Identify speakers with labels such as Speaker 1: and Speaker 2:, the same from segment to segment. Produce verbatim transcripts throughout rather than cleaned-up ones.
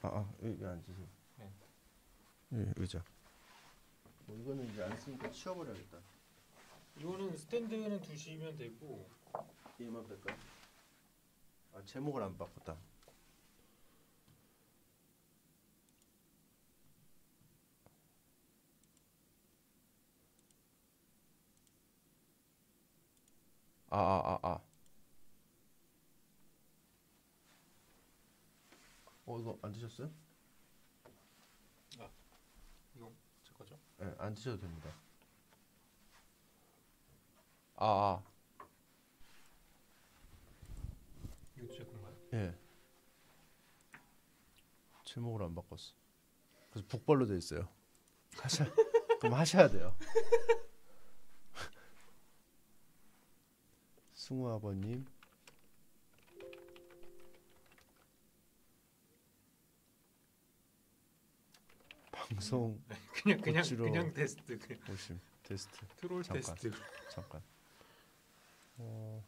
Speaker 1: 아, 아 여기 앉으세요.
Speaker 2: 네.
Speaker 1: 예, 의자. 뭐 이거는 이제 안 쓰니까 치워버려야겠다.
Speaker 2: 이거는 스탠드는 두시면 되고
Speaker 1: 얘만 뺄까? 아 제목을 안 바꿨다. 아, 아, 아, 아. 어 이거 안 드셨어요?
Speaker 2: 아 이거 제 거죠?
Speaker 1: 네, 안 드셔도 됩니다. 아, 아.
Speaker 2: 이거 제 건가요?
Speaker 1: 예. 제목을 안 바꿨어. 그래서 북벌로 돼 있어요. 하셔, 그럼 하셔야 돼요. 승우 아버님. 방송
Speaker 2: 그냥 그냥
Speaker 1: 고치러
Speaker 2: 그냥 테스트 그냥
Speaker 1: 오심 테스트.
Speaker 2: 트롤
Speaker 1: 잠깐.
Speaker 2: 테스트.
Speaker 1: 잠깐. 어.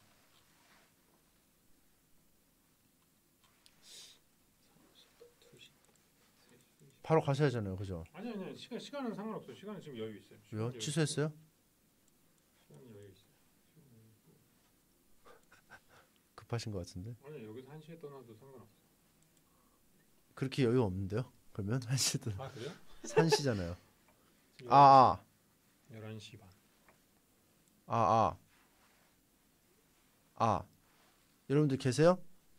Speaker 1: 바로 가셔야 하잖아요, 그죠?
Speaker 2: 아니 아니 시간 시간은 상관없어. 시간은 지금 여유 있어요. 시간
Speaker 1: 왜요?
Speaker 2: 여유
Speaker 1: 취소했어요?
Speaker 2: 있고, 시간이 여유 있어요. 시간이 여유 있고.
Speaker 1: 급하신 것 같은데.
Speaker 2: 아니 여기서 한 시에 떠나도 상관없어.
Speaker 1: 그렇게 여유 없는데요? 그러면 한 시도
Speaker 2: 아 그래요?
Speaker 1: 산시잖아요.
Speaker 2: 지금
Speaker 1: 아,
Speaker 2: 열한 시 반.
Speaker 1: 아, 아, 아, 아. 여러분들 계세요?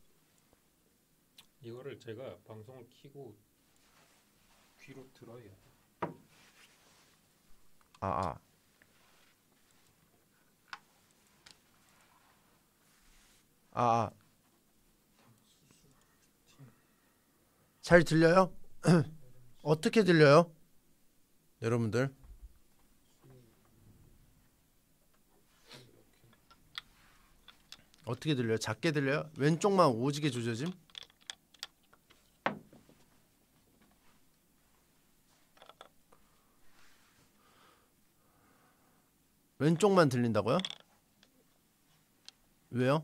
Speaker 2: 이거를 제가 방송을 켜고 귀로 들어야 돼.
Speaker 1: 아, 아. 아, 아. 잘 들려요? 어떻게 들려요? 여러분들. 어떻게 들려요? 작게 들려요? 왼쪽만 오지게 조져짐? 왼쪽만 들린다고요? 왜요?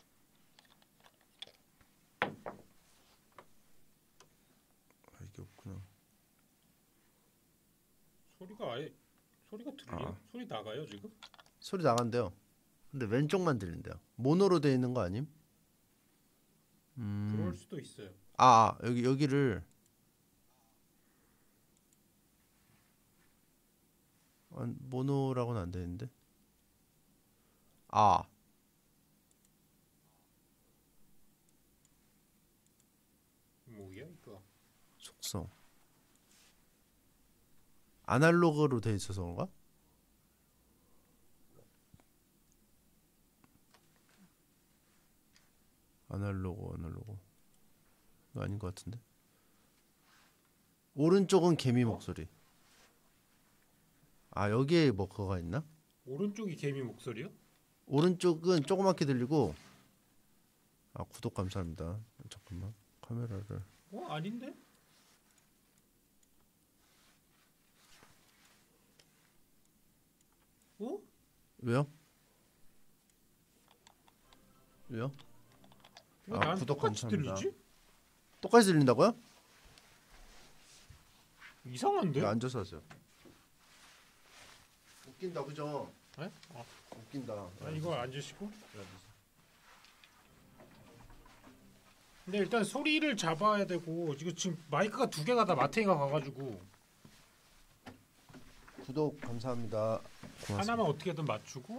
Speaker 1: 아, 이게 없구나.
Speaker 2: 소리가 아예 소리가 들려?
Speaker 1: 아.
Speaker 2: 소리 나가요 지금?
Speaker 1: 소리 나간대요. 근데 왼쪽만 들린대요. 모노로 돼 있는 거 아님? 음.
Speaker 2: 그럴 수도 있어요.
Speaker 1: 아, 아 여기 여기를 아, 모노라고는 안 되는데. 아,
Speaker 2: 뭐야 이거?
Speaker 1: 속성. 아날로그로 돼 있어서 그런가? 아날로그, 아날로그. 이거 아닌 것 같은데. 오른쪽은 개미
Speaker 2: 어?
Speaker 1: 목소리. 아, 여기에 뭐 그거가 있나?
Speaker 2: 오른쪽이 개미 목소리요?
Speaker 1: 오른쪽은 조그맣게 들리고. 아, 구독 감사합니다. 잠깐만. 카메라를.
Speaker 2: 어 아닌데? 어?
Speaker 1: 왜요? 왜요?
Speaker 2: 이거
Speaker 1: 아,
Speaker 2: 난
Speaker 1: 구독
Speaker 2: 똑같이
Speaker 1: 감사합니다.
Speaker 2: 들리지?
Speaker 1: 똑같이 들린다고요?
Speaker 2: 이상한데?
Speaker 1: 이거 앉아서 하세요. 웃긴다, 그죠?
Speaker 2: 네? 아,
Speaker 1: 웃긴다.
Speaker 2: 아 이거 앉으시고. 근데 일단 소리를 잡아야 되고 이거 지금 마이크가 두 개가 다 마탱이가 가가지고
Speaker 1: 구독 감사합니다. 고맙습니다.
Speaker 2: 하나만 어떻게든 맞추고.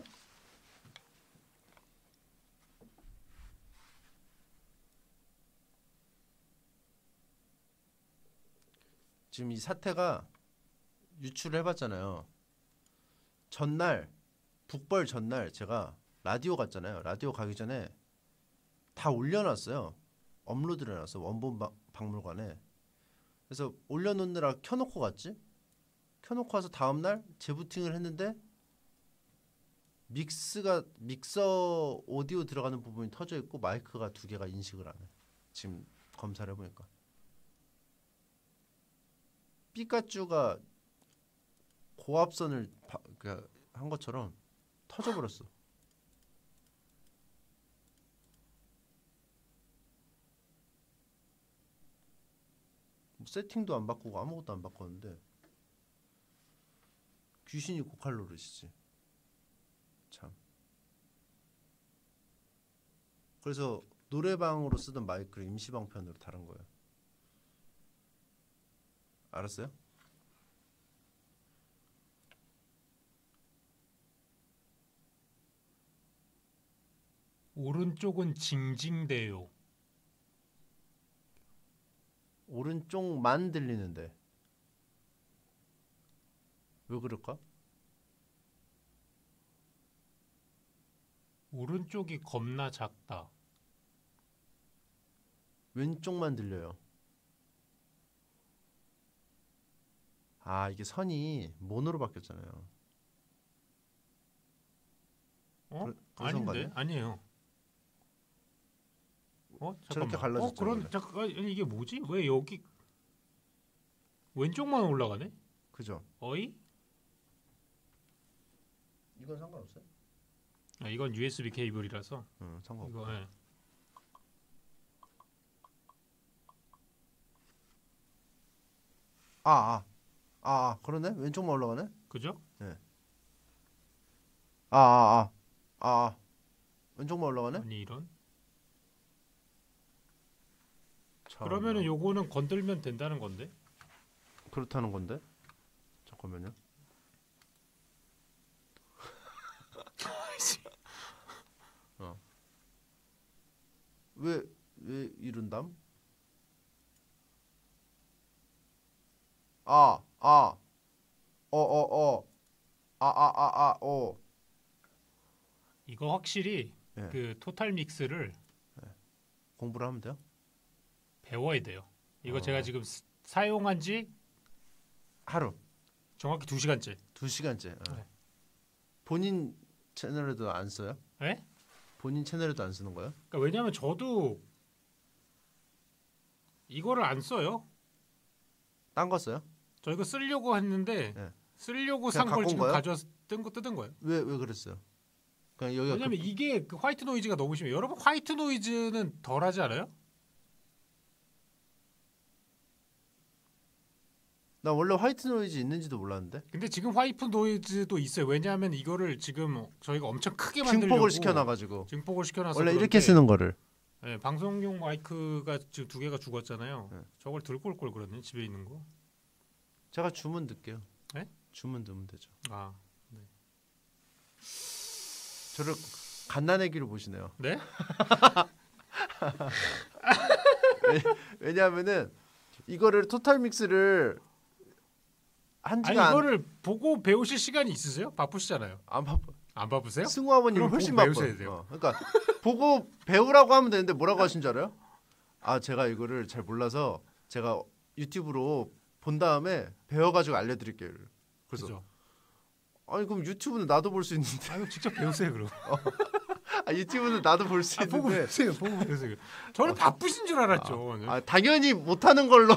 Speaker 1: 지금 이 사태가 유출을 해봤잖아요. 전날 북벌 전날 제가 라디오 갔잖아요. 라디오 가기 전에 다 올려놨어요. 업로드를 해놨어. 원본 박, 박물관에. 그래서 올려놓느라 켜놓고 갔지. 켜놓고 와서 다음날 재부팅을 했는데 믹스가 믹서 오디오 들어가는 부분이 터져 있고 마이크가 두 개가 인식을 안 해. 지금 검사를 해보니까 피카츄가 고압선을 바, 그, 한 것처럼 터져버렸어. 세팅도 안 바꾸고 아무것도 안 바꿨는데 귀신이 고칼 노릇이지. 참. 그래서 노래방으로 쓰던 마이크를 임시방편으로 다른 거예요. 알았어요?
Speaker 2: 오른쪽은 징징대요.
Speaker 1: 오른쪽만 들리는데 왜 그럴까?
Speaker 2: 오른쪽이 겁나 작다.
Speaker 1: 왼쪽만 들려요. 아 이게 선이 모노로 바뀌었잖아요.
Speaker 2: 어?
Speaker 1: 그- 그래서인가
Speaker 2: 아닌데?
Speaker 1: 아니야?
Speaker 2: 아니에요. 어?
Speaker 1: 저렇게
Speaker 2: 잠깐만.
Speaker 1: 갈라졌죠,
Speaker 2: 어, 그런
Speaker 1: 원래.
Speaker 2: 잠깐 아니 이게 뭐지? 왜 여기 왼쪽만 올라가네?
Speaker 1: 그죠?
Speaker 2: 어이?
Speaker 1: 이건 상관없어요?
Speaker 2: 아, 이건 유에스비 케이블이라서
Speaker 1: 응, 상관없어.
Speaker 2: 이거 예.
Speaker 1: 아, 아, 아, 아, 그러네. 왼쪽만 올라가네.
Speaker 2: 그죠?
Speaker 1: 아, 아, 아, 아, 왼쪽만 올라가네.
Speaker 2: 아니 이런.
Speaker 1: 참,
Speaker 2: 그러면은 요거는 건들면 된다는 건데.
Speaker 1: 그렇다는 건데. 잠깐만요. 어. 왜, 왜 이른담? 아, 아, 어, 어, 어, 아, 아, 아, 아, 어.
Speaker 2: 이거 확실히
Speaker 1: 예.
Speaker 2: 그 토탈 믹스를
Speaker 1: 공부를 하면 돼요?
Speaker 2: 배워야 돼요. 이거
Speaker 1: 어.
Speaker 2: 제가 지금 스- 사용한 지
Speaker 1: 하루,
Speaker 2: 정확히 두 시간째.
Speaker 1: 두 시간째. 어.
Speaker 2: 네.
Speaker 1: 본인 채널에도 안 써요?
Speaker 2: 예?
Speaker 1: 본인 채널에도 안 쓰는 거예요?
Speaker 2: 그러니까 왜냐면 저도 이거를 안 써요.
Speaker 1: 딴 거 써요?
Speaker 2: 저 이거 쓰려고 했는데
Speaker 1: 네.
Speaker 2: 쓰려고
Speaker 1: 그냥
Speaker 2: 산
Speaker 1: 갖고
Speaker 2: 걸
Speaker 1: 온
Speaker 2: 지금
Speaker 1: 거예요?
Speaker 2: 가져와서 뜬 거 뜯은 거예요.
Speaker 1: 왜, 왜 그랬어요? 그냥 여기가
Speaker 2: 왜냐면 이게 그 화이트 노이즈가 너무 심해요. 여러분 화이트 노이즈는 덜하지 않아요?
Speaker 1: 나 원래 화이트 노이즈 있는지도 몰랐는데
Speaker 2: 근데 지금 화이트 노이즈도 있어요. 왜냐하면 이거를 지금 저희가 엄청 크게 만들려고
Speaker 1: 증폭을 시켜놔가지고
Speaker 2: 증폭을 시켜놔서
Speaker 1: 원래 이렇게
Speaker 2: 그런데,
Speaker 1: 쓰는 거를
Speaker 2: 네, 방송용 마이크가 지금 두 개가 죽었잖아요.
Speaker 1: 네.
Speaker 2: 저걸 들고 올 걸 그랬네. 집에 있는 거.
Speaker 1: 제가 주문 넣을게요.
Speaker 2: 네?
Speaker 1: 주문 넣으면 되죠.
Speaker 2: 아,
Speaker 1: 저를 갓난애기로 보시네요.
Speaker 2: 네?
Speaker 1: 왜냐하면은 이거를 토탈 믹스를 한
Speaker 2: 아니
Speaker 1: 지가 안,
Speaker 2: 이거를 보고 배우실 시간이 있으세요? 바쁘시잖아요.
Speaker 1: 안 바빠.
Speaker 2: 안 바쁘세요?
Speaker 1: 승우 아버님
Speaker 2: 그럼
Speaker 1: 훨씬
Speaker 2: 보고
Speaker 1: 바빠요.
Speaker 2: 배우셔야 돼요.
Speaker 1: 어, 그러니까 보고 배우라고 하면 되는데 뭐라고 하신 줄 알아요? 아 제가 이거를 잘 몰라서 제가 유튜브로 본 다음에 배워가지고 알려드릴게요. 그래서
Speaker 2: 그죠?
Speaker 1: 아니 그럼 유튜브는 나도 볼 수 있는데
Speaker 2: 아, 이거 직접 배우세요 그럼.
Speaker 1: 아, 유튜브는 나도 볼 수
Speaker 2: 아, 보고
Speaker 1: 있는데
Speaker 2: 배우세요. 보고 배우세요. 저는 바쁘신 줄 알았죠.
Speaker 1: 아 당연히 못하는 걸로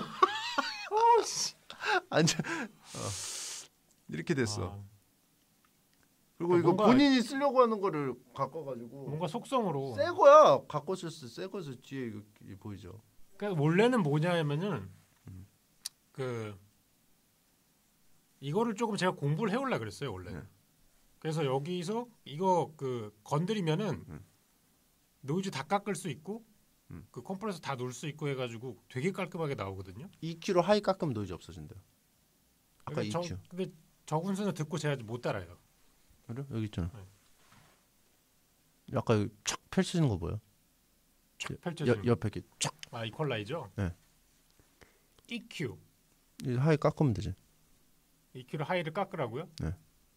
Speaker 1: 아니 어, 이렇게 됐어.
Speaker 2: 아,
Speaker 1: 그리고
Speaker 2: 아,
Speaker 1: 이거
Speaker 2: 뭔가-
Speaker 1: 본인이 쓰려고 하는 거를 바꿔가지고
Speaker 2: 뭔가 속성으로.
Speaker 1: 새 거야. 갖고 썼어. 새 거서 뒤에 이거 이게 보이죠.
Speaker 2: 그러니까 원래는 뭐냐면은 그 이거를 조금 제가 공부를 해올라 그랬어요 원래.
Speaker 1: 네.
Speaker 2: 그래서 여기서 이거 그 건드리면은
Speaker 1: 음.
Speaker 2: 노이즈 다 깎을 수 있고
Speaker 1: 음.
Speaker 2: 그 컴프레서 다 놓을 수 있고 해가지고 되게 깔끔하게 나오거든요.
Speaker 1: 이큐로 하이 깎으면 노이즈 없어진대요. 아까
Speaker 2: 근데 저-
Speaker 1: 이큐.
Speaker 2: 근데 저 군수는 듣고 제가 못 따라요.
Speaker 1: 그래? 여기 있잖아.
Speaker 2: 네.
Speaker 1: 아까 여기 촥 펼쳐지는 거 보여?
Speaker 2: 쫙 펼쳐지는.
Speaker 1: 여, 옆에 이렇게 촥.
Speaker 2: 아 이퀄라이저.
Speaker 1: 네.
Speaker 2: 이큐.
Speaker 1: 이 하이 깎으면 되지.
Speaker 2: 이큐를 하이를 깎으라고요?
Speaker 1: 네.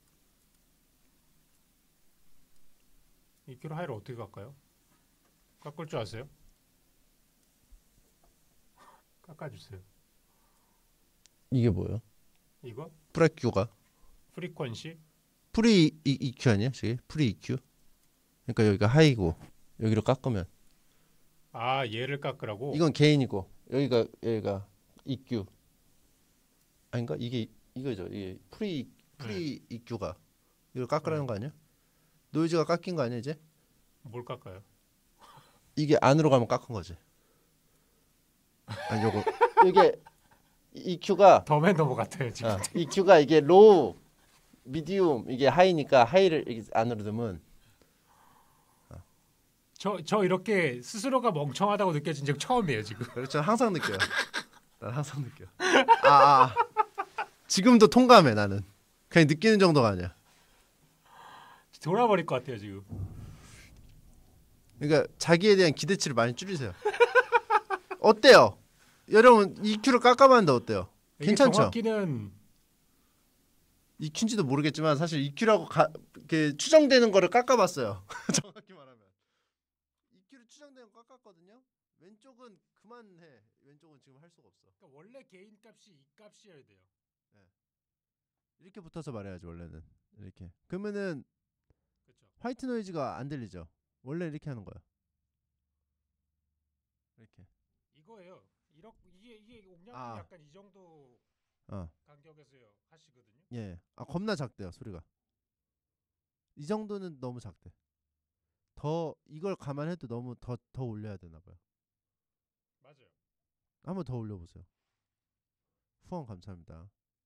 Speaker 2: 이큐를 하이를 어떻게 깎아요? 깎을 줄 아세요? 깎아주세요.
Speaker 1: 이게 뭐예요?
Speaker 2: 이거
Speaker 1: 프레큐가
Speaker 2: 프리퀀시.
Speaker 1: 프리 이, 이큐 아니야? 저게 프리 이큐? 그러니까 여기가 하이고 여기로 깎으면
Speaker 2: 아 얘를 깎으라고.
Speaker 1: 이건 개인이고 여기가 여기가 이큐 아닌가? 이게 이거죠. 이게 프리 프리 이큐가 이걸 깎으라는 거 아니야? 노이즈가 깎인 거 아니야 이제?
Speaker 2: 뭘 깎아요?
Speaker 1: 이게 안으로 가면 깎은 거지. 아니 요거 이게 이큐가
Speaker 2: 더맨 넘어 같아요 지금.
Speaker 1: 어, 이큐가 이게 로우, 미디움, 이게 하이니까 하이를 이렇게 안으로 두면
Speaker 2: 저, 저 이렇게 스스로가 멍청하다고 느껴진 적 처음이에요 지금.
Speaker 1: 그렇죠. 항상 느껴요. 난 항상 느껴. 아, 아. 지금도 통감해 나는. 그냥 느끼는 정도가 아니야.
Speaker 2: 돌아버릴 것 같아요 지금.
Speaker 1: 그러니까 자기에 대한 기대치를 많이 줄이세요. 어때요? 여러분 이큐를 깎아봤는데 어때요?
Speaker 2: 이게
Speaker 1: 괜찮죠?
Speaker 2: 정확히는
Speaker 1: 이큐인지도 모르겠지만 사실 이큐라고 가, 이렇게 추정되는 거를 깎아봤어요. 정확히 말하면 이큐를 추정되는 거 깎았거든요. 왼쪽은 그만해. 왼쪽은 지금 할 수가 없어.
Speaker 2: 그러니까 원래 개인 값이 이 값이어야 돼요.
Speaker 1: 네. 이렇게 붙어서 말해야지 원래는. 이렇게. 그러면은
Speaker 2: 그렇죠.
Speaker 1: 화이트 노이즈가 안 들리죠. 원래 이렇게 하는 거야. 이렇게.
Speaker 2: 이거예요. 이렇게 이게 이게 옥량이
Speaker 1: 아.
Speaker 2: 약간 이 정도
Speaker 1: 어.
Speaker 2: 간격에서 하시거든요.
Speaker 1: 예. 아 겁나 작대요 소리가. 이 정도는 너무 작대. 더 이걸 감안해도 너무 더 더 올려야 되나 봐요.
Speaker 2: 맞아요.
Speaker 1: 한번 더 올려보세요. 후원 감사합니다.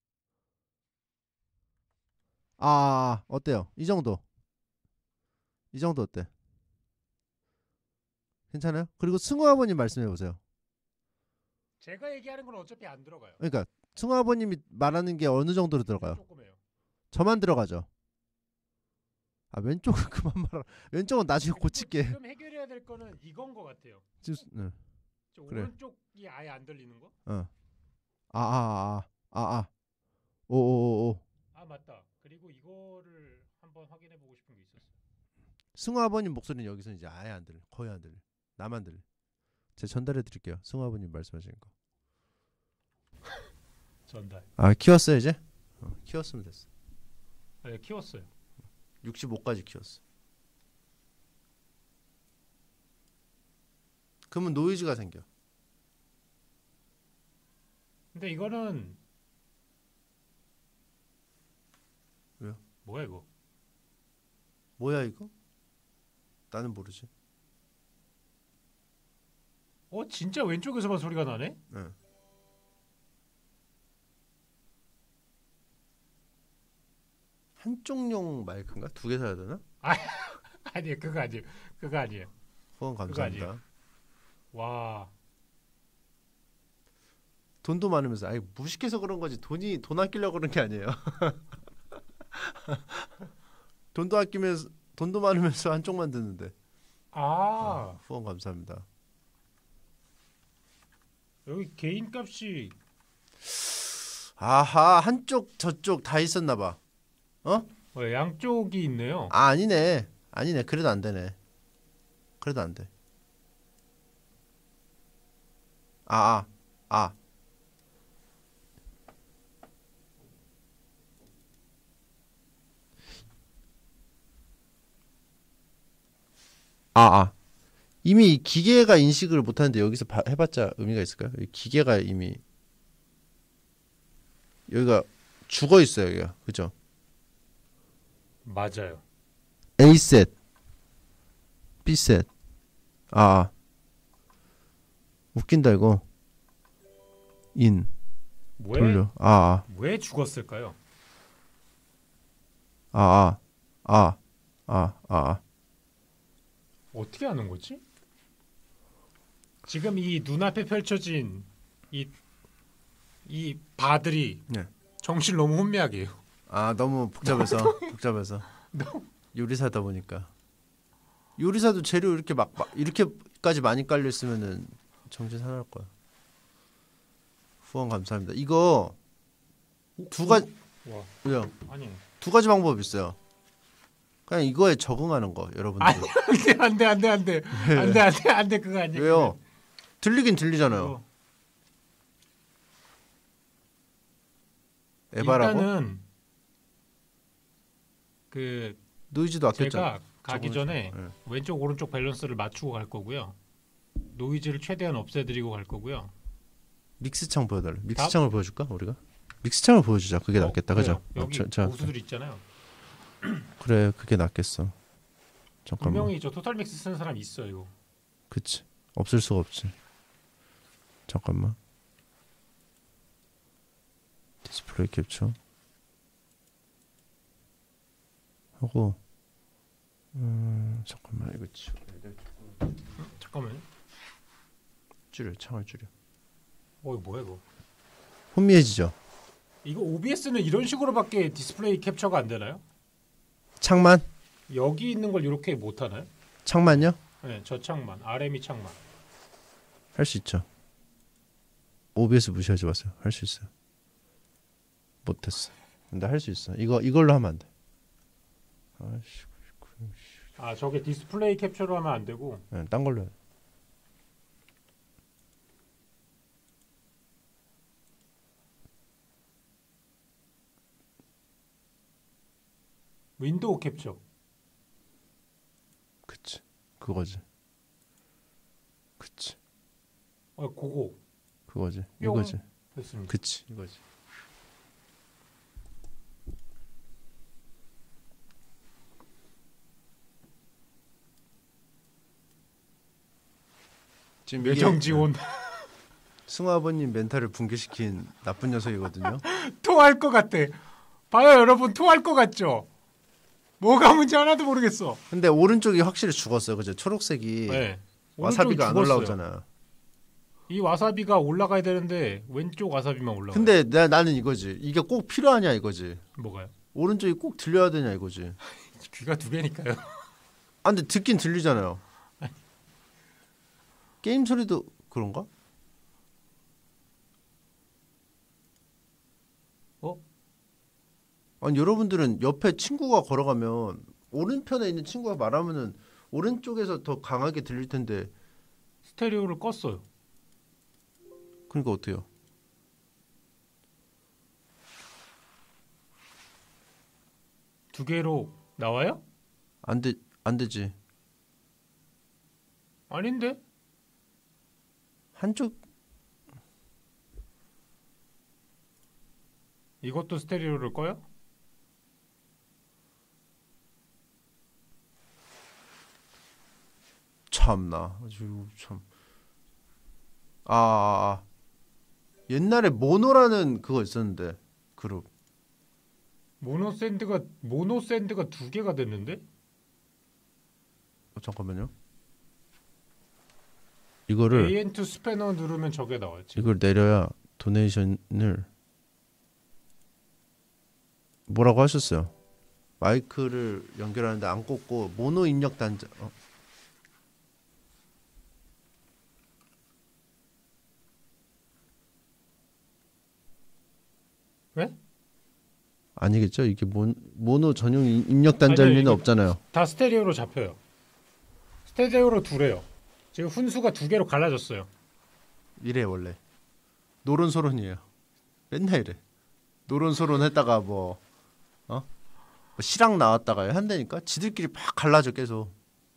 Speaker 1: 아 어때요? 이 정도. 이 정도 어때? 괜찮아요? 그리고 승우 아버님 말씀해 보세요.
Speaker 2: 제가 얘기하는 건 어차피 안 들어가요.
Speaker 1: 그러니까 승우 아버님이 말하는 게 어느 정도로 들어가요?
Speaker 2: 조금해요.
Speaker 1: 저만 들어가죠. 아 왼쪽은 그만 말아. 왼쪽은 나중에
Speaker 2: 그리고
Speaker 1: 고칠게.
Speaker 2: 지금 해결해야 될 거는 이건 거 같아요.
Speaker 1: 지금 네.
Speaker 2: 저
Speaker 1: 그래.
Speaker 2: 오른쪽이 아예 안 들리는 거?
Speaker 1: 어. 아 아 아 아 아. 오오오오.
Speaker 2: 아 맞다. 그리고 이거를 한번 확인해 보고 싶은 게 있었어요.
Speaker 1: 승우 아버님 목소리는 여기서 이제 아예 안 들려. 거의 안 들려. 나만 들려. 제가 전달해 드릴게요. 승우 아버님 말씀하시는 거.
Speaker 2: 전달.
Speaker 1: 아 키웠어요 이제? 어, 키웠으면 됐어.
Speaker 2: 네, 키웠어요.
Speaker 1: 육십오까지 키웠어. 그러면 노이즈가 생겨.
Speaker 2: 근데 이거는
Speaker 1: 왜요?
Speaker 2: 뭐야 이거?
Speaker 1: 뭐야 이거? 나는 모르지.
Speaker 2: 어 진짜 왼쪽에서만 소리가 나네?
Speaker 1: 네. 한쪽용 마이크인가? 두 개 사야 되나?
Speaker 2: 아니에요 그거 아니에요. 그거 아니에요.
Speaker 1: 후원 감사합니다.
Speaker 2: 와.
Speaker 1: 돈도 많으면서 아니 무식해서 그런 거지 돈이 돈 아끼려고 그런 게 아니에요. 돈도 아끼면서 돈도 많으면서 한쪽만 듣는데.
Speaker 2: 아,
Speaker 1: 아, 후원 감사합니다.
Speaker 2: 여기 개인 값이
Speaker 1: 아하 한쪽 저쪽 다 있었나 봐. 어?
Speaker 2: 어, 양쪽이 있네요.
Speaker 1: 아 아니네. 아니네. 그래도 안 되네. 그래도 안 돼. 아 아. 아. 아, 아. 이미 이 기계가 인식을 못하는데 여기서 바, 해봤자 의미가 있을까요? 이 기계가 이미 여기가 죽어 있어요, 여기가. 그죠?
Speaker 2: 맞아요.
Speaker 1: A셋, B셋. 아, 아. 웃긴다 이거. 인
Speaker 2: 왜,
Speaker 1: 돌려. 아,
Speaker 2: 왜 죽었을까요?
Speaker 1: 아, 아, 아, 아, 아, 아.
Speaker 2: 어떻게 하는 거지? 지금 이 눈앞에 펼쳐진 이, 이 바들이
Speaker 1: 네.
Speaker 2: 정신 너무 혼미하게 해요.
Speaker 1: 아 너무 복잡해서 복잡해서 요리사다 보니까 요리사도 재료 이렇게 막, 막 이렇게까지 많이 깔려 있으면은 정신 사나울 거야. 후원 감사합니다. 이거 두 가지
Speaker 2: 와,
Speaker 1: 왜요?
Speaker 2: 아니
Speaker 1: 두 가지 방법이 있어요. 그냥 이거에 적응하는 거 여러분들.
Speaker 2: 안돼 안돼 안돼 안돼 안돼 안돼 그거 아니에요.
Speaker 1: 왜요? 들리긴 들리잖아요.
Speaker 2: 그거.
Speaker 1: 에바라고?
Speaker 2: 일단은 그
Speaker 1: 노이즈도 아꼈잖아.
Speaker 2: 제가 가기
Speaker 1: 적응을
Speaker 2: 전에
Speaker 1: 네.
Speaker 2: 왼쪽 오른쪽 밸런스를 맞추고 갈 거고요. 노이즈를 최대한 없애드리고 갈 거고요.
Speaker 1: 믹스창 보여달래. 믹스창을 보여줄까 우리가? 믹스창을 보여주자. 그게
Speaker 2: 어,
Speaker 1: 낫겠다.
Speaker 2: 왜요?
Speaker 1: 그죠?
Speaker 2: 여기
Speaker 1: 어, 자,
Speaker 2: 고수들 있잖아요.
Speaker 1: 그래 그게 낫겠어. 잠깐만.
Speaker 2: 분명히 저 토탈 믹스 쓰는 사람 있어요.
Speaker 1: 그치. 없을 수가 없지. 잠깐만. 디스플레이 캡처 하고 음 잠깐만 이거 치워.
Speaker 2: 잠깐만요.
Speaker 1: 줄여 창을 줄여.
Speaker 2: 어 이거 뭐야 이거?
Speaker 1: 혼미해지죠.
Speaker 2: 이거 오비에스는 이런 식으로밖에 디스플레이 캡처가 안 되나요?
Speaker 1: 창만?
Speaker 2: 여기 있는 걸 이렇게 못 하나요?
Speaker 1: 창만요?
Speaker 2: 네, 저 창만, 알엠이 창만.
Speaker 1: 할 수 있죠. 오비에스 무시하지 마세요. 할 수 있어요. 못했어. 근데 할 수 있어. 이거 이걸로 하면 안 돼. 아씨.
Speaker 2: 아 저게 디스플레이 캡처로 하면 안 되고.
Speaker 1: 네, 딴 걸로 해.
Speaker 2: 윈도우 캡처.
Speaker 1: 그치. 그거지. 그치.
Speaker 2: 아 그거.
Speaker 1: 그거지.
Speaker 2: 뿅.
Speaker 1: 이거지.
Speaker 2: 됐습니다.
Speaker 1: 그치. 이거지. 지금
Speaker 2: 외정 지원.
Speaker 1: 승우 아버님 멘탈을 붕괴시킨 나쁜 녀석이거든요.
Speaker 2: 토할 것 같아. 봐요 여러분 토할 것 같죠? 뭐가 문제 하나도 모르겠어.
Speaker 1: 근데 오른쪽이 확실히 죽었어요. 그죠? 초록색이
Speaker 2: 네.
Speaker 1: 와사비가 안
Speaker 2: 죽었어요.
Speaker 1: 올라오잖아.
Speaker 2: 이 와사비가 올라가야 되는데 왼쪽 와사비만 올라가.
Speaker 1: 근데 나, 나는 이거지. 이게 꼭 필요하냐 이거지.
Speaker 2: 뭐가요?
Speaker 1: 오른쪽이 꼭 들려야 되냐 이거지.
Speaker 2: 귀가 두 개니까요.
Speaker 1: 아 근데 듣긴 들리잖아요. 게임 소리도 그런가?
Speaker 2: 어?
Speaker 1: 아니 여러분들은 옆에 친구가 걸어가면 오른편에 있는 친구가 말하면은 오른쪽에서 더 강하게 들릴 텐데.
Speaker 2: 스테레오를 껐어요.
Speaker 1: 그러니까 어때요?
Speaker 2: 두 개로 나와요?
Speaker 1: 안 돼, 안 되지.
Speaker 2: 아닌데?
Speaker 1: 한쪽
Speaker 2: 이것도 스테레오를 꺼요?
Speaker 1: 참나 아주 참. 아, 아, 아. 옛날에 모노라는 그거 있었는데 그룹.
Speaker 2: 모노샌드가 모노샌드가 두 개가 됐는데?
Speaker 1: 어, 잠깐만요. 이거를
Speaker 2: 에이엔투 스패너 누르면 저게 나왔지.
Speaker 1: 이걸 내려야 도네이션을 뭐라고 하셨어요? 마이크를 연결하는데 안 꽂고 모노 입력 단자. 어?
Speaker 2: 왜?
Speaker 1: 아니겠죠? 이게 모, 모노 전용 이- 입력 단자일
Speaker 2: 아니요,
Speaker 1: 리는
Speaker 2: 이게-
Speaker 1: 없잖아요.
Speaker 2: 다 스테레오로 잡혀요. 스테레오로 두래요. 지금 훈수가 두 개로 갈라졌어요.
Speaker 1: 이래 원래 노론소론이에요. 맨날 이래. 노론소론 했다가 뭐 어? 뭐 실랑 나왔다가 한다니까 지들끼리 막 갈라져 계속.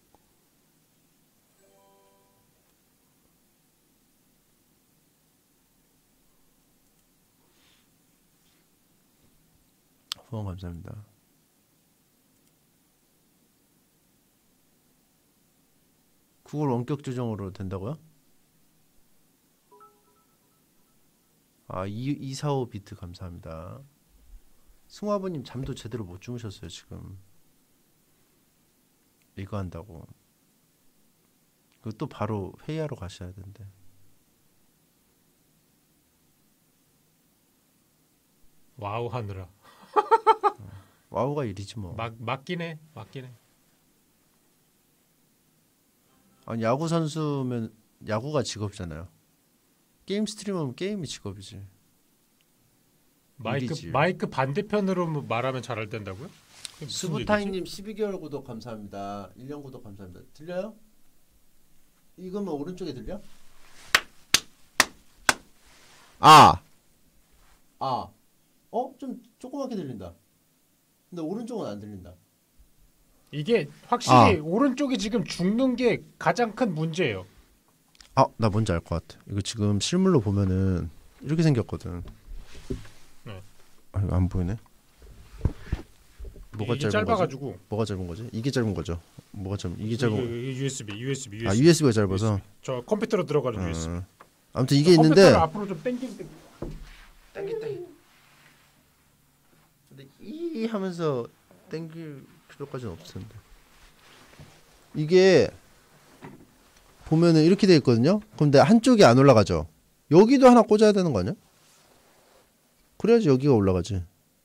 Speaker 1: 후원 감사합니다. 구글 원격 조정으로 된다고요? 아, 이백사십오 비트 감사합니다. 승우 아버님 잠도 제대로 못 주무셨어요 지금. 이거 한다고. 그또 바로 회의하러 가셔야 된대.
Speaker 2: 와우 하느라.
Speaker 1: 와우가 일이지 뭐.
Speaker 2: 막 맞긴 해. 맞긴 해.
Speaker 1: 아니 야구 선수면 야구가 직업이잖아요. 게임 스트리머면 게임이 직업이지.
Speaker 2: 마이크
Speaker 1: 일이지.
Speaker 2: 마이크 반대편으로 말하면 잘할 된다고요? 그게 무슨
Speaker 1: 스부타이님 십이 개월 구독 감사합니다. 일 년 구독 감사합니다. 들려요? 이거면 오른쪽에 들려? 아, 아, 어? 좀 조그맣게 들린다. 근데 오른쪽은 안 들린다.
Speaker 2: 이게 확실히
Speaker 1: 아.
Speaker 2: 오른쪽이 지금 죽는 게 가장 큰 문제예요.
Speaker 1: 아, 나 뭔지 알 것 같아. 이거 지금 실물로 보면은 이렇게 생겼거든.
Speaker 2: 네.
Speaker 1: 아, 이거 안 보이네. 뭐가
Speaker 2: 이게
Speaker 1: 짧은
Speaker 2: 짧아가지고.
Speaker 1: 거지? 뭐가 짧은 거지? 이게 짧은 거죠. 뭐가 짧? 이게
Speaker 2: 이게,
Speaker 1: 짧은.
Speaker 2: 이게 유에스비, 유에스비, 유에스비.
Speaker 1: 아, 유에스비가 짧아서.
Speaker 2: 유에스비. 저 컴퓨터로 들어가는
Speaker 1: 어.
Speaker 2: 유에스비.
Speaker 1: 아무튼 이게
Speaker 2: 컴퓨터를
Speaker 1: 있는데
Speaker 2: 앞으로 좀 당기면 당- 당기 당기.
Speaker 1: 삐 하면서 땡길 필요까지는 없을 텐데. 이게 보면은 이렇게 돼 있거든요. 근데 한쪽이 안 올라가죠. 여기도 하나 꽂아야 되는 거 아니야? 그래야지 여기가 올라가지.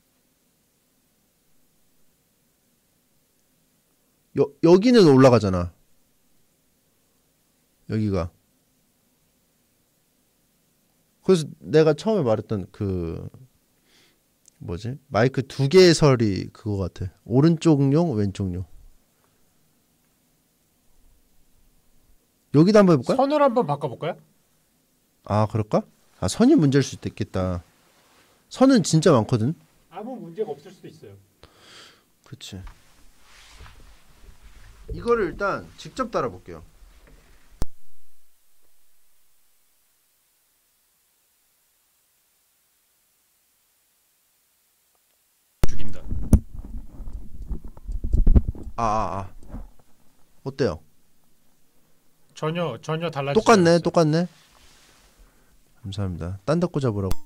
Speaker 1: 여, 여기는 올라가잖아. 여기가. 그래서 내가 처음에 말했던 그 뭐지? 마이크 두 개의 설이 그거 같아. 오른쪽용, 왼쪽용. 여기도 한번 해볼까?
Speaker 2: 선을 한번 바꿔볼까요?
Speaker 1: 아, 그럴까? 아, 선이 문제일 수도 있겠다. 선은 진짜 많거든.
Speaker 2: 아무 문제가 없을 수도 있어요.
Speaker 1: 그치. 이거를 일단 직접 달아볼게요.
Speaker 2: 죽인다.
Speaker 1: 아, 아, 아. 어때요?
Speaker 2: 전혀 전혀 달라지지
Speaker 1: 똑같네,
Speaker 2: 않았어요.
Speaker 1: 똑같네. 감사합니다. 딴 데 꽂아보라고.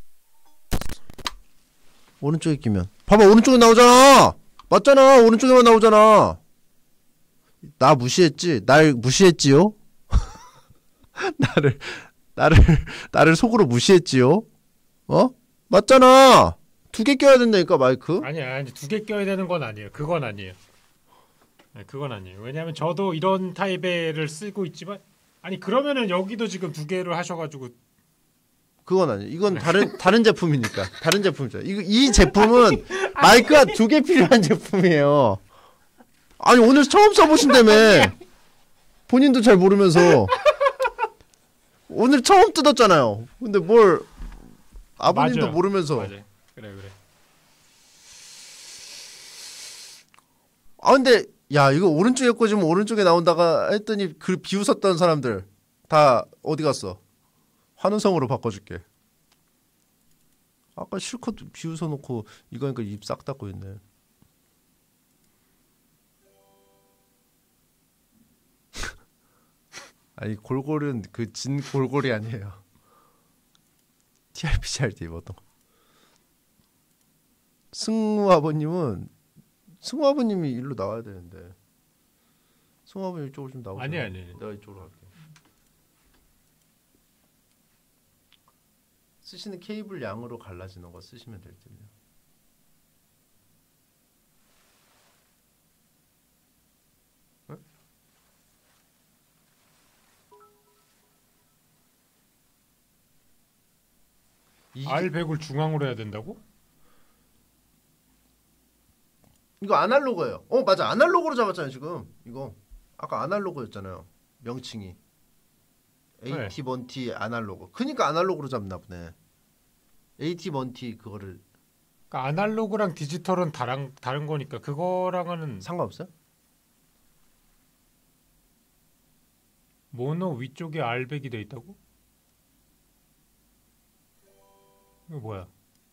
Speaker 1: 오른쪽에 끼면. 봐봐, 오른쪽에 나오잖아! 맞잖아! 오른쪽에만 나오잖아! 나 무시했지? 날 무시했지요? 나를, 나를, 나를 속으로 무시했지요? 어? 맞잖아! 두 개 껴야 된다니까, 마이크?
Speaker 2: 아니 아니 두 개 껴야 되는 건 아니에요. 그건 아니에요. 네, 그건 아니에요. 왜냐하면 저도 이런 타입의를 쓰고 있지만 아니 그러면은 여기도 지금 두 개를 하셔가지고
Speaker 1: 그건 아니에요. 이건 다른, 다른 제품이니까. 다른 제품이죠. 이, 이 제품은 마이크가 두 개 필요한 제품이에요. 아니, 오늘 처음 써보신다며. 본인도 잘 모르면서. 오늘 처음 뜯었잖아요. 근데 뭘, 아버님도
Speaker 2: 맞아.
Speaker 1: 모르면서.
Speaker 2: 맞아. 그래 그래.
Speaker 1: 아, 근데, 야, 이거 오른쪽에 꽂으면 오른쪽에 나온다가 했더니 그 비웃었던 사람들 다 어디 갔어? 환우성으로 바꿔줄게. 아까 실컷 비웃어놓고 이거 하니까 입 싹 닫고 있네. 아니, 골골은 그 진 골골이 아니에요. 티알피씨알디 어떤 거. 승우 아버님은 승우 아버님이 일로 나와야 되는데. 승우 아버님 이쪽으로 좀 나오세요.
Speaker 2: 아니 아니.
Speaker 1: 내가 이쪽으로 갈게. 쓰시는 케이블 양으로 갈라지는 거 쓰시면 될 텐데요. 응? 이게,
Speaker 2: 알 백을 중앙으로 해야 된다고?
Speaker 1: 이거 아날로그예요. 어, 맞아. 아날로그로 잡았잖아요, 지금. 이거 아까 아날로그였잖아요. 명칭이. 에이티 먼티 아날로그. 그니까 아날로그로 잡나 보네. 에이티 먼티 그거를
Speaker 2: 그러니까 아날로그랑 디지털은 다른 다른 거니까 그거랑은
Speaker 1: 상관없어요?
Speaker 2: 모노 위쪽에 알 백이 돼 있다고? 이거 뭐야?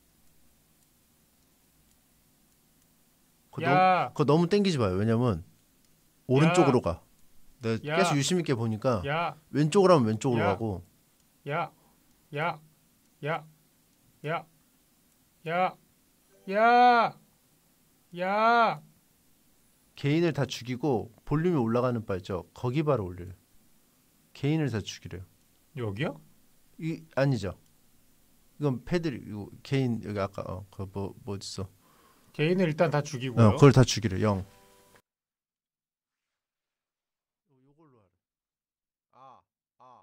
Speaker 1: 그거,
Speaker 2: 야.
Speaker 1: 너무, 그거 너무 땡기지 마요. 왜냐면 오른쪽으로 가. 내가
Speaker 2: 야.
Speaker 1: 계속 유심 있게 보니까
Speaker 2: 야,
Speaker 1: 왼쪽으로 하면 왼쪽으로
Speaker 2: 야.
Speaker 1: 가고.
Speaker 2: 야, 야, 야, 야, 야, 야, 야.
Speaker 1: 개인을 다 죽이고 볼륨이 올라가는 바 있죠. 거기 바로 올려요. 개인을 다 죽이래요.
Speaker 2: 여기요?
Speaker 1: 이 아니죠. 이건 패들 이거 개인 여기 아까 어, 그뭐 뭐 있어?
Speaker 2: 개인을 일단 다 죽이고요.
Speaker 1: 어, 그걸 다 죽이래. 영. 요걸로 하래. 아, 아.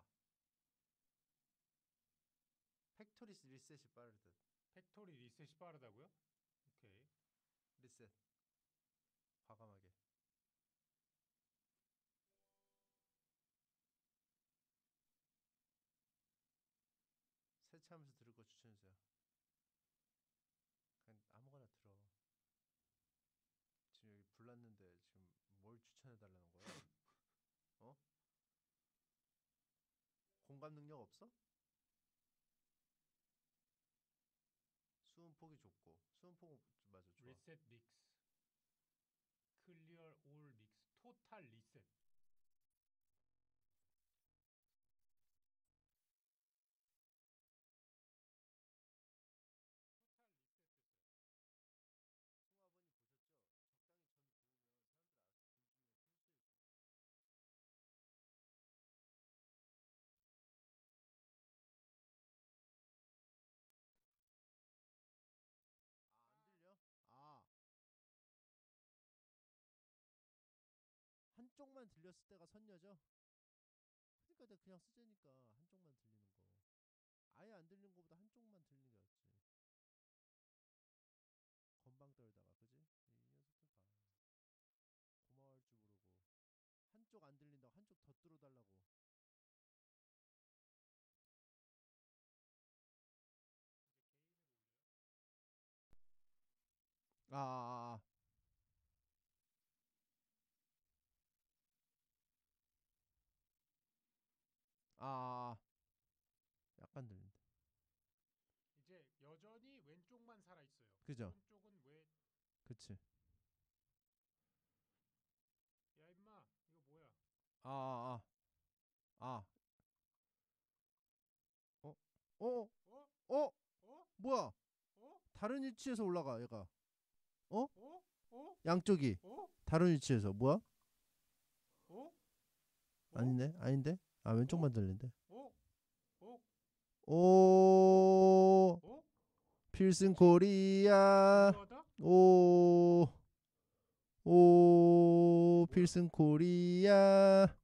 Speaker 1: 팩토리 리셋이 빠르다.
Speaker 2: 팩토리 리셋이 빠르다고요? 오케이.
Speaker 1: 리셋. 과감하게. 세차하면서 들을 거 추천해 주세요. 그냥 아무거나 들어. 지금 여기 불났는데 지금 뭘 추천해 달라는 거야? 어? 공감 능력 없어? 수음 폭이 좁고 수음 폭은 맞아 좋아.
Speaker 2: 리셋 믹스. 클리어 올 믹스. 토탈 리셋.
Speaker 1: 한쪽만 들렸을 때가 선녀죠. 그러니까 내가 그냥 쓰자니까 한쪽만 들리는 거. 아예 안 들리는 거보다 한쪽만 들리는 게 낫지. 건방 떨다가 그지? 이 녀석들 봐. 고마워할 줄 모르고 한쪽 안 들린다고 한쪽 더 뚫어달라고. 아, 아, 아, 아, 약간 들린다.
Speaker 2: 이제 여전히 왼쪽만 살아 있어요.
Speaker 1: 그죠?
Speaker 2: 오른쪽은 왜?
Speaker 1: 그치.
Speaker 2: 야 임마 이거 뭐야?
Speaker 1: 아, 아, 아, 아. 어? 어?
Speaker 2: 어?
Speaker 1: 어?
Speaker 2: 어?
Speaker 1: 뭐야?
Speaker 2: 어?
Speaker 1: 다른 위치에서 올라가 얘가. 어?
Speaker 2: 어? 어?
Speaker 1: 양쪽이
Speaker 2: 어?
Speaker 1: 다른 위치에서 뭐야?
Speaker 2: 어?
Speaker 1: 아니네, 아닌데? 아 왼쪽만 들린대.
Speaker 2: 어? 어?
Speaker 1: 오,
Speaker 2: 어?
Speaker 1: 필승 코리아.
Speaker 2: 이거하다?
Speaker 1: 오, 오,
Speaker 2: 뭐야?
Speaker 1: 필승 코리아.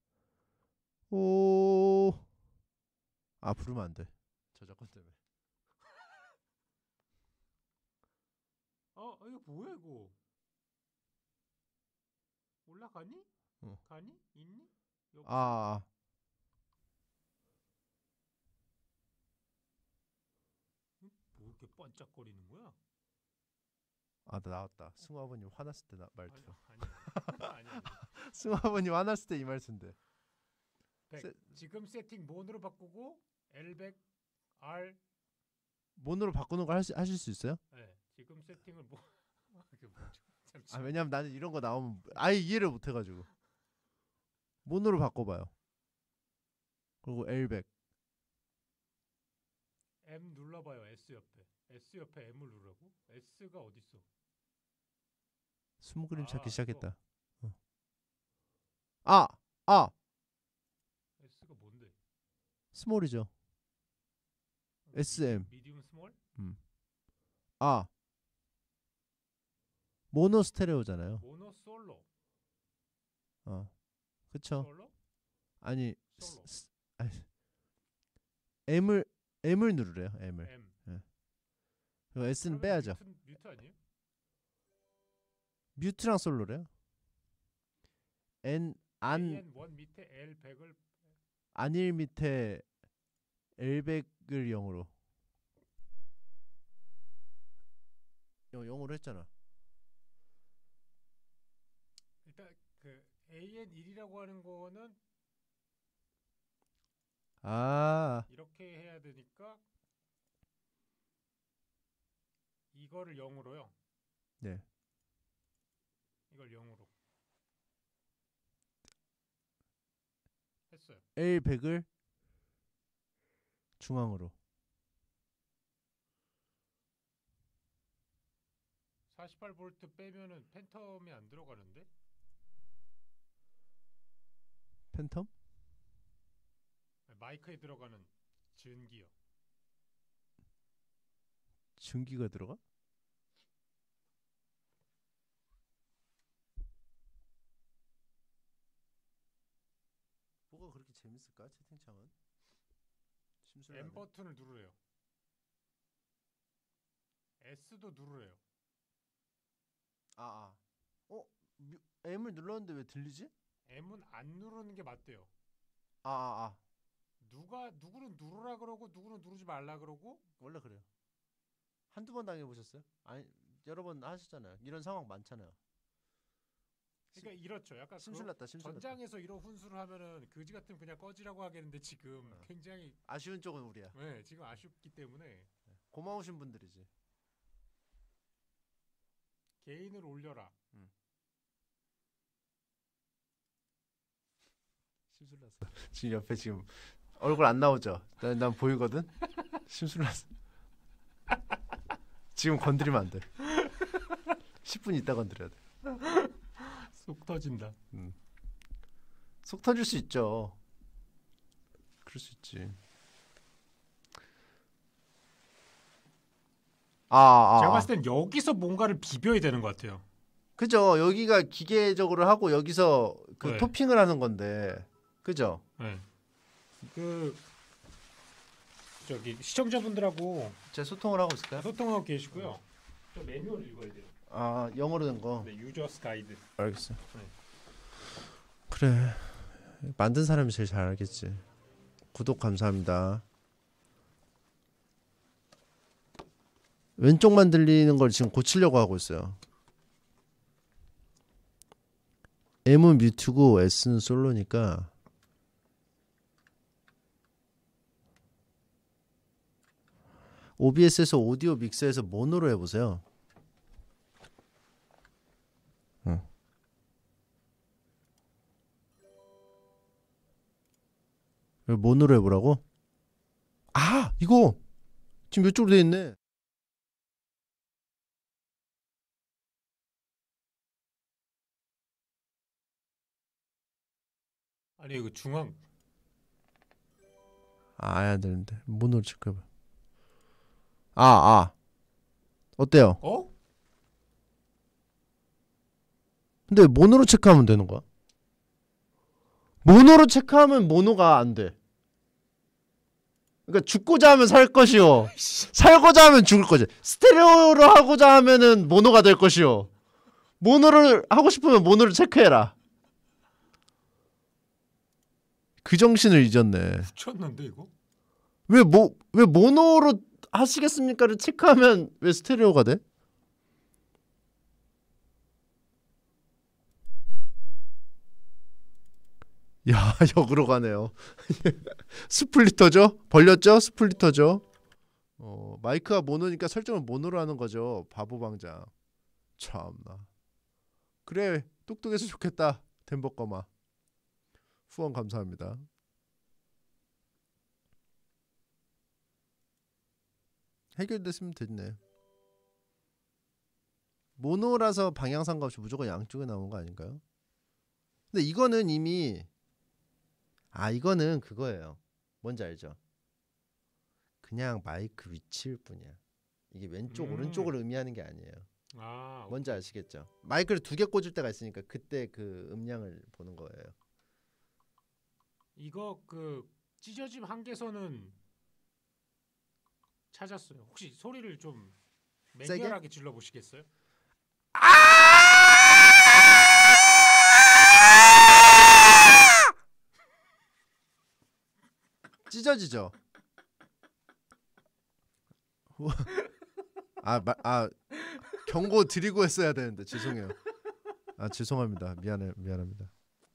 Speaker 1: 오, 아 부르면 안 돼. 저작권 때문에.
Speaker 2: 어? 어, 이거 뭐야 이거? 올라가니?
Speaker 1: 어.
Speaker 2: 가니? 있니? 여보세요?
Speaker 1: 아,
Speaker 2: 뭐 이렇게 반짝거리는 거야?
Speaker 1: 아, 나 나왔다. 승우 아버님 화났을 때 나 말투.
Speaker 2: 아니 아니 아니 아니.
Speaker 1: 승우 아버님 화났을 때 이 말투인데.
Speaker 2: 백.
Speaker 1: 세-
Speaker 2: 지금 세팅 몬으로 바꾸고 엘 백 알.
Speaker 1: 몬으로 바꾸는 거 하실 하실 수 있어요?
Speaker 2: 네. 지금 세팅을 뭐 이게 뭐죠?
Speaker 1: 아
Speaker 2: 잠시만.
Speaker 1: 왜냐면 나는 이런 거 나오면 아예 이해를 못 해가지고. 몬으로 바꿔봐요. 그리고 엘 백.
Speaker 2: M 눌러봐요. S 옆에. S 옆에 M을 누르라고? S가 어디 있어?
Speaker 1: 숨 그림
Speaker 2: 아,
Speaker 1: 찾기 시작했다. 어. 아, 아,
Speaker 2: S가 뭔데?
Speaker 1: 스몰이죠. 에스엠.
Speaker 2: 미디움 스몰?
Speaker 1: 음. 아, 모노 스테레오잖아요.
Speaker 2: 모노 솔로.
Speaker 1: 어, 그쵸?
Speaker 2: 솔로?
Speaker 1: 아니,
Speaker 2: 솔로.
Speaker 1: 스, 스, 아니, M을 M을 누르래요. M을.
Speaker 2: M.
Speaker 1: 그리고 S는
Speaker 2: 그러면
Speaker 1: 빼야죠.
Speaker 2: 뮤트, 뮤트 아니에요?
Speaker 1: 뮤트랑 솔로래요. N 안
Speaker 2: 에이엔 일 밑에 엘 백을
Speaker 1: 안일 밑에 엘 백을 영으로. 영 영으로 했잖아.
Speaker 2: 일단 그 에이엔 일이라고 하는 거는
Speaker 1: 아,
Speaker 2: 이렇게 해야 되니까 이거를 영으로요.
Speaker 1: 네.
Speaker 2: 이걸 영으로 했어요.
Speaker 1: 엘 백을 중앙으로.
Speaker 2: 사십팔 볼트 빼면은 팬텀이 안 들어가는데?
Speaker 1: 팬텀?
Speaker 2: 마이크에 들어가는 전기요.
Speaker 1: 전기가 들어가? 뭐가 그렇게 재밌을까? 채팅창은 심술나네.
Speaker 2: M 버튼을 누르래요. S도 누르래요.
Speaker 1: 아, 아. 어? 뮤, M을 눌렀는데 왜 들리지?
Speaker 2: M은 안 누르는 게 맞대요.
Speaker 1: 아, 아, 아.
Speaker 2: 누가 누구는 누르라 그러고 누구는 누르지 말라 그러고.
Speaker 1: 원래 그래요. 한두 번 당해보셨어요? 아니, 여러 번 하셨잖아요. 이런 상황 많잖아요.
Speaker 2: 그러니까 이렇죠. 약간
Speaker 1: 심술났다, 심술났다.
Speaker 2: 전장에서 이런 훈수를 하면은 그지 같으면 그냥 꺼지라고 하겠는데 지금
Speaker 1: 어.
Speaker 2: 굉장히
Speaker 1: 아쉬운 쪽은 우리야.
Speaker 2: 네, 지금 아쉽기 때문에
Speaker 1: 고마우신 분들이지.
Speaker 2: 개인을 올려라.
Speaker 1: 응. 심술났어. 지금 옆에 지금 얼굴 안 나오죠? 난, 난 보이거든? 심술났어. 지금 건드리면 안 돼. 십 분 있다 건드려야 돼.
Speaker 2: 속 터진다.
Speaker 1: 음. 속 터질 수 있죠. 그럴 수 있지. 아, 아,
Speaker 2: 제가
Speaker 1: 아.
Speaker 2: 봤을 땐 여기서 뭔가를 비벼야 되는 것 같아요.
Speaker 1: 그죠? 여기가 기계적으로 하고 여기서 그
Speaker 2: 네.
Speaker 1: 토핑을 하는 건데, 그죠?
Speaker 2: 네. 그 저기 시청자분들하고
Speaker 1: 제가 소통을 하고 있을까요?
Speaker 2: 소통하고 계시고요. 저 매뉴얼 읽어야 돼요.
Speaker 1: 아 영어로 된 거.
Speaker 2: 네, 유저스 가이드.
Speaker 1: 알겠어.
Speaker 2: 네.
Speaker 1: 그래. 만든 사람이 제일 잘 알겠지. 구독 감사합니다. 왼쪽만 들리는 걸 지금 고치려고 하고 있어요. M은 뮤트고 S는 솔로니까 오비에스에서 오디오 믹서에서 모노로 해보세요. 응. 모노로 해보라고? 아 이거 지금 이쪽으로 돼 있네.
Speaker 2: 아니 이거 중앙.
Speaker 1: 아 안 되는데 모노로 체크해봐. 아 아. 어때요?
Speaker 2: 어?
Speaker 1: 근데 모노로 체크하면 되는 거야? 모노로 체크하면 모노가 안 돼. 그러니까 죽고자 하면 살 것이요. 살고자 하면 죽을 거지. 스테레오로 하고자 하면은 모노가 될 것이요. 모노를 하고 싶으면 모노를 체크해라. 그 정신을 잊었네.
Speaker 2: 붙였는데 이거?
Speaker 1: 왜 모 왜 모노로 하시겠습니까를 체크하면 왜 스테레오가 돼? 야 역으로 가네요. 스플리터죠? 벌렸죠? 스플리터죠? 어 마이크가 모노니까 설정을 모노로 하는 거죠. 바보 방장. 참나. 그래 똑똑해서 좋겠다. 덴버꺼마. 후원 감사합니다. 해결됐으면 됐네. 모노라서 방향 상관없이 무조건 양쪽에 나오는 거 아닌가요? 근데 이거는 이미 아 이거는 그거예요. 뭔지 알죠? 그냥 마이크 위치일 뿐이야. 이게 왼쪽
Speaker 2: 음.
Speaker 1: 오른쪽을 의미하는 게 아니에요.
Speaker 2: 아
Speaker 1: 뭔지 아시겠죠? 마이크를 두 개 꽂을 때가 있으니까 그때 그 음량을 보는 거예요.
Speaker 2: 이거 그 찢어짐 한계선은 찾았어요. 혹시 소리를 좀
Speaker 1: 세게?
Speaker 2: 맹렬하게 질러 보시겠어요?
Speaker 1: 찢어지죠? 아, 마, 아 경고 드리고 했어야 되는데 죄송해요. 아 죄송합니다. 미안해 미안합니다.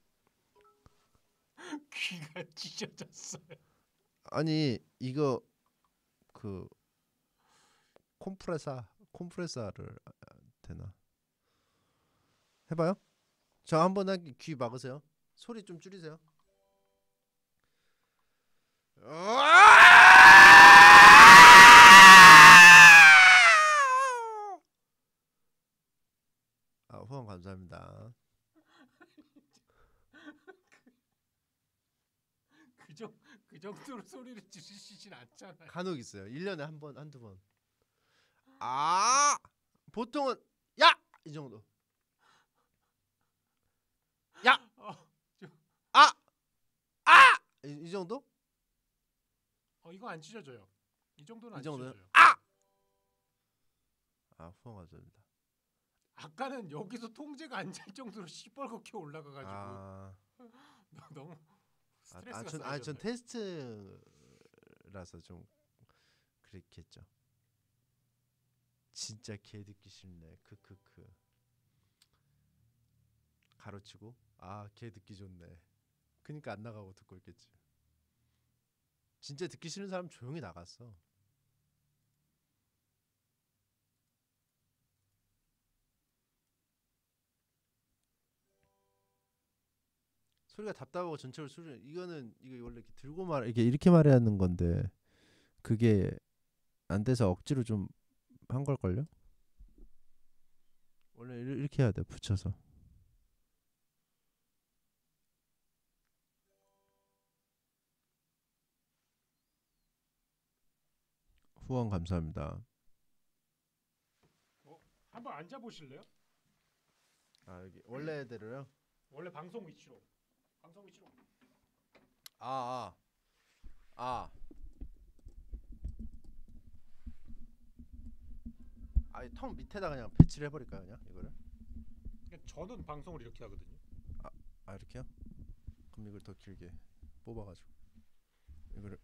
Speaker 2: 귀가 찢어졌어요.
Speaker 1: 아니 이거 그 콤프레사 콤프레사를 되나? 해봐요. 저 한번 하기 귀 막으세요. 소리 좀 줄이세요. 아 후원 감사합니다.
Speaker 2: 그, 정, 그 정도로 소리를 지르시진 않잖아요.
Speaker 1: 간혹 있어요. 일 년에 한 번, 한두 번. 아! 보통은 야! 이 정도. 야!
Speaker 2: 어, 저,
Speaker 1: 아! 아! 이, 이 정도?
Speaker 2: 어 이거 안 찢어져요. 이 정도는 안
Speaker 1: 이 정도요?
Speaker 2: 찢어져요.
Speaker 1: 아! 아, 후원 감사합니다.
Speaker 2: 아까는 여기서 통제가 안 될 정도로 시뻘겋게 올라가가지고
Speaker 1: 아,
Speaker 2: 너무
Speaker 1: 아,
Speaker 2: 스트레스가
Speaker 1: 아, 전, 아, 전
Speaker 2: 쌓이셨네.
Speaker 1: 테스트라서 좀 그렇겠죠. 진짜 개 듣기 싫네. 크크크. 가로치고 아, 개 듣기 좋네. 그니까 안 나가고 듣고 있겠지. 진짜 듣기 싫은 사람 조용히 나갔어. 소리가 답답하고 전체로 소리 이거는 이거 원래 이렇게 들고 말 이게 이렇게 말해야 하는 건데 그게 안 돼서 억지로 좀 한 걸걸요? 원래 이- 이렇게 해야 돼 붙여서. 후원 감사합니다.
Speaker 2: 어? 한번 앉아 보실래요?
Speaker 1: 아 여기 원래대로요?
Speaker 2: 원래 방송 위치로. 방송 위치로.
Speaker 1: 아 아. 아. 아니 턱 밑에다 그냥 배치를 해버릴까요 그냥 이거를?
Speaker 2: 그러니까 저는 방송을 이렇게 하거든요.
Speaker 1: 아, 아 이렇게요? 그럼 이걸 더 길게 뽑아가지고 이거를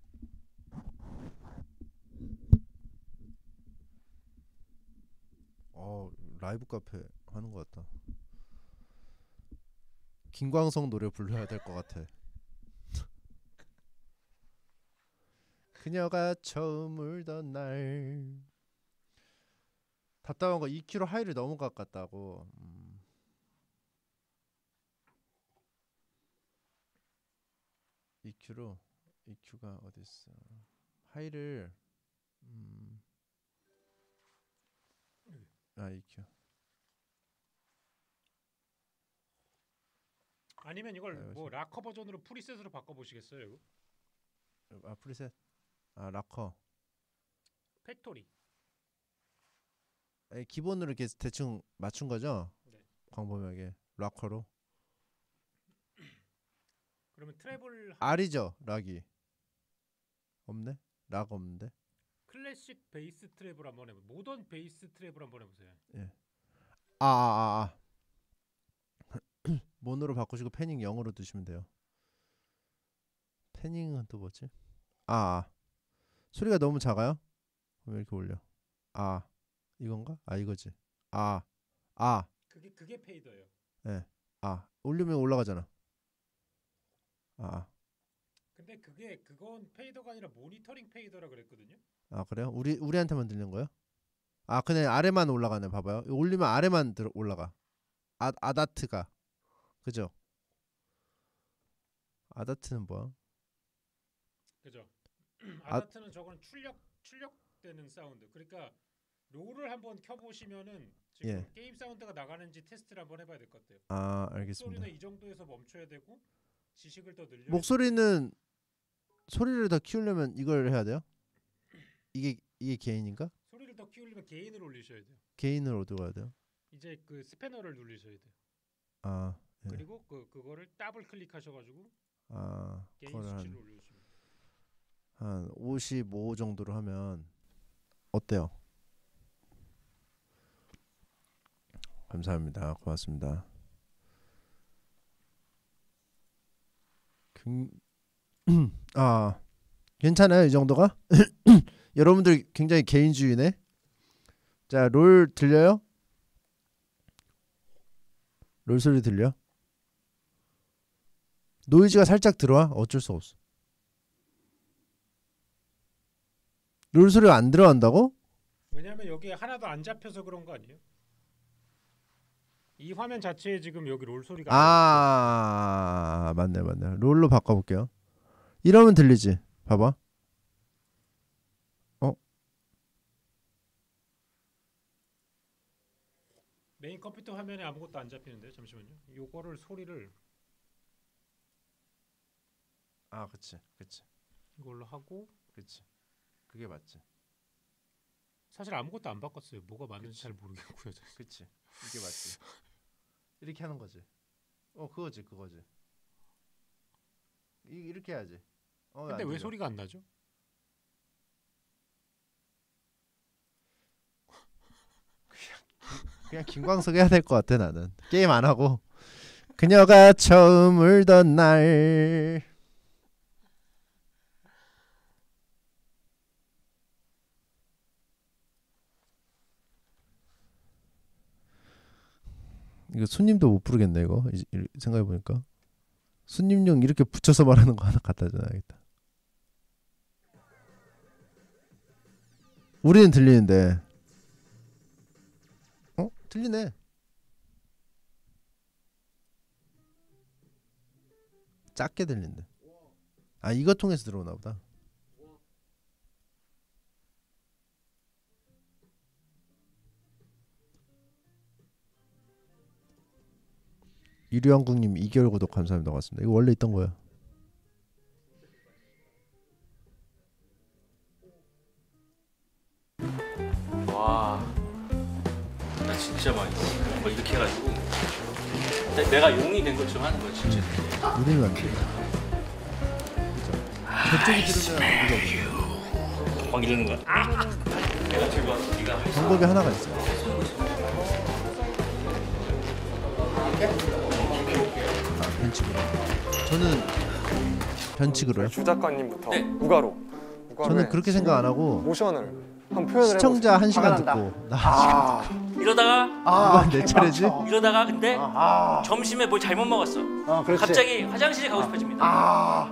Speaker 1: 어 라이브 카페 하는 것 같다. 김광석 노래 불러야 될 것 같아. 그녀가 처음 울던 날. 답답한 거 이큐로 하이를 너무 가깝다고. 음. 이큐로 이큐가 어디 있어? 하이를 음. 아 이큐.
Speaker 2: 아니면 이걸
Speaker 1: 아,
Speaker 2: 뭐 락커 버전으로 프리셋으로 바꿔 보시겠어요, 이거?
Speaker 1: 아 프리셋. 아 락커.
Speaker 2: 팩토리.
Speaker 1: 아니, 기본으로 이렇게 대충 맞춘 거죠?
Speaker 2: 네.
Speaker 1: 광범위하게 락커로.
Speaker 2: 그러면 트래블
Speaker 1: R이죠, 락이. 없네? 락 없는데.
Speaker 2: 클래식 베이스 트래블 한번 해보. 모던 베이스 트래블 한번 해보세요.
Speaker 1: 예. 아, 아, 아, 아. 모노로 바꾸시고 패닝 영으로 두시면 돼요. 패닝은 또 뭐지? 아, 아. 소리가 너무 작아요? 왜 이렇게 올려? 아, 이건가? 아, 이거지. 아, 아.
Speaker 2: 그게 그게 페이더예요.
Speaker 1: 예. 아, 올리면 올라가잖아. 아.
Speaker 2: 근데 그게 그건 페이더가 아니라 모니터링 페이더라 그랬거든요.
Speaker 1: 아, 그래요? 우리 우리한테만 들리는 거예요? 아, 그냥 아래만 올라가네. 봐봐요. 올리면 아래만 들어 올라가. 아, 아다트가. 그죠? 아다트는 뭐야?
Speaker 2: 그죠?
Speaker 1: 아-
Speaker 2: 아다트는 저건 출력 출력되는 사운드. 그러니까 롤을 한번 켜보시면은 지금
Speaker 1: 예.
Speaker 2: 게임 사운드가 나가는지 테스트를 한번 해봐야 될 것 같아요.
Speaker 1: 아, 알겠습니다.
Speaker 2: 목소리는 이 정도에서 멈춰야 되고 지식을 더 늘려.
Speaker 1: 목소리는 소리를 더 키우려면 이걸 해야 돼요? 이게 이게 개인인가?
Speaker 2: 소리를 더 키우려면 게인을 올리셔야 돼요.
Speaker 1: 개인을 어디로 가야 돼요?
Speaker 2: 이제 그 스패너를 누르셔야 돼요.
Speaker 1: 아, 예.
Speaker 2: 그리고 그 그거를 더블 클릭하셔가지고
Speaker 1: 아,
Speaker 2: 게인
Speaker 1: 그걸
Speaker 2: 수치를
Speaker 1: 한,
Speaker 2: 올려주시면.
Speaker 1: 한 오십오 정도로 하면 어때요? 감사합니다. 고맙습니다. 굉... 아, 괜찮아요, 이 정도가? 여러분들 굉장히 개인주의네. 자, 롤 들려요? 롤 소리 들려? 노이즈가 살짝 들어와? 어쩔 수 없어. 롤 소리가 안 들어간다고?
Speaker 2: 왜냐하면 여기 하나도 안 잡혀서 그런 거 아니에요? 이 화면 자체에 지금 여기 롤 소리가
Speaker 1: 아, 맞네, 맞네. 롤로 바꿔볼게요. 이러면 들리지? 봐봐. 어?
Speaker 2: 메인 컴퓨터 화면에 아무것도 안 잡히는데 잠시만요. 요거를 소리를
Speaker 1: 아, 그치, 그치,
Speaker 2: 이걸로 하고
Speaker 1: 그치. 그게 맞지.
Speaker 2: 사실 아무것도 안 바꿨어요. 뭐가 맞는지
Speaker 1: 그치.
Speaker 2: 잘 모르겠고요.
Speaker 1: 그치. 이게 맞지. 이렇게 하는 거지. 어, 그거지, 그거지. 이, 이렇게 해야지. 어,
Speaker 2: 근데
Speaker 1: 안
Speaker 2: 왜
Speaker 1: 들려.
Speaker 2: 소리가 안 나죠?
Speaker 1: 그냥 김광석 해야 될 것 같아 나는. 게임 안 하고. 그녀가 처음 울던 날. 이거 손님도 못 부르겠네 이거. 생각해 보니까 손님용 이렇게 붙여서 말하는 거 하나 갖다 줘야겠다. 우리는 들리는데. 어? 들리네. 작게 들린대. 아, 이거 통해서 들어오나 보다. 유리왕국님 이 개월 구독 감사합니다. 고맙습니다. 이거 원래 있던 거야.
Speaker 3: 와, 나 진짜 많이 먹어. 뭐 이렇게 해가지고 내가 용이 된 것처럼 하는 거야 진짜.
Speaker 1: 이러면 안 돼. 저쪽이 들으면 우리가
Speaker 3: 막 이러는 거야. 아! 내가 들고 왔어. 네가 할 수.
Speaker 1: 방법이 하나가 있어요. 아, 변칙으로. 저는 변칙으로요.
Speaker 4: 주 작가님부터
Speaker 3: 네.
Speaker 4: 우가로. 우가로에
Speaker 1: 저는 그렇게 생각 안 하고
Speaker 4: 모션을 한 표현을
Speaker 1: 시청자 한 시간
Speaker 5: 화가
Speaker 1: 듣고 나
Speaker 5: 아,
Speaker 3: 이러다가
Speaker 5: 아,
Speaker 1: 내 차례지?
Speaker 3: 이러다가 근데
Speaker 5: 아,
Speaker 3: 점심에 뭘 잘못 먹었어.
Speaker 5: 아, 그렇지.
Speaker 3: 갑자기 화장실에 가고 싶어집니다.
Speaker 5: 아,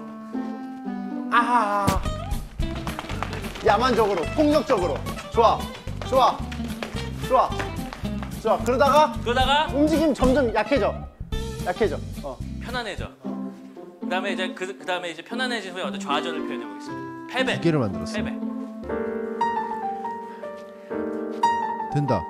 Speaker 5: 아, 야만적으로, 폭력적으로. 좋아, 좋아, 좋아, 좋아. 그러다가
Speaker 3: 그러다가
Speaker 5: 움직임 점점 약해져, 약해져. 어.
Speaker 3: 편안해져. 그다음에 이제 그 그다음에 이제 편안해진 후에 어떤 좌절을 표현해 보겠습니다. 패배.
Speaker 1: 두 개를 만들었어.
Speaker 3: 패배.
Speaker 1: 된다.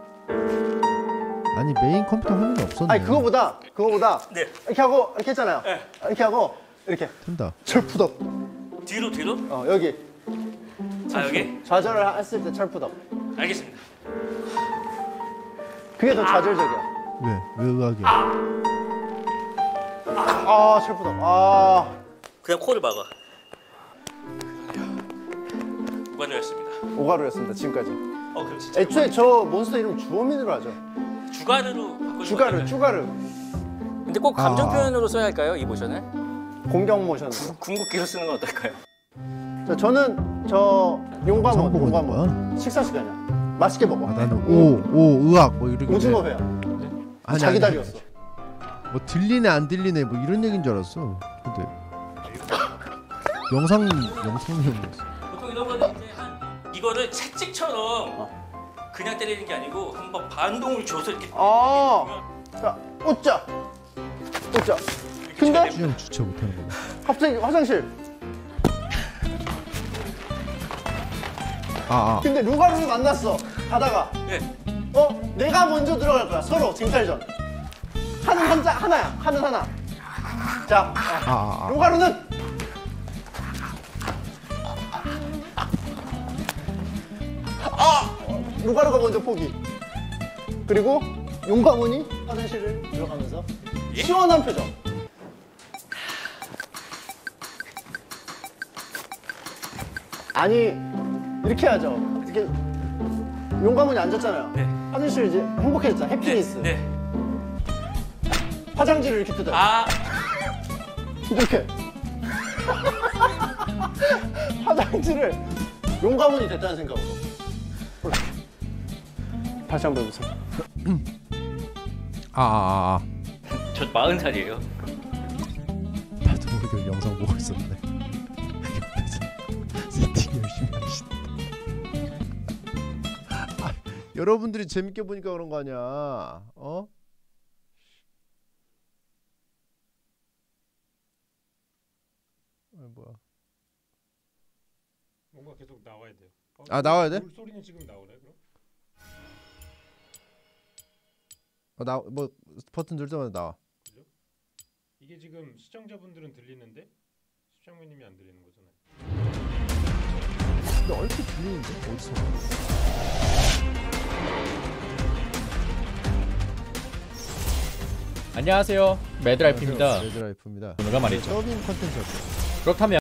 Speaker 1: 아니 메인 컴퓨터 화면이 없었네.
Speaker 5: 아니 그거보다, 그거보다
Speaker 3: 네.
Speaker 5: 이렇게 하고 이렇게 했잖아요.
Speaker 3: 네.
Speaker 5: 이렇게 하고 이렇게
Speaker 1: 된다.
Speaker 5: 철푸덕.
Speaker 3: 뒤로 뒤로.
Speaker 5: 어 여기
Speaker 3: 아 여기.
Speaker 5: 좌절을 했을 때 철푸덕.
Speaker 3: 알겠습니다.
Speaker 5: 그게 더 좌절적이야.
Speaker 1: 왜? 왜 의학이야?
Speaker 5: 아 철푸덕. 아.
Speaker 3: 그냥 코를 막아. 무관이었습니다.
Speaker 5: 오가루였습니다 지금까지.
Speaker 3: 어 그럼 진짜.
Speaker 5: 애초에 저 몬스터 이름 주어민으로 하죠.
Speaker 3: 주가르로 바꿔.
Speaker 5: 주가르, 주가르.
Speaker 3: 근데 꼭 감정
Speaker 1: 아.
Speaker 3: 표현으로 써야 할까요 이 모션을?
Speaker 5: 공격 모션.
Speaker 3: 궁극기로 쓰는 건 어떨까요?
Speaker 5: 저, 저는 저 용광원,
Speaker 1: 영상 보고 있는
Speaker 5: 용광원. 식사 시간이야. 맛있게 먹어.
Speaker 1: 아 나는 오, 오 의학 뭐 이러길래.
Speaker 5: 오징어 회야.
Speaker 1: 아니,
Speaker 5: 자기
Speaker 1: 아니,
Speaker 5: 다리였어.
Speaker 1: 뭐 들리네 안 들리네 뭐 이런 얘기인 줄 알았어. 근데 영상 영상이었어.
Speaker 3: 보통 이런 거는 이제 한 이거를 채찍처럼 그냥 때리는 게 아니고 한번 반동을 줘서 이렇게.
Speaker 5: 아, 자, 웃자, 웃자. 근데
Speaker 1: 주영 주체 못하는 거야.
Speaker 5: 갑자기 화장실.
Speaker 1: 아, 아.
Speaker 5: 근데 루가루를 만났어. 가다가
Speaker 3: 네.
Speaker 5: 어 내가 먼저 들어갈 거야. 서로 쟁탈전. 하는 한자 하나야. 하는 하나. 자,
Speaker 1: 아, 아, 아.
Speaker 5: 루가루는 아 루가루가 먼저 포기. 그리고 용광원이 화장실을 들어가면서
Speaker 3: 예?
Speaker 5: 시원한 표정. 아니 이렇게 하죠. 이렇게 용광원이 앉았잖아요.
Speaker 3: 네.
Speaker 5: 화장실 이제 행복해졌잖아. 해피니스.
Speaker 3: 네. 네.
Speaker 5: 화장지를 이렇게 뜯어요.
Speaker 3: 아
Speaker 5: 이렇게 화장지를 용광원이 됐다는 생각으로. 이렇게. 다시 한번 해보세요.
Speaker 1: 아, 아, 아.
Speaker 3: 저 마흔 살이에요.
Speaker 1: 나도 모르게 영상 보고 있었네. 세팅 열심히 하시네. 아, 여러분들이 재밌게 보니까 그런 거 아니야? 어? 아, 뭐야?
Speaker 2: 뭔가 계속 나와야 돼요. 어,
Speaker 1: 아, 나와야 돼?
Speaker 2: 물 소리는 지금 나오나요? 그럼?
Speaker 1: 어, 나 뭐 버튼 누를 때마다 나와.
Speaker 2: 이게 지금 시청자분들은 들리는데 시청자님이 안 들리는 거잖아요.
Speaker 1: 근데 얼핏 들리는데 어디서?
Speaker 6: 안녕하세요. 매드라이프입니다.
Speaker 1: 매드라이프입니다.
Speaker 6: 오늘가 말이죠.
Speaker 1: 서빙 컨텐츠였고.
Speaker 6: 그렇다면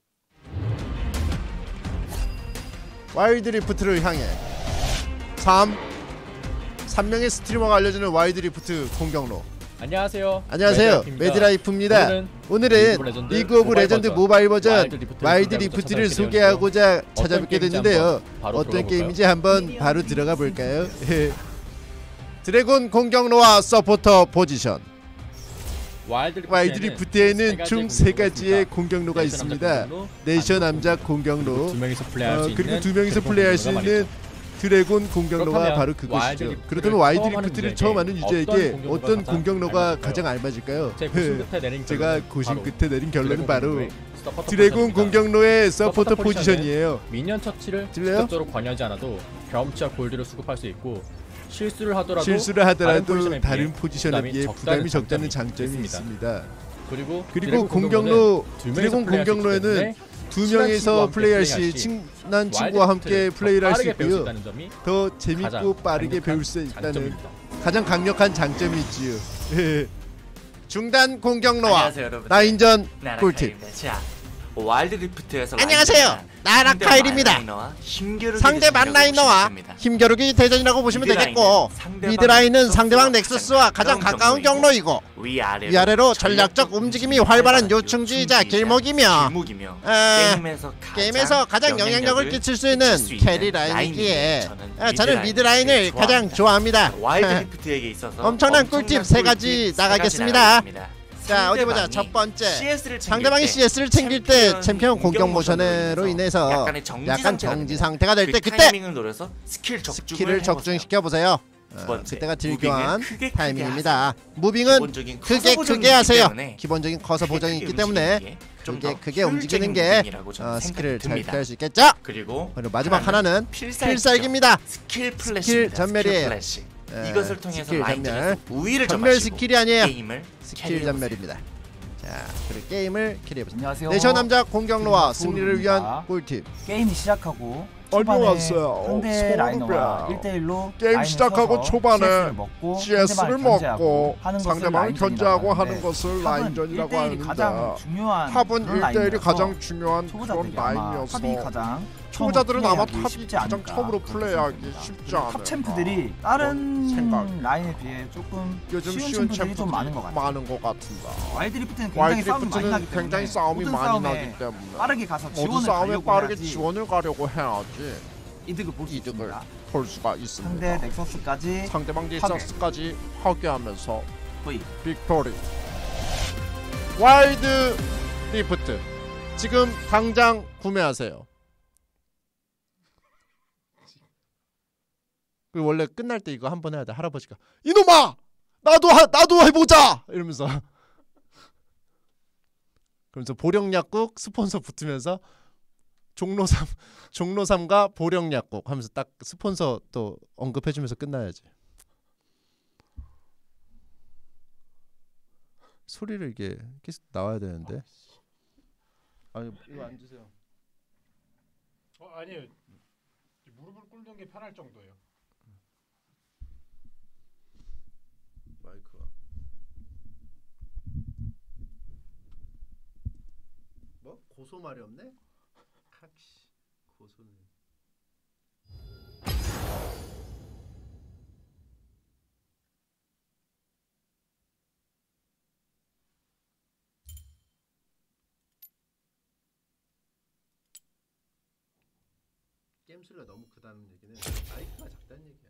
Speaker 1: 와일드 리프트를 향해 삼 삼 명의 스트리머가 알려주는 와일드 리프트 공격로.
Speaker 6: 안녕하세요.
Speaker 1: 안녕하세요. 매드라이프입니다.
Speaker 6: 오늘은,
Speaker 1: 오늘은 리그 오브 레전드 모바일 버전 와일드 리프트를 소개하고자 찾아뵙게 됐는데요. 어떤 게임인지 한번 바로 들어가 볼까요? 드래곤 공격로와 서포터 포지션. 와일드 리프트에는 총 세 가지의 공격로가 있습니다. 내셔 남자 공격로,
Speaker 6: 두 명이서 플레이할
Speaker 1: 어,
Speaker 6: 수
Speaker 1: 그리고
Speaker 6: 있는
Speaker 1: 두 명이서 플레이할 수 있는 드래곤 공격로가
Speaker 6: 그렇다면
Speaker 1: 바로 그것이죠.
Speaker 6: 와일드
Speaker 1: 그렇다면 와일드
Speaker 6: 처음 하는
Speaker 1: 리프트를 처음 하는
Speaker 6: 유저에게
Speaker 1: 유저에게
Speaker 6: 어떤
Speaker 1: 어떤
Speaker 6: 공격로가
Speaker 1: 공격로가
Speaker 6: 가장
Speaker 1: 가장 알맞을까요?
Speaker 6: 제 고심 끝에 내린
Speaker 1: 제가
Speaker 6: 결론은
Speaker 1: 고심
Speaker 6: 바로
Speaker 1: 끝에 내린 결론은 바로
Speaker 6: 드래곤 서포터
Speaker 1: 드래곤
Speaker 6: 포지션입니다.
Speaker 1: 공격로의 서포터
Speaker 6: 서포터
Speaker 1: 포지션이에요.
Speaker 6: 미니언 처치를
Speaker 1: 들려요?
Speaker 6: 직접적으로 관여하지 않아도 경험치와 골드를 수급할 수 있고 실수를 하더라도
Speaker 1: 실수를 하더라도
Speaker 6: 포지션에
Speaker 1: 다른
Speaker 6: 비해
Speaker 1: 포지션에 비해 부담이 적다는
Speaker 6: 장점이
Speaker 1: 장점이
Speaker 6: 있습니다.
Speaker 1: 있습니다.
Speaker 6: 그리고
Speaker 1: 그리고 공격로
Speaker 6: 두
Speaker 1: 드래곤
Speaker 6: 명이서 플레이할 수 있기
Speaker 1: 공격로에는
Speaker 6: 때문에
Speaker 1: 두
Speaker 6: 친한
Speaker 1: 명이서
Speaker 6: 친구와
Speaker 1: 플레이할
Speaker 6: 함께
Speaker 1: 시
Speaker 6: 플레이할 시
Speaker 1: 친한 친구와 함께
Speaker 6: 와일드
Speaker 1: 플레이를 할 수
Speaker 6: 빠르게 배울 수
Speaker 1: 있고요.
Speaker 6: 있다는 점이
Speaker 1: 더 재밌고
Speaker 6: 가장
Speaker 1: 빠르게
Speaker 6: 강력한
Speaker 1: 배울 수 있다는
Speaker 6: 장점입니다.
Speaker 1: 가장 강력한 장점이 있지요. 중단 공격로와
Speaker 3: 안녕하세요, 여러분.
Speaker 1: 라인전
Speaker 3: 나라
Speaker 1: 꿀팁.
Speaker 3: 카일입니다. 자, 와일드 리프트에서
Speaker 1: 안녕하세요.
Speaker 3: 라인전은
Speaker 1: 나라
Speaker 3: 상대
Speaker 1: 카일입니다.
Speaker 3: 만라이너와 힘겨루기
Speaker 1: 상대
Speaker 3: 대전이라고
Speaker 1: 만라이너와
Speaker 3: 보시면 됩니다.
Speaker 1: 힘겨루기 대전이라고 보시면
Speaker 3: 미드라인은
Speaker 1: 되겠고
Speaker 3: 상대방
Speaker 1: 미드라인은 상대방
Speaker 3: 넥서스와
Speaker 1: 넥서스와 가장
Speaker 3: 가장
Speaker 1: 가까운
Speaker 3: 경로이고,
Speaker 1: 경로이고
Speaker 3: 위아래로,
Speaker 1: 위아래로 전략적 움직임이 활발한 요충지이자 길목이며
Speaker 3: 길목이며
Speaker 1: 에,
Speaker 3: 게임에서 가장,
Speaker 1: 게임에서 가장 영향력을 끼칠 수 있는 캐리 라인이기에 아, 저는 미드라인을 가장 좋아합니다.
Speaker 3: 와일드 리프트에게 있어서
Speaker 1: 엄청난 꿀팁 세 가지 나가겠습니다. 자 어디 보자.
Speaker 3: 상대방이
Speaker 1: 첫 번째
Speaker 3: 씨에스를 챙길
Speaker 1: 상대방이
Speaker 3: 때
Speaker 1: 씨에스를 챙길 때
Speaker 3: 챔피언
Speaker 1: 챔피언 공격
Speaker 3: 공격
Speaker 1: 모션으로 인해서
Speaker 3: 약간의 정지
Speaker 1: 약간
Speaker 3: 상태가
Speaker 1: 정지
Speaker 3: 됩니다.
Speaker 1: 상태가 될 때
Speaker 3: 그
Speaker 1: 그때
Speaker 3: 타이밍을 노려서 스킬 적중을
Speaker 1: 스킬을
Speaker 3: 해보세요.
Speaker 1: 적중시켜 보세요.
Speaker 3: 두 번째,
Speaker 1: 그때가 딜
Speaker 3: 무빙을
Speaker 1: 교환
Speaker 3: 크게 크게
Speaker 1: 타이밍입니다. 무빙은
Speaker 3: 기본적인 커서
Speaker 1: 크게
Speaker 3: 보정이
Speaker 1: 크게
Speaker 3: 있기
Speaker 1: 하세요.
Speaker 3: 때문에
Speaker 1: 기본적인 커서
Speaker 3: 크게
Speaker 1: 보정이
Speaker 3: 크게
Speaker 1: 있기 때문에
Speaker 3: 움직이는 게 좀
Speaker 1: 크게
Speaker 3: 더
Speaker 1: 크게 움직이는
Speaker 3: 효율적인
Speaker 1: 게
Speaker 3: 무빙이라고 저는
Speaker 1: 어, 스킬을 잘
Speaker 3: 생각이
Speaker 1: 피할
Speaker 3: 듭니다.
Speaker 1: 수 있겠죠.
Speaker 3: 그리고
Speaker 1: 그리고 마지막 하나는
Speaker 3: 필살기죠.
Speaker 1: 필살기입니다.
Speaker 3: 스킬 플래시
Speaker 1: 스킬 전멸이에요.
Speaker 3: 플래시.
Speaker 1: 예,
Speaker 3: 이것을 통해서
Speaker 1: 스킬
Speaker 3: 라인전에서
Speaker 1: 전멸.
Speaker 3: 우위를
Speaker 1: 전멸
Speaker 3: 점하시고
Speaker 1: 스킬이 아니에요.
Speaker 3: 게임을
Speaker 1: 스킬
Speaker 3: 캐리해보세요.
Speaker 1: 전멸입니다. 자, 그리고 게임을 캐리해보세요.
Speaker 7: 안녕하세요.
Speaker 1: 내셔 남자 공격로와
Speaker 7: 음,
Speaker 1: 승리를
Speaker 7: 소울입니다.
Speaker 1: 위한 꿀팁.
Speaker 7: 게임이 시작하고
Speaker 1: 안녕하세요.
Speaker 7: 초반에 상대
Speaker 1: 소울이야.
Speaker 7: 라이너가 일 대일로
Speaker 1: 게임 시작하고 초반에
Speaker 7: 먹고
Speaker 1: 씨에스를 먹고
Speaker 7: 하는 것을
Speaker 1: 상대방을
Speaker 7: 라인전이라고
Speaker 1: 견제하고
Speaker 7: 하는데
Speaker 1: 하는 것을
Speaker 7: 탑은
Speaker 1: 라인전이라고
Speaker 7: 일 대일이 가장
Speaker 1: 하는데
Speaker 7: 중요한
Speaker 1: 탑은
Speaker 7: 그런
Speaker 1: 일 대일이
Speaker 7: 라인이어서
Speaker 1: 가장 중요한 그런
Speaker 7: 초보자들이 아마
Speaker 1: 라인이어서
Speaker 7: 탑이 가장
Speaker 1: 초보자들은 아마
Speaker 7: 플레이하기
Speaker 1: 탑이
Speaker 7: 쉽지
Speaker 1: 가장
Speaker 7: 않을까
Speaker 1: 처음으로
Speaker 7: 그렇게
Speaker 1: 플레이하기
Speaker 7: 생각합니다.
Speaker 1: 쉽지
Speaker 7: 그리고
Speaker 1: 않을까
Speaker 7: 탑 챔프들이
Speaker 1: 그런
Speaker 7: 다른
Speaker 1: 생각.
Speaker 7: 라인에 비해 조금
Speaker 1: 요즘
Speaker 7: 쉬운
Speaker 1: 쉬운
Speaker 7: 챔프들이
Speaker 1: 챔프들이
Speaker 7: 좀 많은 것 같아요.
Speaker 1: 많은 것 같습니다.
Speaker 7: 와일드 리프트는 굉장히
Speaker 1: 와일드
Speaker 7: 싸움이 많이 나기
Speaker 1: 리프트는
Speaker 7: 때문에
Speaker 1: 굉장히 싸움이
Speaker 7: 모든
Speaker 1: 많이
Speaker 7: 싸움에
Speaker 1: 나기 때문에
Speaker 7: 빠르게 가서
Speaker 1: 모든
Speaker 7: 지원을
Speaker 1: 싸움에
Speaker 7: 가려고
Speaker 1: 빠르게
Speaker 7: 해야지
Speaker 1: 지원을 가려고 해야지
Speaker 7: 이득을 볼 수
Speaker 1: 이득을
Speaker 7: 있습니다.
Speaker 1: 볼 수가
Speaker 7: 상대
Speaker 1: 있습니다.
Speaker 7: 넥서스까지
Speaker 1: 상대방 넥서스까지 파괴하면서
Speaker 7: 거의
Speaker 1: 빅토리. 와일드 리프트 지금 당장 구매하세요. 그 원래 끝날 때 이거 한 번 해야 돼. 할아버지가 이놈아 나도 하, 나도 해보자 이러면서 그러면서 보령약국 스폰서 붙으면서 종로삼 종로삼과 보령약국 하면서 딱 스폰서 또 언급해주면서 끝나야지. 소리를 이게 계속 나와야 되는데. 아니 이거 안 주세요.
Speaker 2: 어 아니에요. 무릎을 꿇는 게 편할 정도예요.
Speaker 1: 마이크가 뭐 고소 말이 없네? 칵씨 고소는 게임 소리가 너무 크다는 얘기는 마이크가 작다는 얘기야.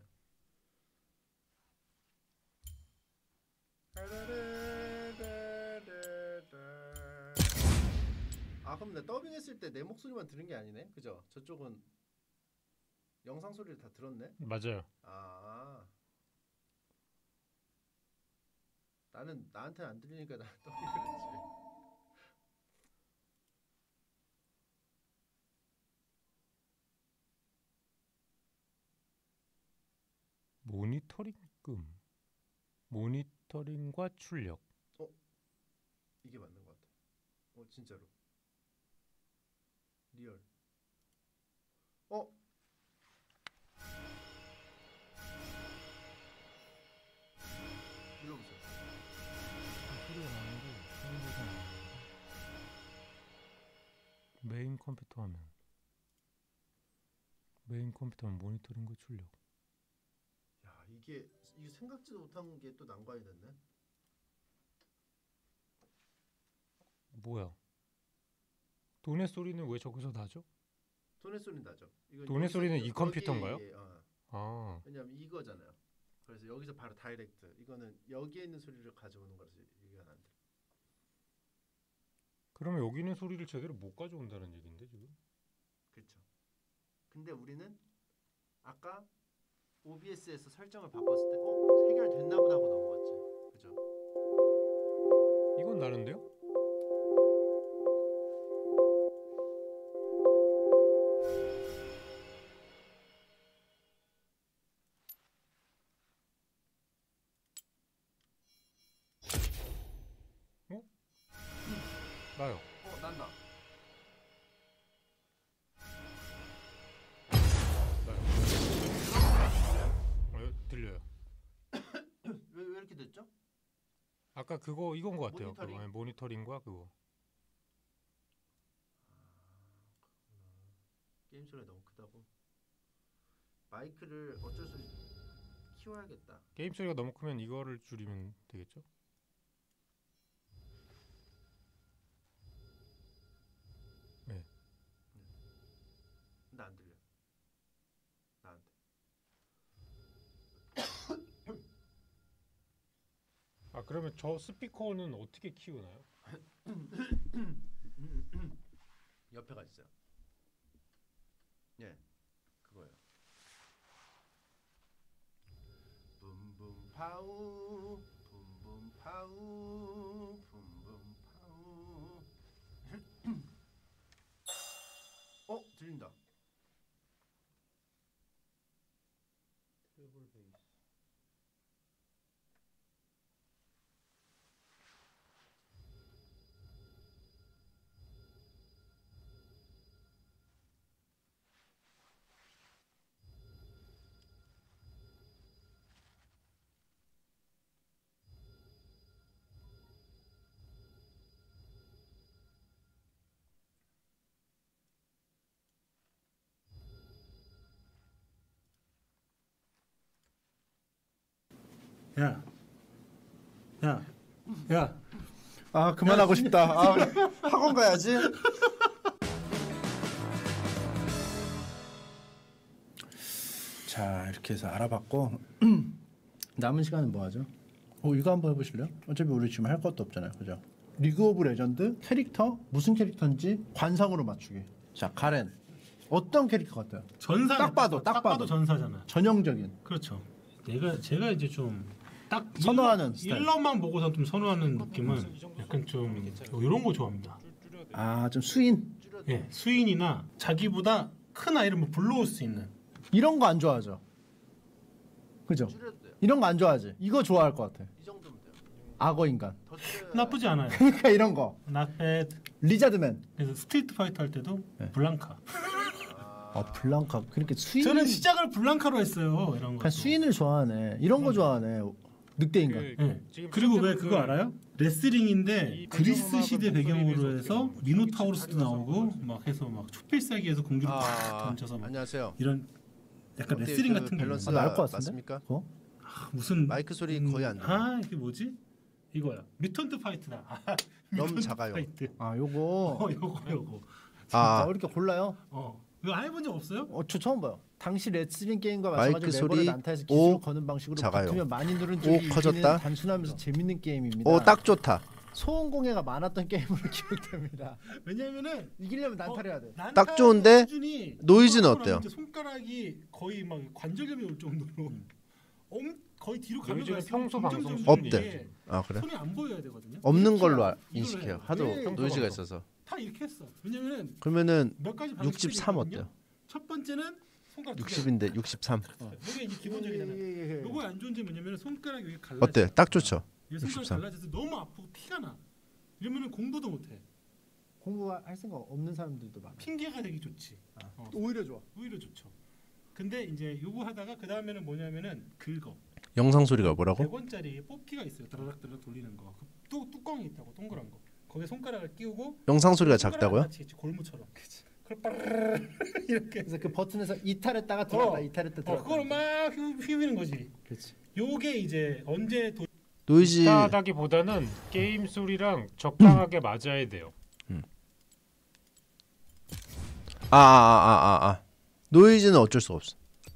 Speaker 1: 아 그럼 내 더빙했을 때 내 목소리만 들은 게 아니네, 그죠? 저쪽은 영상 소리를 다 들었네.
Speaker 2: 맞아요.
Speaker 1: 아 나는 나한테는 안 들리니까 나 더빙했지.
Speaker 2: 모니터링금. 모니터링과 출력.
Speaker 1: 이게 맞는 것 같아. 어 진짜로. 리얼. 어? 눌러보세요.
Speaker 2: 소리가 나는데 사운드가 안 나는데. 메인 컴퓨터 화면. 메인 컴퓨터 화면 모니터링과 출력.
Speaker 1: 야 이게 이게 생각지도 못한 게 또 난관이 됐네.
Speaker 2: 뭐야? 돈의 소리는 왜 저기서 나죠?
Speaker 1: 돈의 소리 나죠. 이건
Speaker 2: 돈의
Speaker 1: 여기서-
Speaker 2: 소리는 이
Speaker 1: 여기-
Speaker 2: 컴퓨터인가요?
Speaker 1: 예, 어.
Speaker 2: 아,
Speaker 1: 왜냐면 이거잖아요. 그래서 여기서 바로 다이렉트. 이거는 여기에 있는 소리를 가져오는 거라서 이게 안 돼.
Speaker 2: 그러면 여기 있는 소리를 제대로 못 가져온다는 얘긴데 지금?
Speaker 1: 그렇죠. 근데 우리는 아까 오비에스에서 설정을 바꿨을 때 어? 해결됐나 보다 하고 넘어갔지. 그죠?
Speaker 2: 이건 나는데요? 어? 나요.
Speaker 1: 어 난다.
Speaker 2: 나요. 어, 들려요.
Speaker 1: 왜, 왜 이렇게 됐죠?
Speaker 2: 아까 그거 이건 것 같아요.
Speaker 1: 모니터링.
Speaker 2: 그거, 네, 모니터링과 그거.
Speaker 1: 게임 소리가 너무 크다고. 마이크를 어쩔 수 없이 키워야겠다.
Speaker 2: 게임 소리가 너무 크면 이거를 줄이면 되겠죠? 네.
Speaker 1: 근데 안 들려. 나한테.
Speaker 2: 아 그러면 저 스피커는 어떻게 키우나요?
Speaker 1: 옆에가 있어요. 예, 그거예요. 붐붐 파우, 붐붐 파우, 붐붐 파우. 어, 들린다. 트래블 베이스.
Speaker 8: 야, 야, 야.
Speaker 5: 아 그만하고 싶다. 아, 학원 가야지. 자 이렇게 해서 알아봤고 남은 시간은 뭐 하죠? 어 이거 한번 해보실래요? 어차피 우리 지금 할 것도 없잖아요, 그죠? 리그 오브 레전드 캐릭터 무슨 캐릭터인지 관상으로 맞추기. 자 가렌 어떤 캐릭터 같아요?
Speaker 8: 전사.
Speaker 5: 딱 봐도, 딱 봐도.
Speaker 8: 전사잖아.
Speaker 5: 전형적인.
Speaker 8: 그렇죠. 내가 제가 이제 좀 딱
Speaker 5: 선호하는 스타일.
Speaker 8: 일러만 보고서 좀 선호하는 느낌은 약간 좀 이런 거 좋아합니다.
Speaker 5: 아 좀 수인
Speaker 8: 예, 수인이나 자기보다 큰 아이를 뭐 불러올 수 있는.
Speaker 5: 이런 거 안 좋아하죠? 그죠? 이런 거 안 좋아하지? 이거 좋아할 것 같아.
Speaker 1: 이 정도면 돼요.
Speaker 5: 악어 인간.
Speaker 1: 더 줄여야
Speaker 8: 나쁘지 않아요.
Speaker 5: 그러니까 이런 거.
Speaker 8: Not bad.
Speaker 5: 리자드맨.
Speaker 8: 그래서 스트리트 파이터 할 때도
Speaker 5: 네.
Speaker 8: 블랑카.
Speaker 5: 아 블랑카. 그렇게 수인.
Speaker 8: 저는 시작을 블랑카로 했어요. 이런 거.
Speaker 5: 그냥 수인을 좋아하네. 이런 거 좋아하네. 늑대 인간.
Speaker 2: 그,
Speaker 8: 예.
Speaker 2: 지금
Speaker 8: 그리고 왜
Speaker 2: 실제로
Speaker 8: 그거
Speaker 2: 그-
Speaker 8: 알아요? 레슬링인데
Speaker 2: 이
Speaker 8: 그리스
Speaker 2: 배경음악은
Speaker 8: 시대
Speaker 2: 목소리에
Speaker 8: 배경으로
Speaker 2: 비해서
Speaker 8: 해서
Speaker 2: 어떻게
Speaker 8: 미노타우루스도
Speaker 2: 살려서
Speaker 8: 나오고 막 해서 막 초필살기에서 공주를 팍
Speaker 1: 아,
Speaker 8: 던져서 막
Speaker 1: 안녕하세요.
Speaker 8: 이런 약간
Speaker 1: 어때요?
Speaker 8: 레슬링
Speaker 1: 그
Speaker 8: 같은 게
Speaker 1: 밸런스
Speaker 5: 아, 나을 것 같은데?
Speaker 1: 맞습니까?
Speaker 5: 그거?
Speaker 8: 아, 무슨
Speaker 1: 마이크 소리
Speaker 8: 음,
Speaker 1: 거의 안 들려.
Speaker 8: 아 이게 뭐지? 이거야. 뮤턴트 파이트다. 아,
Speaker 1: 너무
Speaker 8: 뮤턴트
Speaker 1: 작아요.
Speaker 8: 파이트.
Speaker 5: 아 요거.
Speaker 8: 어 요거 요거.
Speaker 5: 아
Speaker 1: 아,
Speaker 5: 이렇게 골라요?
Speaker 8: 어 이거 안 해본 적 없어요?
Speaker 5: 어, 저 처음 봐요. 당시 레슬링 게임과
Speaker 1: 마이크
Speaker 5: 마찬가지로
Speaker 1: 소리
Speaker 5: 레버를 난타해서 기술을
Speaker 1: 오,
Speaker 5: 거는 방식으로
Speaker 1: 작아요.
Speaker 5: 붙으면 많이 누른
Speaker 1: 오,
Speaker 5: 쪽이
Speaker 1: 커졌다.
Speaker 5: 이기는 단순하면서 재밌는 게임입니다.
Speaker 1: 오, 딱 좋다.
Speaker 5: 소음공해가 많았던 게임으로 기억됩니다.
Speaker 8: 왜냐면은
Speaker 5: 이기려면 난타를 해야 돼.
Speaker 8: 난타
Speaker 1: 딱 좋은데
Speaker 8: 수준이
Speaker 1: 노이즈는
Speaker 8: 손가락으로
Speaker 1: 어때요?
Speaker 8: 하면 이제 손가락이 거의 막 관절염이 올 정도로 엄 거의 뒤로 가면
Speaker 2: 노이즈는
Speaker 8: 갈수록
Speaker 2: 평소
Speaker 8: 점점
Speaker 2: 방송
Speaker 8: 점점
Speaker 1: 없대.
Speaker 8: 이게
Speaker 1: 아 그래?
Speaker 8: 손이 안 보여야 되거든요.
Speaker 1: 없는
Speaker 8: 이렇게
Speaker 1: 걸로
Speaker 8: 해야-
Speaker 1: 아-
Speaker 8: 이걸로
Speaker 1: 인식해요.
Speaker 8: 해야 돼.
Speaker 1: 하도
Speaker 8: 네,
Speaker 1: 노이즈가
Speaker 2: 평소
Speaker 1: 있어서.
Speaker 8: 다 이렇게 했어. 왜냐면은
Speaker 1: 그러면은
Speaker 8: 몇 가지 방식이
Speaker 1: 육십삼
Speaker 8: 있거든요.
Speaker 1: 어때요?
Speaker 8: 첫 번째는 손가락 두 개.
Speaker 1: 육십인데 육십삼.
Speaker 8: 이게 이제 기본적이잖아요.
Speaker 5: 예, 예, 예.
Speaker 8: 요거 안 좋은 점이 뭐냐면 손가락 여기 갈라져.
Speaker 1: 어때? 딱 좋죠.
Speaker 8: 이 손가락
Speaker 1: 육십삼.
Speaker 8: 갈라져서 너무 아프고 피가 나. 이러면은 공부도 못 해.
Speaker 5: 공부할 생각 없는 사람들도 많아.
Speaker 8: 핑계가 되기 좋지. 어,
Speaker 5: 오히려 좋아.
Speaker 8: 오히려 좋죠. 근데 이제 요거 하다가 그 다음에는 뭐냐면은 긁어.
Speaker 1: 영상 소리가 뭐라고?
Speaker 8: 백 원짜리 뽑기가 있어요. 드라락 드라락 돌리는 거. 그 뚜, 뚜껑이 있다고 동그란 거. 거기에 손가락을 끼우고
Speaker 1: 영상 소리가
Speaker 8: 손가락을
Speaker 1: 작다고요?
Speaker 8: 같이 있지, 골무처럼. 그걸 빠르르르 이렇게
Speaker 5: 그래서 그 버튼에서 이탈했다가 들어갔다
Speaker 8: 어.
Speaker 5: 이탈했다
Speaker 8: 어,
Speaker 5: 들어갔다.
Speaker 8: 그걸 막 휘, 휘는 거지.
Speaker 5: 그렇지.
Speaker 8: 요게 이제 언제 도...
Speaker 1: 노이즈
Speaker 2: 비슷하다기보다는 게임 소리랑 적당하게 맞아야 돼요.
Speaker 1: 아, 아, 아, 아, 아. 노이즈는 어쩔 수 없어.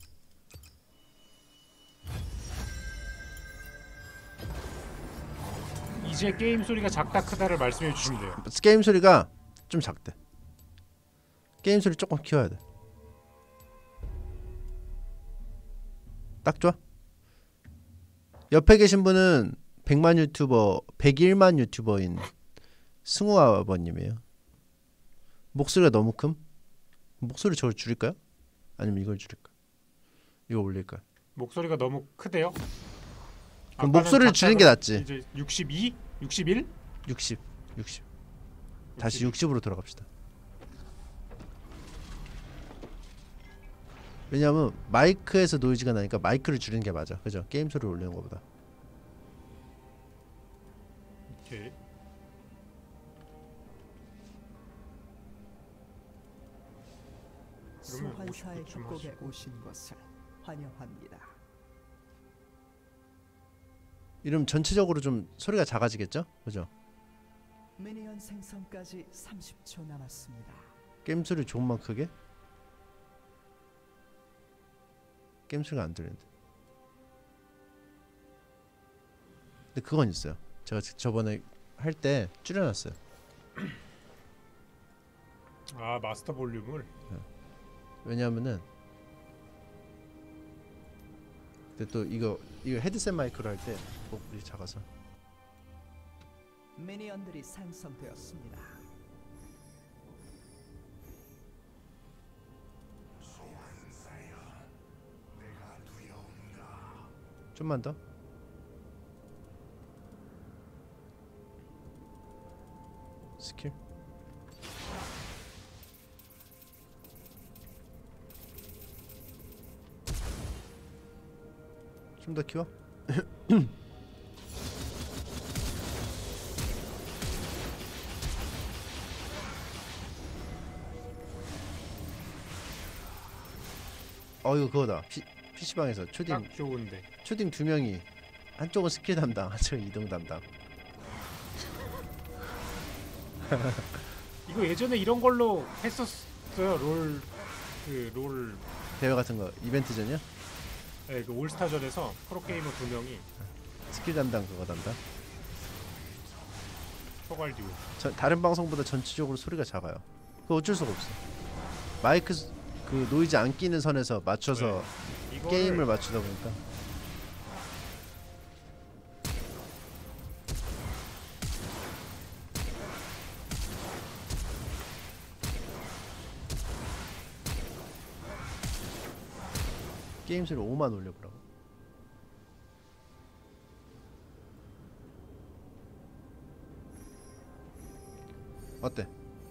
Speaker 2: 이제 게임 소리가 작다 크다를 말씀해 주시면 돼요.
Speaker 1: 게임 소리가 좀 작대. 게임 소리 조금 키워야 돼. 딱 좋아? 옆에 계신 분은 백만 유튜버, 백일만 유튜버인 승우아 아버님이에요. 목소리가 너무 큼? 목소리 저를 줄일까요? 아니면 이걸 줄일까? 이거 올릴까?
Speaker 2: 목소리가 너무 크대요.
Speaker 1: 그럼 목소리를 줄이는 게 낫지.
Speaker 2: 이제 육십이, 육십일,
Speaker 1: 육십, 육십. 다시 육십으로 돌아갑시다. 왜냐면 마이크에서 노이즈가 나니까 마이크를 줄이는 게 맞아. 그죠? 게임 소리를 올리는 것보다.
Speaker 2: 오케이. 그러면
Speaker 9: 소환사의
Speaker 2: 오십구쯤
Speaker 9: 협곡에
Speaker 2: 하시고.
Speaker 9: 오신 것을 환영합니다.
Speaker 1: 이러면 전체적으로 좀 소리가 작아지겠죠? 그죠?
Speaker 9: 미니언 생성까지 삼십 초 남았습니다.
Speaker 1: 게임 소리 조금만 크게? 게임 소리가 안 들리는데. 근데 그건 있어요. 제가 저번에 할 때 줄여놨어요.
Speaker 2: 아 마스터 볼륨을.
Speaker 1: 왜냐하면은 근데 또 이거 이거 헤드셋 마이크로 할 때 목이 작아서.
Speaker 9: 미니언들이 생성되었습니다.
Speaker 1: 좀만 더. 스킬. 좀 더 키워. 어 이거 그거다. 피, 피시방에서 초딩
Speaker 2: 딱 좋은데.
Speaker 1: 초딩 두 명이 한쪽은 스킬 담당, 한쪽은 이동 담당.
Speaker 2: 이거 예전에 이런 걸로 했었어요. 롤 그 롤
Speaker 1: 대회 같은 거 이벤트전이요?
Speaker 2: 네, 그 올스타전에서 프로게이머 두 명이
Speaker 1: 스킬 담당 그거 담당.
Speaker 2: 초갈 듀오.
Speaker 1: 저, 다른 방송보다 전체적으로 소리가 작아요. 그거 어쩔 수가 없어. 마이크 스- 그 노이즈 안 끼는 선에서 맞춰서
Speaker 2: 이거를
Speaker 1: 게임을 맞추다 보니까. 게임 소리 오만 올려보라고. 어때?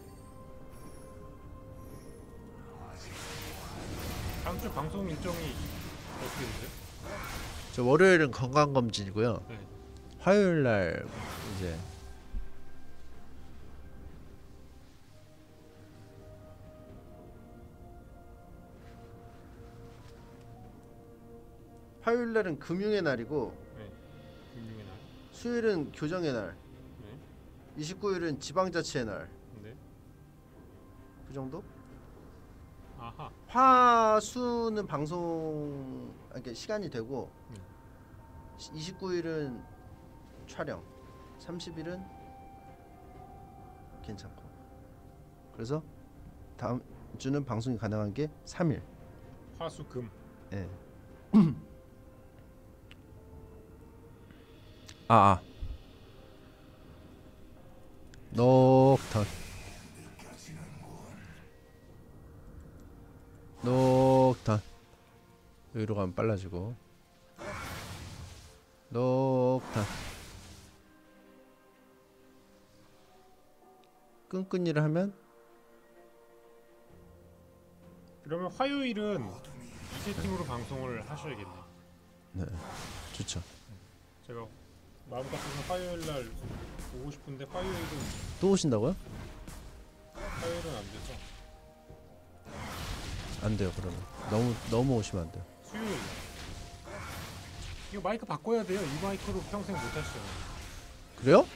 Speaker 2: 다음 주 방송 일정이 어떻게 되세요?
Speaker 1: 저 월요일은 건강 검진이고요.
Speaker 2: 네.
Speaker 1: 화요일 날 이제 화요일 날은 금융의 날이고
Speaker 2: 네. 금융의 날.
Speaker 1: 수요일은 교정의 날,
Speaker 2: 네.
Speaker 1: 이십구 일은 지방자치의 날.
Speaker 2: 네.
Speaker 1: 그 정도?
Speaker 2: 아하.
Speaker 1: 화수는 방송 아, 이렇게 시간이 되고
Speaker 2: 음.
Speaker 1: 이십구 일은 촬영, 삼십 일은 괜찮고. 그래서 다음 주는 방송이 가능한 게 삼 일.
Speaker 2: 화수금.
Speaker 1: 예. 아, 아. 녹턴. 녹턴. 여기로 가면 빨라지고. 녹턴. 끈끈이를 하면
Speaker 2: 그러면 화요일은 이 세팅으로 방송을 하셔야겠네.
Speaker 1: 네, 좋죠.
Speaker 2: 제가 마음 같아서 화요일 날 오고 싶은데 화요일은
Speaker 1: 또 오신다고요?
Speaker 2: 화요일은 안 돼서
Speaker 1: 안 돼요. 그러면 너무 너무 오시면 안 돼요.
Speaker 2: 수요일 날. 이거 마이크 바꿔야 돼요. 이 마이크로 평생 못 하시잖아요.
Speaker 1: 그래요?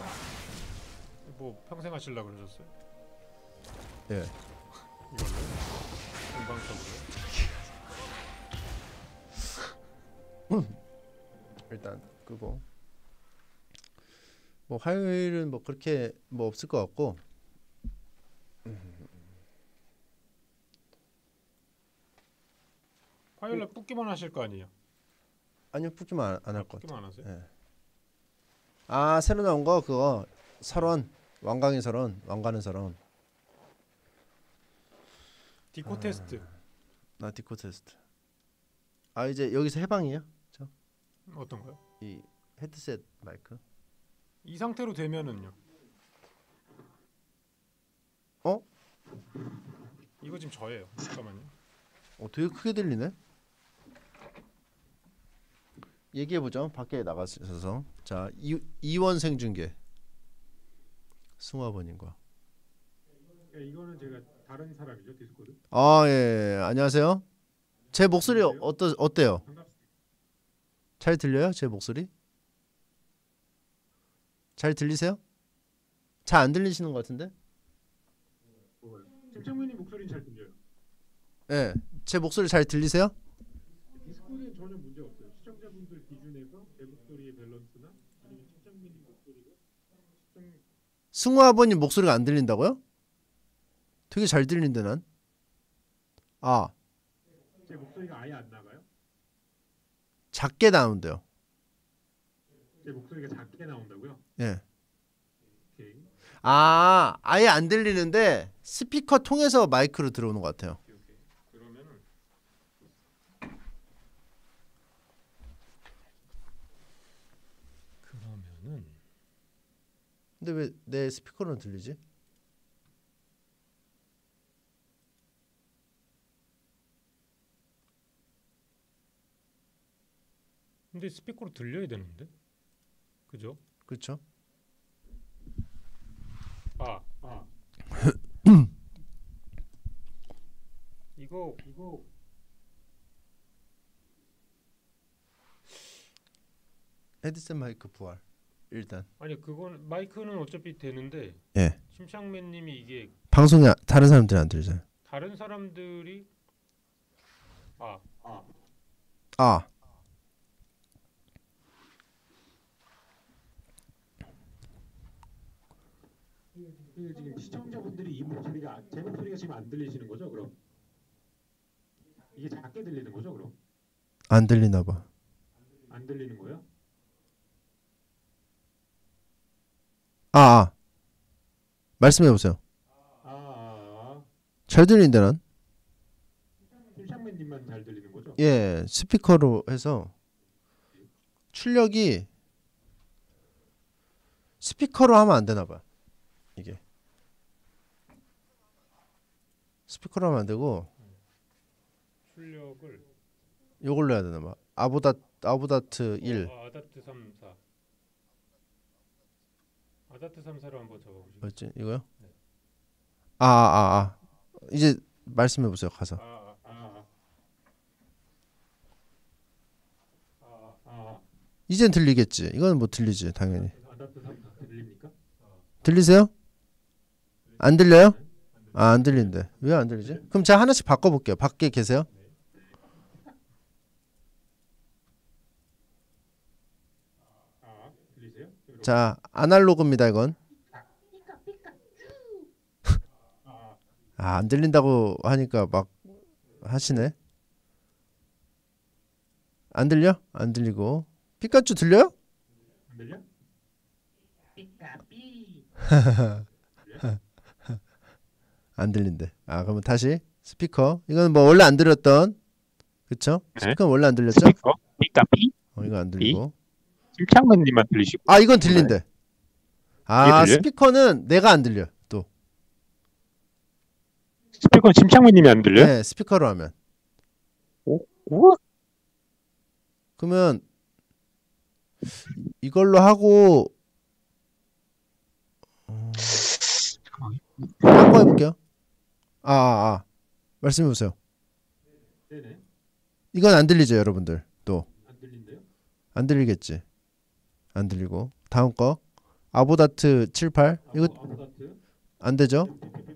Speaker 2: 뭐 평생 하시려고 그러셨어요?
Speaker 1: 예.
Speaker 2: 이걸로 금방적으로.
Speaker 1: 일단 끄고. 뭐 화요일은 뭐 그렇게 뭐 없을 것 같고.
Speaker 2: 화요일 날 뽑기만 하실 거 아니에요?
Speaker 1: 아니요, 뽑기만 안 할 것
Speaker 2: 뽑기만
Speaker 1: 같아요.
Speaker 2: 하세요?
Speaker 1: 예. 아, 새로 나온 거 그거 설원 왕강의 설원 왕가는 설원.
Speaker 2: 디코 테스트.
Speaker 1: 나 디코 테스트. 아 이제 여기서 해방이에요? 저?
Speaker 2: 어떤 거요?
Speaker 1: 이 헤드셋 마이크.
Speaker 2: 이 상태로 되면은요.
Speaker 1: 어?
Speaker 2: 이거 지금 저예요. 잠깐만요.
Speaker 1: 어 되게 크게 들리네. 얘기해 보죠. 밖에 나가셔서. 자, 이, 이원 생중계. 승화번님과.
Speaker 2: 야, 이거는 제가 다른 사람이죠 디스코드.
Speaker 1: 아 예, 예. 안녕하세요. 제 목소리 어떠 어때요? 잘 들려요? 제 목소리? 잘 들리세요? 잘 안 들리시는 것 같은데?
Speaker 2: 심창민님 목소리는 잘 들려요.
Speaker 1: 예, 제 목소리 잘 들리세요?
Speaker 2: 디스코드는 전혀 문제 없어요. 시청자분들 기준에서 제 목소리의 밸런스나 아니면 심창민님 목소리가 시청...
Speaker 1: 승우 아버님 목소리가 안 들린다고요? 되게 잘 들리는데 난. 아,
Speaker 2: 제 목소리가 아예 안 나가요?
Speaker 1: 작게 나온대요.
Speaker 2: 제 목소리가 작게 나온다고요?
Speaker 1: 예.
Speaker 2: 오케이.
Speaker 1: 아, 아예 안 들리는데 스피커 통해서 마이크로 들어오는 것 같아요.
Speaker 2: 오케이, 오케이. 그러면은
Speaker 6: 그러면은
Speaker 1: 근데 왜 내 스피커로는 들리지?
Speaker 2: 근데 스피커로 들려야 되는데, 그죠?
Speaker 1: 그렇죠?
Speaker 2: 아, 아. 이거 이거
Speaker 1: 헤드셋 마이크 부활. 일단.
Speaker 2: 아니 그건 마이크는 어차피 되는데
Speaker 1: 예.
Speaker 2: 심창맨님이 이게
Speaker 1: 방송에 다른 사람들이 안 들리잖아요.
Speaker 2: 다른 사람들이 아, 아.
Speaker 1: 아.
Speaker 2: 그 지금 시청자분들이 이 목소리가 제 목소리가 지금 안 들리시는 거죠? 그럼 이게 작게 들리는 거죠? 그럼
Speaker 1: 안 들리나 봐.
Speaker 2: 안 들리는 거예요?
Speaker 1: 아, 아. 말씀해 보세요.
Speaker 2: 아, 아, 아.
Speaker 1: 잘 들리는데 난.
Speaker 2: 심창맨님만 잘 들리는 거죠?
Speaker 1: 예, 스피커로 해서 출력이 스피커로 하면 안 되나 봐. 이게 스피커로 하면 안 되고
Speaker 2: 출력을
Speaker 1: 요걸로 해야 되나 봐. 아보다 아보다트 일.
Speaker 2: 어, 아다트 삼사 아다트 삼사로 한번 적어보시죠.
Speaker 1: 뭐였지? 이거요?
Speaker 2: 네.
Speaker 1: 아, 아, 아. 이제 말씀해 보세요. 가서.
Speaker 2: 아, 아, 아, 아, 아.
Speaker 1: 이젠 들리겠지. 이거는 뭐 들리지, 당연히.
Speaker 2: 아다트 삼사 들립니까?
Speaker 1: 들리세요? 안 들려요? 아, 안 들린대. 왜 안 들리지? 그럼 제가 하나씩 바꿔 볼게요. 밖에 계세요?
Speaker 2: 아, 들리세요?
Speaker 1: 자, 아날로그입니다, 이건. 아, 안 들린다고 하니까 막 하시네. 안 들려? 안 들리고. 피카츄 들려요?
Speaker 2: 안 들려?
Speaker 1: 안 들린대. 아, 그러면 다시 스피커. 이건 뭐 원래 안 들렸던. 그쵸? 스피커는 원래 안 들렸죠?
Speaker 10: 스피커 삐까삐
Speaker 1: 어, 이거 안 들리고.
Speaker 10: 심창맨님만 들리시고.
Speaker 1: 아, 이건 들린대. 아,
Speaker 10: 들려요?
Speaker 1: 스피커는 내가 안 들려. 또.
Speaker 10: 스피커는 심창맨님이 안 들려요?
Speaker 1: 네, 스피커로 하면.
Speaker 10: 오, 오?
Speaker 1: 그러면 이걸로 하고 어... 한번 해볼게요. 아, 아, 아. 말씀해 보세요.
Speaker 2: 네네.
Speaker 1: 이건 안 들리죠, 여러분들. 또.
Speaker 2: 안 들린대요?
Speaker 1: 안 들리겠지. 안 들리고. 다음 거. 아보다트 칠십팔. 이거
Speaker 2: 아보다트?
Speaker 1: 안 되죠?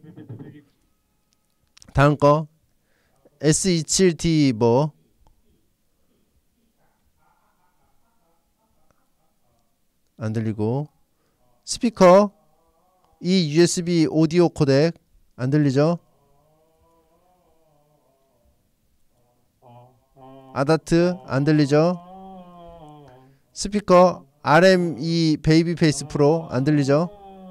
Speaker 1: 다음 거. 에스 이십칠 디 뭐 안 들리고. 스피커 이 유에스비 오디오 코덱 안 들리죠? 아다트 안 들리죠? 스피커 알엠이 베이비 페이스 프로 안 들리죠?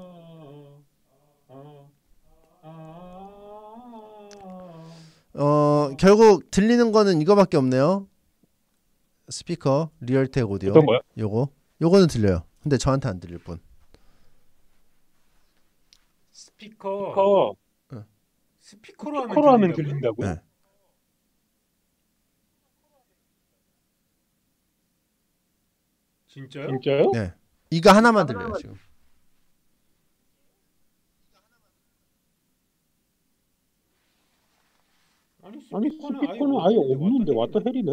Speaker 1: 어, 결국 들리는 거는 이거밖에 없네요. 스피커 리얼텍 오디오.
Speaker 10: 어떤 거요?
Speaker 1: 요거. 요거는 들려요. 근데 저한테 안 들릴 뿐.
Speaker 2: 스피커
Speaker 10: 스피커
Speaker 2: 스피커로 하면,
Speaker 10: 스피커로 하면
Speaker 2: 들린다고요?
Speaker 10: 들린다고요?
Speaker 1: 네.
Speaker 2: 진짜요?
Speaker 10: 진짜요?
Speaker 1: 네. 이거 하나만 들려요, 지금.
Speaker 10: 아니 스피커는 아예 없는데 왔다 헬이네.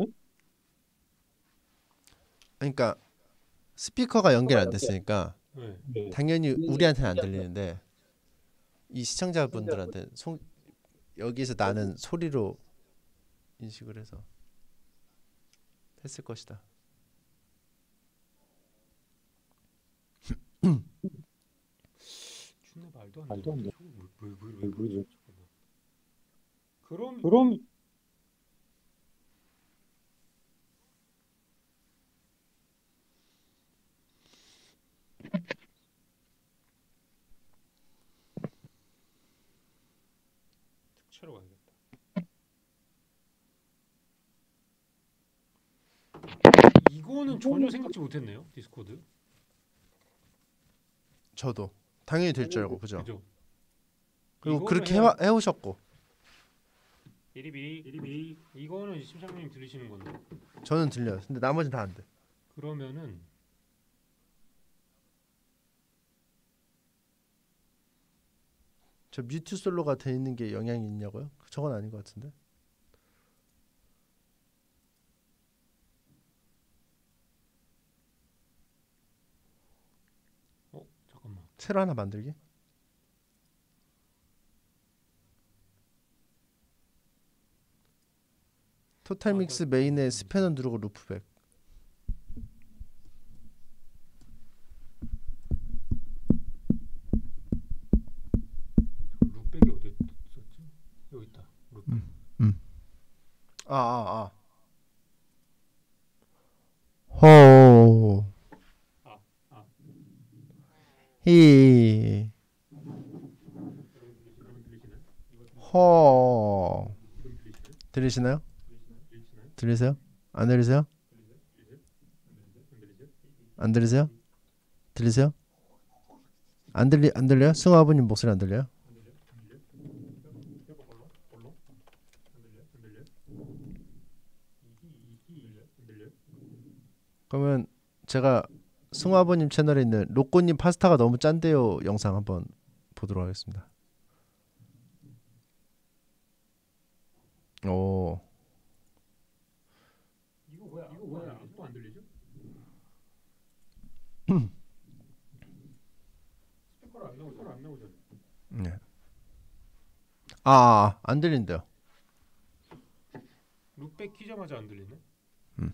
Speaker 1: 그러니까 스피커가 연결 안 됐으니까
Speaker 2: 네.
Speaker 10: 네.
Speaker 1: 당연히 우리한테는 안 들리는데 이 시청자분들한테 송, 여기서 나는 소리로 인식을 해서 했을 것이다.
Speaker 2: 준네 말도 안
Speaker 10: 말도 안 돼.
Speaker 2: 뭐뭐뭐
Speaker 10: 뭐지?
Speaker 2: 그럼
Speaker 10: 그럼
Speaker 2: 특채로 가야겠다. 이거는 전혀 생각지 못했네요. 디스코드.
Speaker 1: 저도 당연히 될 줄 알고 그죠?
Speaker 2: 그죠?
Speaker 1: 그리고
Speaker 2: 이거는
Speaker 1: 그렇게
Speaker 2: 해야-
Speaker 1: 해, 해오셨고
Speaker 2: 비리비리 비리비리 이거는 심장님 들리시는 건데.
Speaker 1: 저는 들려요. 근데 나머지는 다 안 돼.
Speaker 2: 그러면은
Speaker 1: 저 뮤트 솔로가 돼 있는 게 영향이 있냐고요? 저건 아닌 것 같은데.
Speaker 2: 어 잠깐만.
Speaker 1: 새로 하나 만들기? 토탈 믹스 메인에 스패너 누르고 루프백.
Speaker 2: 룩백이 어디 있었지? 여기 있다. 룩백.
Speaker 1: 아, 아, 아. 호.
Speaker 2: 아, 아.
Speaker 1: 히. 허. 들리시나요? 들리세요? 안 들리세요? 안 들리세요? 들리세요? 안 들리 안 들려요? 승우 아버님 목소리 안 들려요? 그러면 제가 승우 아버님 채널에 있는 로꼬님 파스타가 너무 짠데요 영상 한번 보도록 하겠습니다. 오.
Speaker 2: 이거 뭐야? 이거 뭐야? 또 안 들리죠? 스피커로 안 나오죠? 안 나오죠?
Speaker 1: 네. 아, 아, 안 들린대요.
Speaker 2: 룩백 키자마자 안 들리네.
Speaker 1: 음.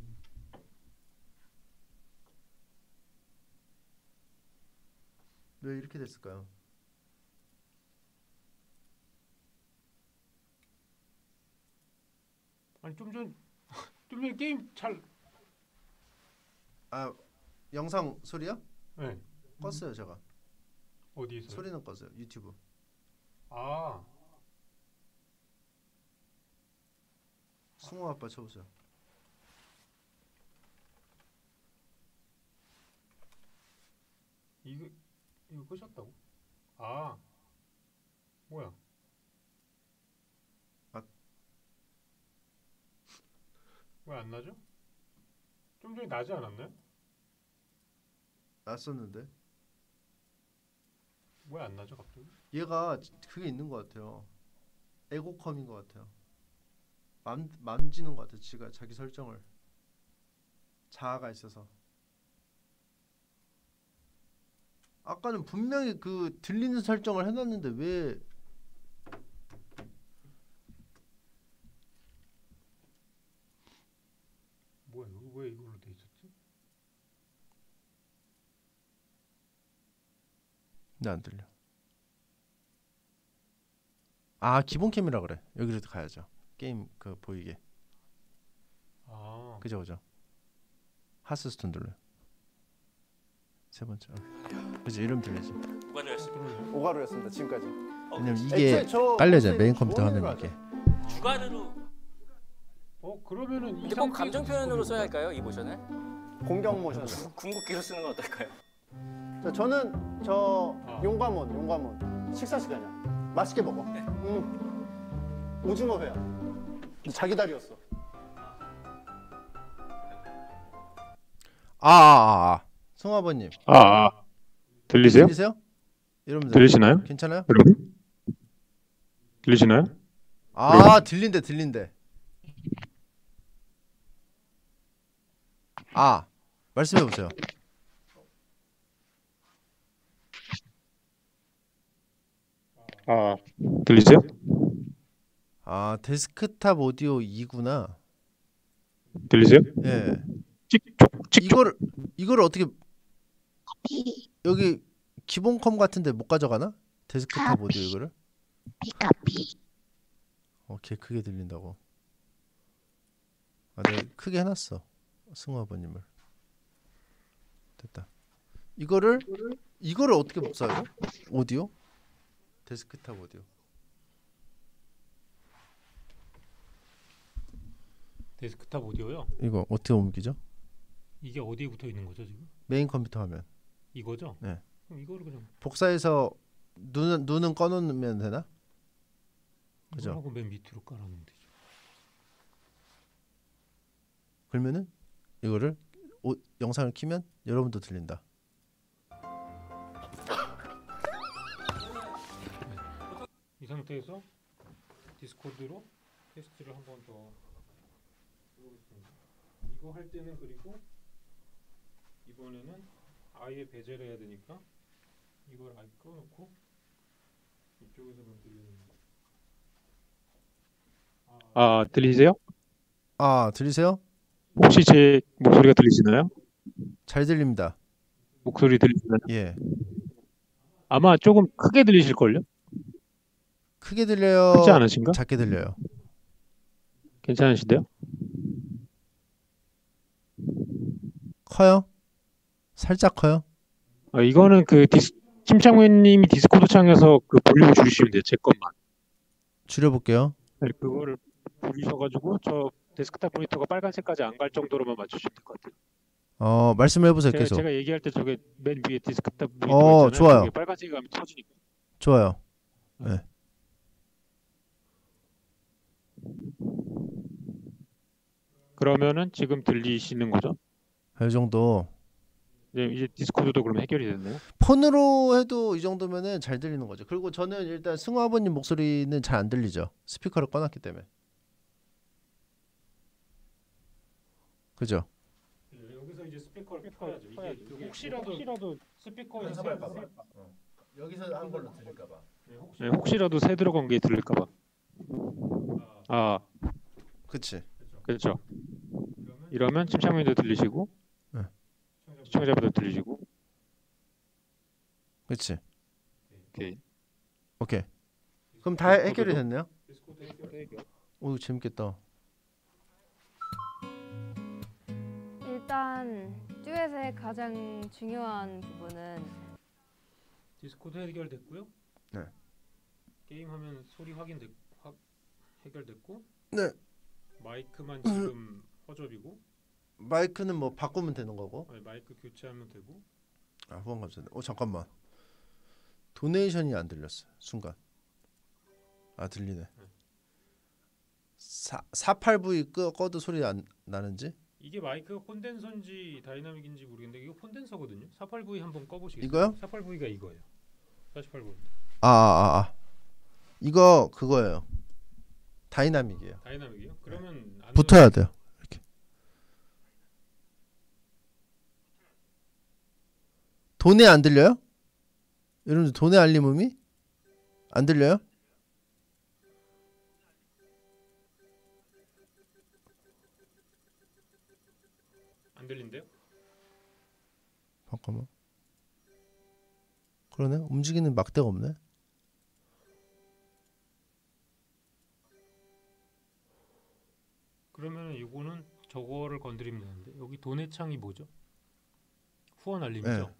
Speaker 1: 왜 이렇게 됐을까요?
Speaker 2: 아니 좀 전 좀 전에 게임 잘.
Speaker 1: 아, 영상 소리요?
Speaker 2: 네.
Speaker 1: 껐어요 제가.
Speaker 2: 어디에서?
Speaker 1: 소리는 껐어요. 유튜브.
Speaker 2: 아.
Speaker 1: 승우 아빠 쳐보세요.
Speaker 2: 이거 이거 끄셨다고? 아. 뭐야?
Speaker 1: 아.
Speaker 2: 왜 안 나죠? 좀 전에 나지 않았나요?
Speaker 1: 났었는데.
Speaker 2: 왜 안 나죠 갑자기?
Speaker 1: 얘가 그게 있는 것 같아요. 에고컴인 것 같아요. 맘 만지는 것 같아요. 지가 자기 설정을. 자아가 있어서. 아까는 분명히 그 들리는 설정을 해놨는데 왜?
Speaker 2: 뭐야 이거 왜 이걸로 돼 있었지?
Speaker 1: 근데 안 들려. 아 기본 캠이라 그래. 여기로 가야죠. 게임 그 보이게.
Speaker 2: 아.
Speaker 1: 그죠 그죠. 하스스톤 눌러. 세 번째. 그죠 이름 들리지.
Speaker 3: 누가 되었습니까?
Speaker 4: 오가루였습니다 지금까지.
Speaker 1: 왜냐면 이게 깔려져 메인 컴퓨터 화면에 이게.
Speaker 3: 주가르로
Speaker 2: 어 그러면은 이
Speaker 3: 근데 꼭
Speaker 2: 상태에서
Speaker 3: 감정 표현으로
Speaker 2: 디스코드가-
Speaker 3: 써야 할까요? 이 모션을?
Speaker 4: 공격 모션.
Speaker 3: 궁극기로 쓰는 건 어떨까요?
Speaker 4: 저, 저는 저
Speaker 2: 아.
Speaker 4: 용과몬 용과몬 식사 시간이야. 맛있게 먹어.
Speaker 3: 네.
Speaker 4: 응. 오징어 회야. 자기 다리였어.
Speaker 1: 아, 아, 아. 승우 아버님
Speaker 10: 아, 아. 들리세요?
Speaker 1: 들리세요? 이러면
Speaker 10: 들리시나요?
Speaker 1: 괜찮아요?
Speaker 10: 여러분? 들리시나요?
Speaker 1: 아 들린대 들린대. 아 말씀해 보세요.
Speaker 10: 아, 들리세요?
Speaker 1: 아 데스크탑 오디오 이구나.
Speaker 10: 들리세요?
Speaker 1: 예.
Speaker 10: 찍, 찍,
Speaker 1: 이거를 이거를 어떻게 여기 기본컴 같은데 못 가져가나? 데스크탑 오디오 이거를? 오케이 크게 들린다고. 아 내가 크게 해놨어 승우 아버님을. 됐다. 이거를 이거를 어떻게 복사하죠? 오디오? 데스크탑 오디오.
Speaker 2: 데스크탑 오디오요?
Speaker 1: 이거 어떻게 옮기죠?
Speaker 2: 이게 어디에 붙어 있는 거죠 지금?
Speaker 1: 메인 컴퓨터 화면.
Speaker 2: 이거죠?
Speaker 1: 네.
Speaker 2: 그럼 이거를 그냥
Speaker 1: 복사해서 눈은 눈은 꺼놓으면 되나? 그죠?
Speaker 2: 하고 맨 밑으로 깔아놓으면 되죠.
Speaker 1: 그러면은 이거를 오, 영상을 키면 여러분도 들린다.
Speaker 2: 이 상태에서 디스코드로 테스트를 한 번 더 해보겠습니다. 이거 할 때는 그리고 이번에는 아예 배제를 해야 되니까 이걸 아예 꺼놓고 이쪽에서만 들리는
Speaker 10: 아, 들리세요?
Speaker 1: 아 들리세요?
Speaker 10: 혹시 제 목소리가 들리시나요?
Speaker 1: 잘 들립니다.
Speaker 10: 목소리 들리시나요?
Speaker 1: 예.
Speaker 10: 아마 조금 크게 들리실걸요?
Speaker 1: 크게 들려요?
Speaker 10: 크지 않으신가?
Speaker 1: 작게 들려요?
Speaker 10: 괜찮으신데요?
Speaker 1: 커요? 살짝 커요?
Speaker 10: 아, 이거는 그 디스, 침착맨님이 디스코드 창에서 그 볼륨을 줄이시면 돼요. 제 것만.
Speaker 1: 줄여볼게요.
Speaker 10: 네, 그거를 줄이셔가지고 저 데스크탑 모니터가 빨간색까지 안 갈 정도로만 맞추시면 될 것 같아요.
Speaker 1: 어 말씀해보세요
Speaker 10: 제가,
Speaker 1: 계속.
Speaker 10: 제가 얘기할 때 저게 맨 위에 디스크탑 모니터
Speaker 1: 어
Speaker 10: 있잖아요.
Speaker 1: 좋아요.
Speaker 10: 그게 빨간색이 가면 터지니까.
Speaker 1: 좋아요. 네.
Speaker 10: 그러면은 지금 들리시는 거죠?
Speaker 1: 이 정도.
Speaker 10: 이제, 이제 디스코드도 그럼 해결이 됐네요.
Speaker 1: 폰으로 해도 이 정도면은 잘 들리는 거죠. 그리고 저는 일단 승우 아버님 목소리는 잘 안 들리죠. 스피커를 꺼놨기 때문에. 그죠?
Speaker 2: 네, 여기서 이제 스피커를 켜야죠. 이게 그 혹시라도, 혹시라도 스피커에서
Speaker 1: 어. 여기서 한 걸로 들릴까봐.
Speaker 2: 네, 혹시
Speaker 10: 네, 혹시라도 새 들어간 게 들릴까봐. 아,
Speaker 1: 그치.
Speaker 10: 그렇죠. 이러면 침착맨도 들리시고,
Speaker 1: 네.
Speaker 10: 시청자분도 들리시고.
Speaker 1: 그치.
Speaker 10: 오케이.
Speaker 1: 오케이. 그럼 다 해결이 됐네요? 오 재밌겠다.
Speaker 11: 일단 듀엣의 가장 중요한 부분은
Speaker 2: 디스코드 해결됐고요.
Speaker 1: 네.
Speaker 2: 게임하면 소리 확인됐 확 해결됐고.
Speaker 1: 네.
Speaker 2: 마이크만 지금 허접이고.
Speaker 1: 마이크는 뭐 바꾸면 되는 거고.
Speaker 2: 네, 마이크 교체하면 되고.
Speaker 1: 아 후원 감사합니다. 어 잠깐만. 도네이션이 안 들렸어 순간. 아 들리네.
Speaker 2: 네.
Speaker 1: 사 사팔 브이 꺼 꺼도 소리 안 나는지?
Speaker 2: 이게 마이크가 콘덴서인지 다이나믹인지 모르겠는데 이거 콘덴서거든요. 사팔 브이 한번 꺼보시겠어요?
Speaker 1: 이거요?
Speaker 2: 사팔 브이가 이거예요. 사십팔 볼트.
Speaker 1: 아, 아, 아. 이거 그거예요. 다이나믹이에요.
Speaker 2: 다이나믹이요? 그러면 안
Speaker 1: 붙어야 돼요. 이렇게. 돈에 안 들려요? 여러분들 돈의 알림음이 안 들려요?
Speaker 2: 안 들린대요?
Speaker 1: 잠깐만. 그러네. 움직이는 막대가 없네.
Speaker 2: 그러면은 이거는 저거를 건드리면 되는데 여기 돈의 창이 뭐죠? 후원 알림이죠?
Speaker 1: 네.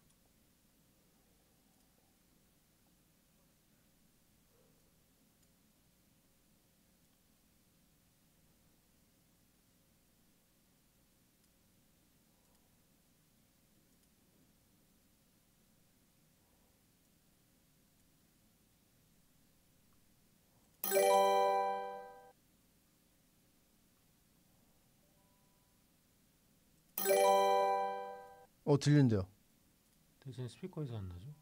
Speaker 1: 어 들린대요.
Speaker 2: 대신 스피커에서 안 나죠?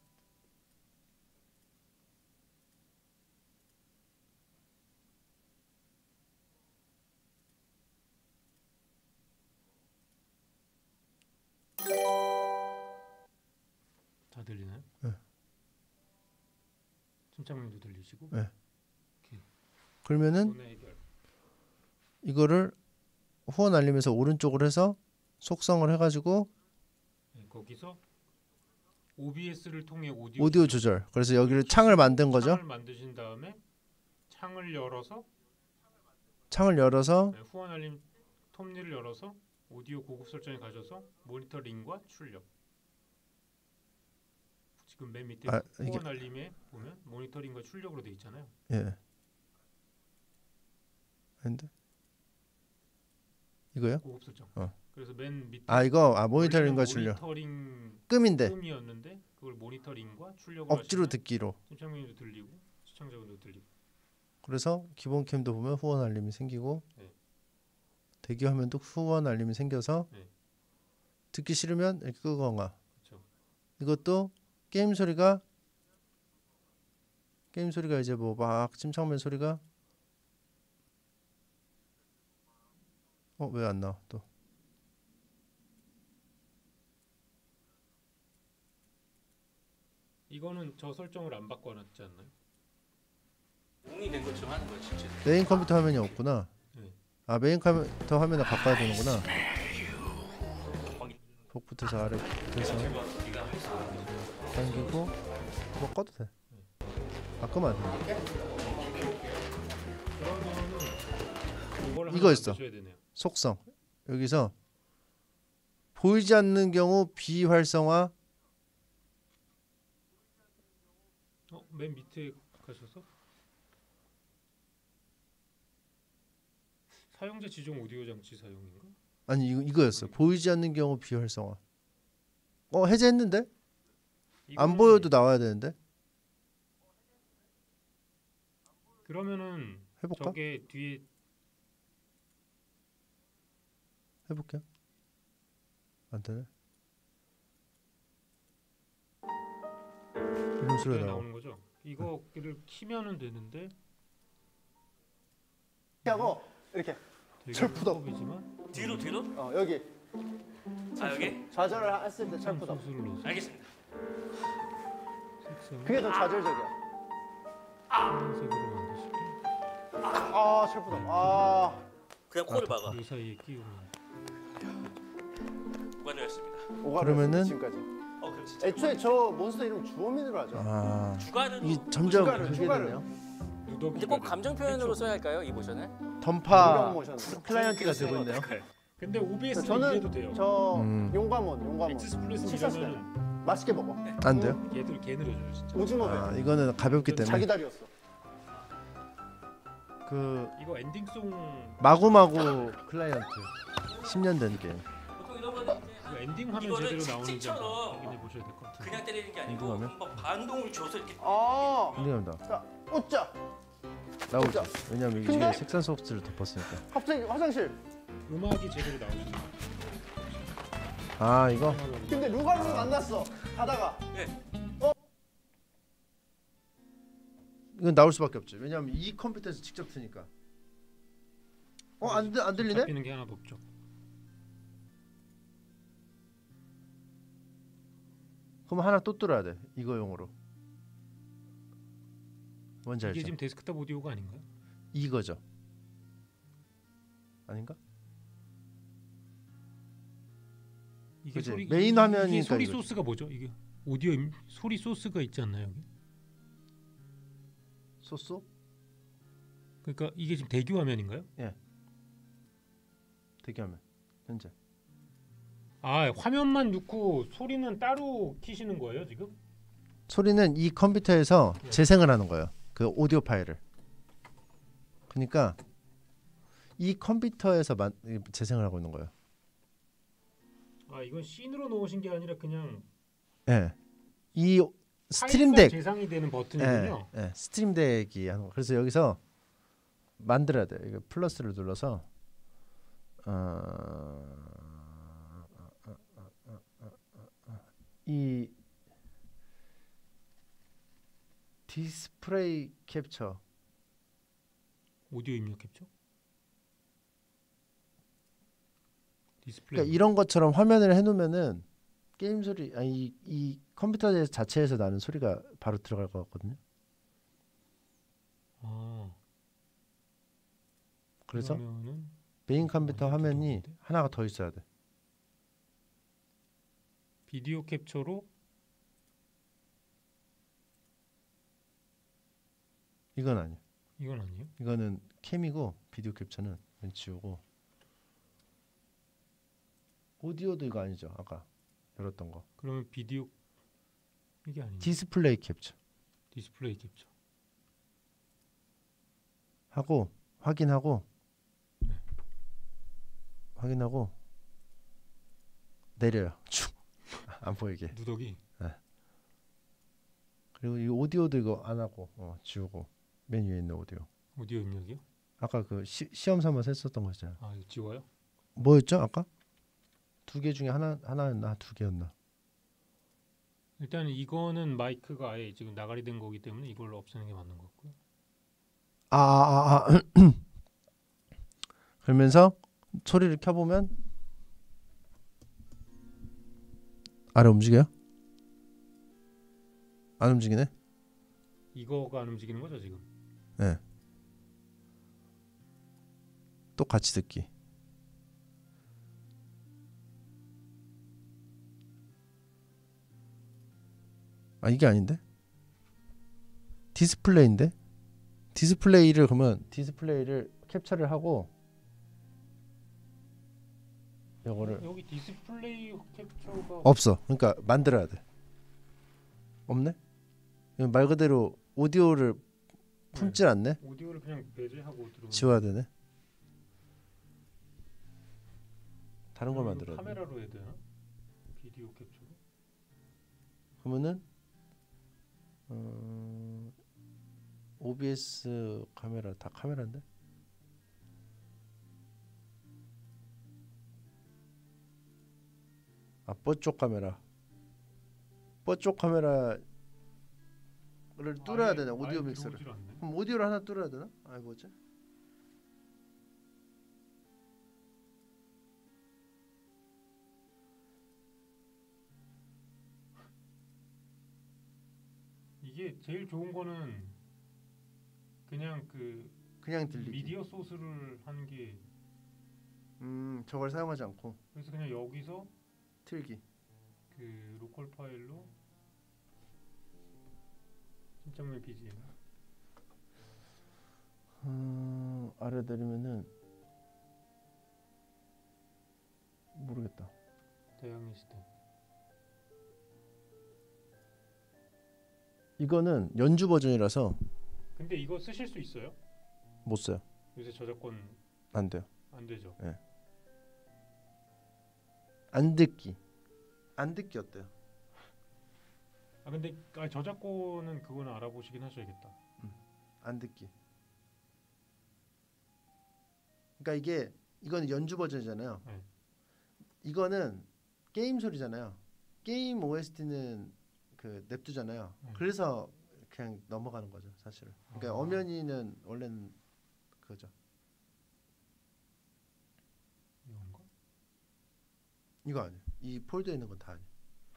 Speaker 2: 다 들리나요?
Speaker 1: 네.
Speaker 2: 침착맨도 들리시고.
Speaker 1: 네.
Speaker 2: 오케이.
Speaker 1: 그러면은
Speaker 2: 손의 해결.
Speaker 1: 이거를 후원 알림에서 오른쪽으로 해서 속성을 해가지고
Speaker 2: 네, 거기서 오비에스를 통해 오디오,
Speaker 1: 오디오 조절. 그래서 여기를 창을 만든 거죠.
Speaker 2: 창을 만드신 다음에 창을 열어서
Speaker 1: 창을 열어서
Speaker 2: 네, 후원 알림 톱니를 열어서 오디오 고급 설정에 가셔서 모니터링과 출력. 지금 맨 밑에
Speaker 1: 아,
Speaker 2: 후원
Speaker 1: 이게-
Speaker 2: 알림에 보면 모니터링과 출력으로 돼 있잖아요.
Speaker 1: 예. 근데 이거요?
Speaker 2: 고급 설정.
Speaker 1: 어.
Speaker 2: 그래서 맨 밑에
Speaker 1: 아 이거 아 모니터링과
Speaker 2: 원래는
Speaker 1: 출력.
Speaker 2: 모니터링
Speaker 1: 끔인데
Speaker 2: 끔이었는데 그걸 모니터링과 출력을
Speaker 1: 억지로
Speaker 2: 하시면
Speaker 1: 듣기로.
Speaker 2: 침착맨도 들리고 시청자분도 들리고.
Speaker 1: 그래서 기본 캠도 보면 후원 알림이 생기고
Speaker 2: 네.
Speaker 1: 대기 화면도 후원 알림이 생겨서
Speaker 2: 네.
Speaker 1: 듣기 싫으면 이렇게 끄거나.
Speaker 2: 그렇죠.
Speaker 1: 이것도 게임 소리가 게임 소리가 이제 뭐 막 침착맨 소리가 어 왜 안 나와 또
Speaker 2: 이거는 저 설정을 안 바꿔놨지 않나요?
Speaker 3: 웅이 된 것처럼 하는 거야 실제.
Speaker 1: 메인 컴퓨터 화면이 없구나.
Speaker 2: 네.
Speaker 1: 아 메인 컴퓨터 화면을 바꿔야 되는구나. 복부터 아래 붙여서 당기고 뭐 꺼도 돼. 바꾸면 안 돼.
Speaker 2: 그러면은
Speaker 1: 이거 있어.
Speaker 2: 주셔야 되네요.
Speaker 1: 속성 여기서 보이지 않는 경우 비활성화.
Speaker 2: 어, 맨 밑에 가셔서 사용자 지정 오디오 장치 사용인가?
Speaker 1: 아니 이거 이거였어. 보이지 않는 경우 비활성화. 어 해제했는데? 안
Speaker 2: 이거는-
Speaker 1: 보여도 나와야 되는데.
Speaker 2: 그러면은
Speaker 1: 해볼까?
Speaker 2: 저게 뒤에
Speaker 1: 해볼게요. 안 되네. 이런 소리가
Speaker 2: 소리가
Speaker 1: 나와.
Speaker 2: 나오는 거죠? 이거를 키면은 되는데
Speaker 4: 이렇게 하고 이렇게
Speaker 2: 되게
Speaker 4: 철푸덕.
Speaker 2: 방법이지만
Speaker 3: 뒤로 뒤로?
Speaker 4: 어 여기
Speaker 3: 아 여기?
Speaker 4: 좌절을 했을 때 철푸덕.
Speaker 2: 소스를 넣어서
Speaker 3: 알겠습니다.
Speaker 2: 색상을
Speaker 4: 그게 더 좌절적이야.
Speaker 2: 파란색으로 만드시고
Speaker 4: 아 철푸덕. 아
Speaker 3: 그냥 코를 박아.
Speaker 2: 이 사이에 끼우면
Speaker 3: 무관이었습니다.
Speaker 4: 오가를
Speaker 1: 그러면은-
Speaker 4: 지금까지.
Speaker 3: 어 그럼 진짜.
Speaker 4: 애초에 저 몬스터 이름 주어민으로 하죠.
Speaker 1: 아
Speaker 3: 주가는
Speaker 1: 이 점점
Speaker 4: 추가를,
Speaker 1: 그게
Speaker 4: 추가를.
Speaker 1: 되네요.
Speaker 2: 누더기가
Speaker 3: 근데 꼭
Speaker 2: 되는
Speaker 3: 감정
Speaker 2: 거죠.
Speaker 3: 표현으로 써야 할까요 이 모션을?
Speaker 1: 던파
Speaker 4: 공격 모션.
Speaker 1: 클라이언트가 되고 있네요.
Speaker 2: 근데 오비에스는
Speaker 4: 저는
Speaker 2: 이래도 돼요.
Speaker 4: 저
Speaker 1: 음.
Speaker 4: 용과몬 용과몬
Speaker 2: 엑스플레스
Speaker 4: 식사
Speaker 2: 이러면은
Speaker 4: 맛있게 먹어.
Speaker 1: 안 돼요?
Speaker 2: 얘들 개 느려져요 진짜.
Speaker 4: 오징어
Speaker 1: 아
Speaker 4: 회.
Speaker 1: 이거는 가볍기 때문에
Speaker 4: 자기 다리였어.
Speaker 1: 그
Speaker 2: 이거 엔딩송
Speaker 1: 마구마구 클라이언트 십 년 된 게임.
Speaker 3: 보통 이런 거는 이제
Speaker 2: 그 엔딩 화면
Speaker 3: 이거는
Speaker 2: 제대로 나오는지
Speaker 3: 채찍처럼
Speaker 2: 한번 확인해 보셔야 될 것 같아요.
Speaker 3: 그냥 때리는 게 아니고
Speaker 1: 이거 하면?
Speaker 3: 한번 반동을 줘서 이렇게
Speaker 4: 아
Speaker 1: 인정합니다.
Speaker 4: 자, 웃자.
Speaker 1: 나오죠.
Speaker 4: 진짜.
Speaker 1: 왜냐면 이게
Speaker 4: 근데-
Speaker 1: 색상 소프트를 덮었으니까.
Speaker 4: 갑자기 화장실.
Speaker 2: 음악이 제대로 나오시죠.
Speaker 1: 아 이거
Speaker 4: 근데 루가를 만났어. 가다가
Speaker 1: 이건 나올 수밖에 없죠. 왜냐면 이 컴퓨터에서 직접 트니까. 어안 안 들리네?
Speaker 2: 잡히는 게 하나도 없죠.
Speaker 1: 그럼 하나 또 뚫어야 돼. 이거용으로. 뭔지
Speaker 2: 이게
Speaker 1: 알죠?
Speaker 2: 지금 데스크탑 오디오가 아닌가요?
Speaker 1: 이거죠. 아닌가?
Speaker 2: 이게
Speaker 1: 그치?
Speaker 2: 소리
Speaker 1: 메인
Speaker 2: 이게
Speaker 1: 화면이니까
Speaker 2: 소리
Speaker 1: 이거지.
Speaker 2: 소스가 뭐죠? 이게 오디오 임, 소리 소스가 있지 않나요 여기?
Speaker 1: 소스?
Speaker 2: 그러니까 이게 지금 대기 화면인가요?
Speaker 1: 대기하면 현재.
Speaker 2: 아 화면만 넣고 소리는 따로 키시는 거예요 지금?
Speaker 1: 소리는 이 컴퓨터에서
Speaker 2: 네.
Speaker 1: 재생을 하는 거예요. 그 오디오 파일을. 그러니까 이 컴퓨터에서 만, 재생을 하고 있는 거예요.
Speaker 2: 아 이건 씬으로 넣으신 게 아니라 그냥
Speaker 1: 예. 이 스트림
Speaker 2: 파일만
Speaker 1: 덱.
Speaker 2: 재상이 되는
Speaker 1: 예,
Speaker 2: 버튼이군요.
Speaker 1: 예. 스트림 덱이 하는 거. 그래서 여기서 만들어야 돼. 이거 플러스를 눌러서 어... 이 디스플레이 캡처
Speaker 2: 오디오 입력 캡처? 디스플레이.
Speaker 1: 그러니까 이런 것처럼 화면을 해놓으면은 게임 소리 아니 이, 이 컴퓨터 자체에서 나는 소리가 바로 들어갈 것 같거든요.
Speaker 2: 아.
Speaker 1: 그래서
Speaker 2: 그러면은
Speaker 1: 메인 컴퓨터
Speaker 2: 많이
Speaker 1: 화면이
Speaker 2: 들어오는데?
Speaker 1: 하나가 더 있어야 돼.
Speaker 2: 비디오 캡처로
Speaker 1: 이건 아니야.
Speaker 2: 이건 아니에요?
Speaker 1: 이거는 캠이고 비디오 캡처는 이건 지우고 오디오도 이거 아니죠. 아까 열었던 거.
Speaker 2: 그러면 비디오 이게 아니에요.
Speaker 1: 디스플레이 캡처
Speaker 2: 디스플레이 캡처.
Speaker 1: 하고 확인하고
Speaker 2: 네.
Speaker 1: 확인하고 내려요. 쭉 안 보이게.
Speaker 2: 누더기.
Speaker 1: 그리고 이 오디오도 이거 안 하고 어, 지우고 맨 위에 있는 오디오.
Speaker 2: 오디오 입력이요?
Speaker 1: 아까 그 시, 시험 삼아서 했었던 거 있잖아요.
Speaker 2: 아, 이거 지워요?
Speaker 1: 뭐였죠 아까? 두 개 중에 하나 하나였나 두 개였나?
Speaker 2: 일단 이거는 마이크가 아예 지금 나가리 된 거기 때문에 이걸로 없애는 게 맞는 것 같고요.
Speaker 1: 아, 아, 아, 아. 그러면서 소리를 켜보면 아래 움직여요? 안 움직이네?
Speaker 2: 이거가 안 움직이는 거죠 지금?
Speaker 1: 네. 또 같이 듣기. 아 이게 아닌데? 디스플레이인데? 디스플레이를 그러면 디스플레이를 캡처를 하고 요거를
Speaker 2: 여기 디스플레이 캡처가
Speaker 1: 없어. 그러니까 만들어야 돼. 없네? 이건 말 그대로 오디오를 품질 않네?
Speaker 2: 오디오를 그냥 배제하고 들어오는
Speaker 1: 지워야 되네. 다른 걸
Speaker 2: 이거
Speaker 1: 만들어야 돼.
Speaker 2: 카메라로 해야 되나? 비디오 캡처로?
Speaker 1: 그러면은 어... 오비에스 카메라 다 카메라인데? 아 뽀쪽 카메라 뽀쪽 카메라를 뚫어야
Speaker 2: 아예-
Speaker 1: 되나 오디오
Speaker 2: 아예
Speaker 1: 믹서를.
Speaker 2: 들어오질 않네.
Speaker 1: 그럼 오디오를 하나 뚫어야 되나? 아이 뭐지?
Speaker 2: 이게 제일 좋은 거는 그냥 그
Speaker 1: 그냥 들리기.
Speaker 2: 미디어 소스를 하는 게
Speaker 1: 음 저걸 사용하지 않고
Speaker 2: 그래서 그냥 여기서
Speaker 1: 틀기.
Speaker 2: 그 로컬 파일로 진짜문의 비지엠
Speaker 1: 음, 아래 내리면은 모르겠다.
Speaker 2: 대항해 시스템.
Speaker 1: 이거는 연주 버전이라서
Speaker 2: 근데 이거 쓰실 수 있어요?
Speaker 1: 못 써요.
Speaker 2: 요새 저작권
Speaker 1: 안 돼요.
Speaker 2: 안 되죠.
Speaker 1: 예. 안 듣기. 안 듣기 어때요?
Speaker 2: 아 근데 아, 저작권은 그거는 알아보시긴 하셔야겠다.
Speaker 1: 안 듣기. 그러니까 이게 이거는 연주 버전이잖아요.
Speaker 2: 네.
Speaker 1: 이거는 게임 소리잖아요. 게임 오에스티는 그 냅두잖아요.
Speaker 2: 네.
Speaker 1: 그래서 그냥 넘어가는 거죠, 사실은. 그러니까
Speaker 2: 아.
Speaker 1: 엄연히는 원래는 그거죠.
Speaker 2: 이건가?
Speaker 1: 이거 아니에요. 이 폴더에 있는 건 다 아니에요.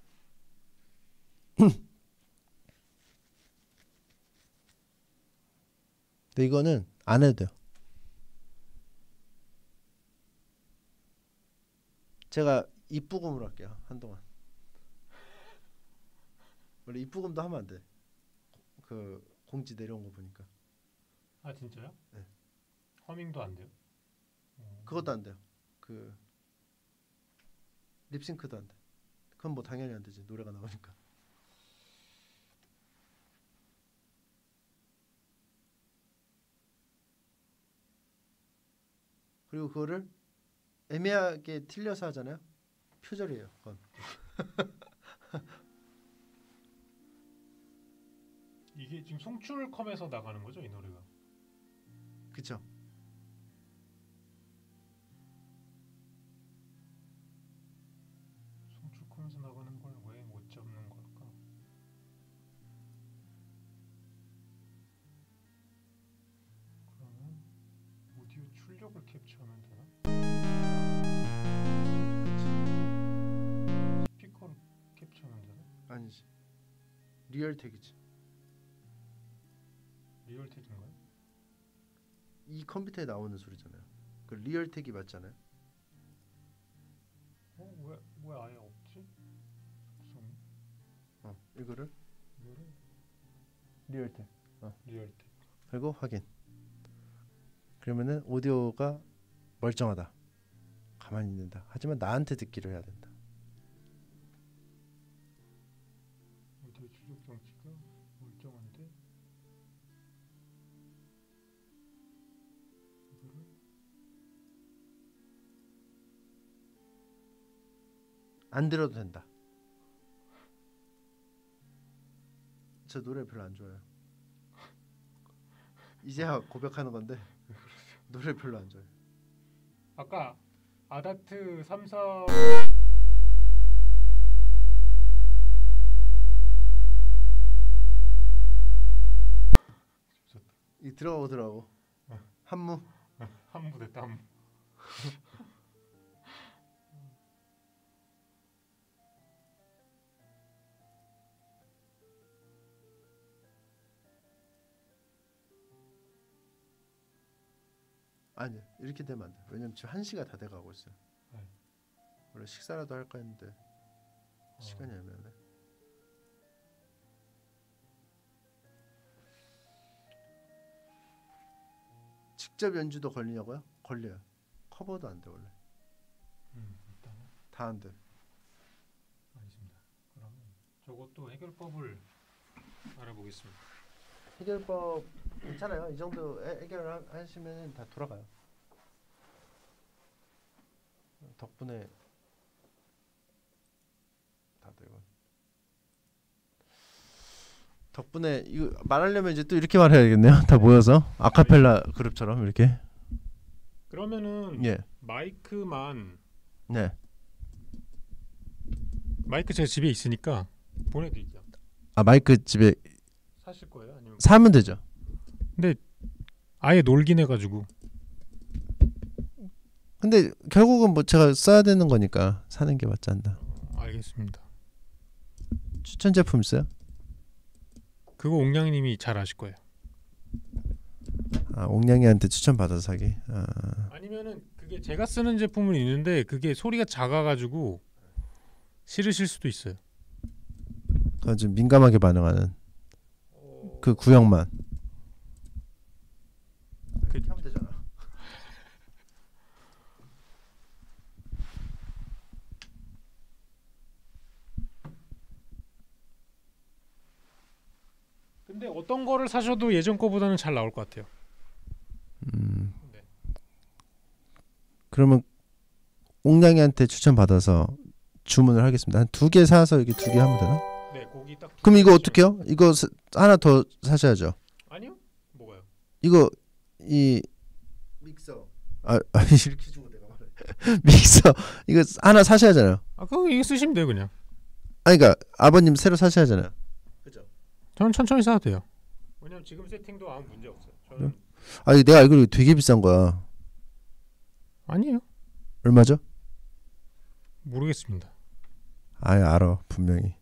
Speaker 1: 근데 이거는 안 해도 돼요. 제가 입부금으로 할게요. 한동안. 원래 입부금도 하면 안 돼. 그 공지 내려온 거 보니까.
Speaker 2: 아 진짜요?
Speaker 1: 네.
Speaker 2: 허밍도 안 돼요?
Speaker 1: 그것도 안 돼요. 그 립싱크도 안 돼. 그건 뭐 당연히 안 되지. 노래가 나오니까. 그리고 그거를 애매하게 틀려서 하잖아요. 표절이에요. 그건.
Speaker 2: 이게 지금 송출컴에서 나가는 거죠, 이 노래가?
Speaker 1: 그쵸.
Speaker 2: 송출컴에서 나가는 걸 왜 못 잡는 걸까? 그러면 오디오 출력을 캡처하면 되나? 스피커로
Speaker 1: 리얼텍이지.
Speaker 2: 리얼텍인가요?
Speaker 1: 이 컴퓨터에 나오는 소리잖아요. 그 리얼텍이 맞잖아요.
Speaker 2: 어? 왜, 왜 아예 없지? 속성이?
Speaker 1: 어, 이거를
Speaker 2: 이거를
Speaker 1: 리얼텍. 어.
Speaker 2: 리얼텍.
Speaker 1: 그리고 확인. 그러면은 오디오가 멀쩡하다. 가만히 있는다. 하지만 나한테 듣기로 해야 된다.
Speaker 2: 오디오 출력 장치가 멀쩡한데 이거를
Speaker 1: 안 들어도 된다. 저 노래 별로 안 좋아해요. 이제야 고백하는 건데 노래 별로 안 좋아해요.
Speaker 2: 아까 아다트 삼성
Speaker 1: 이 들어오더라고. 한무.
Speaker 2: 한무 됐다 한무.
Speaker 1: 아니 이렇게 되면 안 돼. 왜냐면 지금 한 시가 다 돼가고 있어요.
Speaker 2: 네.
Speaker 1: 원래 식사라도 할까 했는데
Speaker 2: 어.
Speaker 1: 시간이 애매하네. 직접 연주도 걸리냐고요? 걸려요. 커버도 안 돼 원래.
Speaker 2: 음, 일단은
Speaker 1: 다 안 돼.
Speaker 2: 알겠습니다. 그러면 저것도 해결법을 알아보겠습니다.
Speaker 1: 해결법 괜찮아요. 이 정도 해, 해결을 하시면 다 돌아가요. 덕분에 다 되고. 덕분에 이거 말하려면 이제 또 이렇게 말해야겠네요. 다 모여서 아카펠라 그룹처럼 이렇게.
Speaker 2: 그러면은
Speaker 1: 예.
Speaker 2: 마이크만
Speaker 1: 네.
Speaker 2: 마이크 제가 집에 있으니까 보내드릴게요.
Speaker 1: 아 마이크 집에
Speaker 2: 사실 거예요? 아니면
Speaker 1: 사면 되죠.
Speaker 2: 근데 아예 놀긴 해가지고.
Speaker 1: 근데 결국은 뭐 제가 써야 되는 거니까 사는 게 맞지 않나.
Speaker 2: 어, 알겠습니다.
Speaker 1: 추천 제품 있어요?
Speaker 2: 그거 옥냥님이 잘 아실 거예요.
Speaker 1: 아 옥냥이한테 추천 받아서 사기. 아.
Speaker 2: 아니면은 그게 제가 쓰는 제품은 있는데 그게 소리가 작아가지고 싫으실 수도 있어요.
Speaker 1: 그건 좀 민감하게 반응하는 그 구형만.
Speaker 2: 그렇게
Speaker 1: 하면 되잖아.
Speaker 2: 근데 어떤 거를 사셔도 예전 거보다는 잘 나올 것 같아요.
Speaker 1: 음.
Speaker 2: 네.
Speaker 1: 그러면 옥냥이한테 추천 받아서 주문을 하겠습니다. 한 두 개 사서 이게 두 개 하면 되나?
Speaker 2: 네, 고기 딱.
Speaker 1: 그럼 이거 어떻게 해요? 이거 사, 하나 더 사셔야죠.
Speaker 2: 아니요? 뭐가요?
Speaker 1: 이거 이 믹서. 아, 아 이렇게 주고 내가 말해. 믹서 이거 하나 사셔야 하잖아요.
Speaker 2: 아, 그거 이거 쓰시면 돼요, 그냥.
Speaker 1: 아니 그러니까 아버님 새로 사셔야 하잖아요. 그죠?
Speaker 2: 저는 천천히 사도 돼요. 왜냐면 지금 세팅도 아무 문제 없어요. 저는
Speaker 1: 네? 아니 내가 알기로 되게 비싼 거야.
Speaker 2: 아니에요.
Speaker 1: 얼마죠?
Speaker 2: 모르겠습니다.
Speaker 1: 아예 알아 분명히.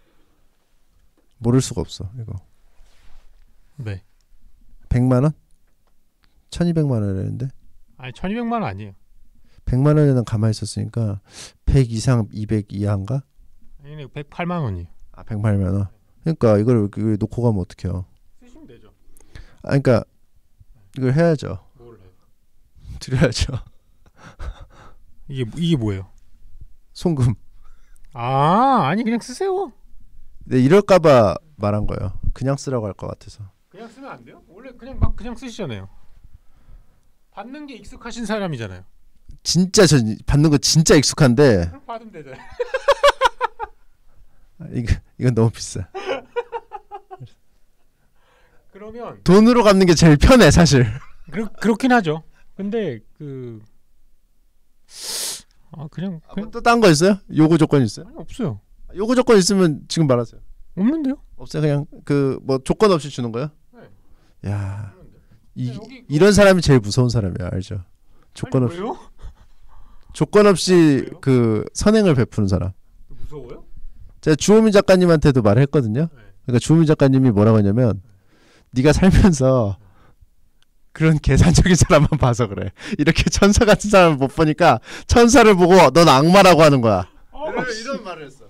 Speaker 1: 모를 수가 없어 이거.
Speaker 2: 네.
Speaker 1: 백만 원? 천이백만 원이랬는데.
Speaker 2: 아니 천이백만 원 아니에요.
Speaker 1: 백만 원에는 가만히 있었으니까 백 이상 이백 이하인가?
Speaker 2: 아니 백팔만 원이에요.
Speaker 1: 아 백팔만 원. 그러니까 이걸 왜 놓고 가면 어떡해요?
Speaker 2: 쓰시면 되죠.
Speaker 1: 아 그러니까 이걸 해야죠.
Speaker 2: 뭘 해요?
Speaker 1: 드려야죠.
Speaker 2: 이게 이게 뭐예요?
Speaker 1: 송금.
Speaker 2: 아 아니 그냥 쓰세요.
Speaker 1: 네 이럴까봐 말한 거예요. 그냥 쓰라고 할 것 같아서.
Speaker 2: 그냥 쓰면 안 돼요? 원래 그냥 막 그냥 쓰시잖아요. 받는 게 익숙하신 사람이잖아요.
Speaker 1: 진짜 전 받는 거 진짜 익숙한데.
Speaker 2: 그럼 받으면 되잖아요.
Speaker 1: 이거 이건 너무 비싸.
Speaker 2: 그러면
Speaker 1: 돈으로 갚는 게 제일 편해 사실.
Speaker 2: 그렇 그렇긴 하죠. 근데 그 아 그냥, 그냥...
Speaker 1: 아, 또 딴 거 있어요? 요구 조건 있어요?
Speaker 2: 아니 없어요.
Speaker 1: 요구 조건 있으면 지금 말하세요.
Speaker 2: 없는데요?
Speaker 1: 없어요. 그냥 그 뭐 조건 없이 주는 거야?
Speaker 2: 네.
Speaker 1: 야, 이
Speaker 2: 여기,
Speaker 1: 이런 사람이 제일 무서운 사람이야, 알죠? 조건 없이.
Speaker 2: 왜요?
Speaker 1: 조건 없이 그 선행을 베푸는 사람.
Speaker 2: 무서워요?
Speaker 1: 제가 주호민 작가님한테도 말했거든요.
Speaker 2: 네.
Speaker 1: 그러니까 주민 작가님이 뭐라고 했냐면 네가 살면서 그런 계산적인 사람만 봐서 그래. 이렇게 천사 같은 사람을 못 보니까 천사를 보고 넌 악마라고 하는 거야.
Speaker 2: 어,
Speaker 1: 이런, 이런 말을 했어.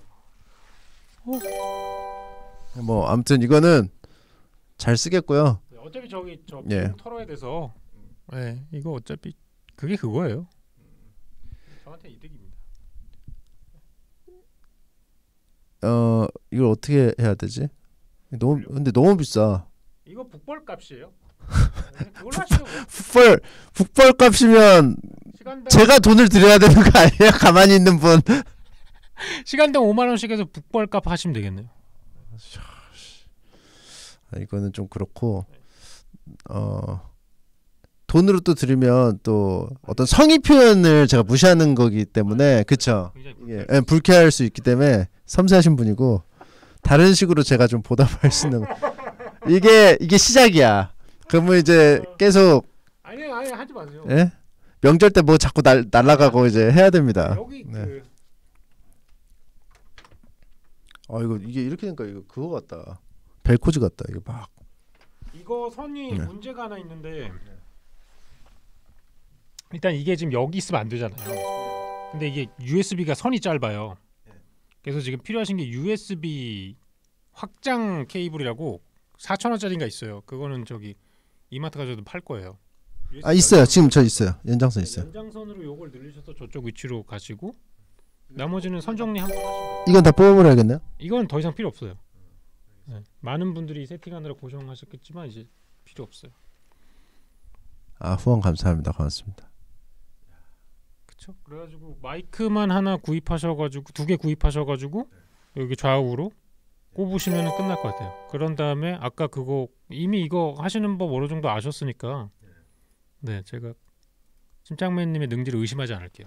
Speaker 1: 뭐 아무튼 이거는 잘 쓰겠고요.
Speaker 2: 어차피 저기 저
Speaker 1: 예.
Speaker 2: 비용 털어야 돼서 네, 이거 어차피 그게 그거예요. 저한테 이득입니다.
Speaker 1: 어 이걸 어떻게 해야 되지? 너무 근데 너무 비싸.
Speaker 2: 이거 북벌 값이에요. 네, 그걸로 하시죠. 뭐.
Speaker 1: 북벌 북벌 값이면
Speaker 2: 시간당
Speaker 1: 제가 돈을 드려야 되는 거 아니야? 가만히 있는 분.
Speaker 2: 시간당 오만 원씩 해서 북벌 값 하시면 되겠네요.
Speaker 1: 아, 이거는 좀 그렇고 어 돈으로 또 드리면 또 어떤 성의 표현을 제가 무시하는 거기 때문에 그쵸? 예, 예, 불쾌할 수 있기 때문에 섬세하신 분이고 다른 식으로 제가 좀 보답할 수 있는 거. 이게 이게 시작이야. 그러면 이제 계속
Speaker 2: 아니 아니 하지 마세요.
Speaker 1: 예? 명절 때 뭐 자꾸 날 날라가고 이제 해야 됩니다.
Speaker 2: 여기
Speaker 1: 네.
Speaker 2: 그
Speaker 1: 아 이거 이게 이렇게 되니까 이거 그거 같다. 벨코즈 같다. 이거 막.
Speaker 2: 이거 선이
Speaker 1: 네.
Speaker 2: 문제가 하나 있는데 일단 이게 지금 여기 있으면 안 되잖아요. 근데 이게 유에스비가 선이 짧아요. 그래서 지금 필요하신 게 유에스비 확장 케이블이라고 사천 원짜리인가 있어요. 그거는 저기 이마트 가서도 팔 거예요.
Speaker 1: 아 있어요. 지금 저 있어요. 연장선 있어요.
Speaker 2: 연장선으로 요걸 늘리셔서 저쪽 위치로 가시고 나머지는 선 정리 한번 하시면 돼요.
Speaker 1: 이건 다 뽑아버려야겠네요.
Speaker 2: 이건 더 이상 필요 없어요. 네. 많은 분들이 세팅하느라 고생하셨겠지만 이제 필요 없어요.
Speaker 1: 아 후원 감사합니다. 고맙습니다.
Speaker 2: 그쵸? 그래가지고 마이크만 하나 구입하셔가지고 두 개 구입하셔가지고 여기 좌우로 꼽으시면 끝날 것 같아요. 그런 다음에 아까 그거 이미 이거 하시는 법 어느 정도 아셨으니까 네 제가 심장맨님의 능지를 의심하지 않을게요.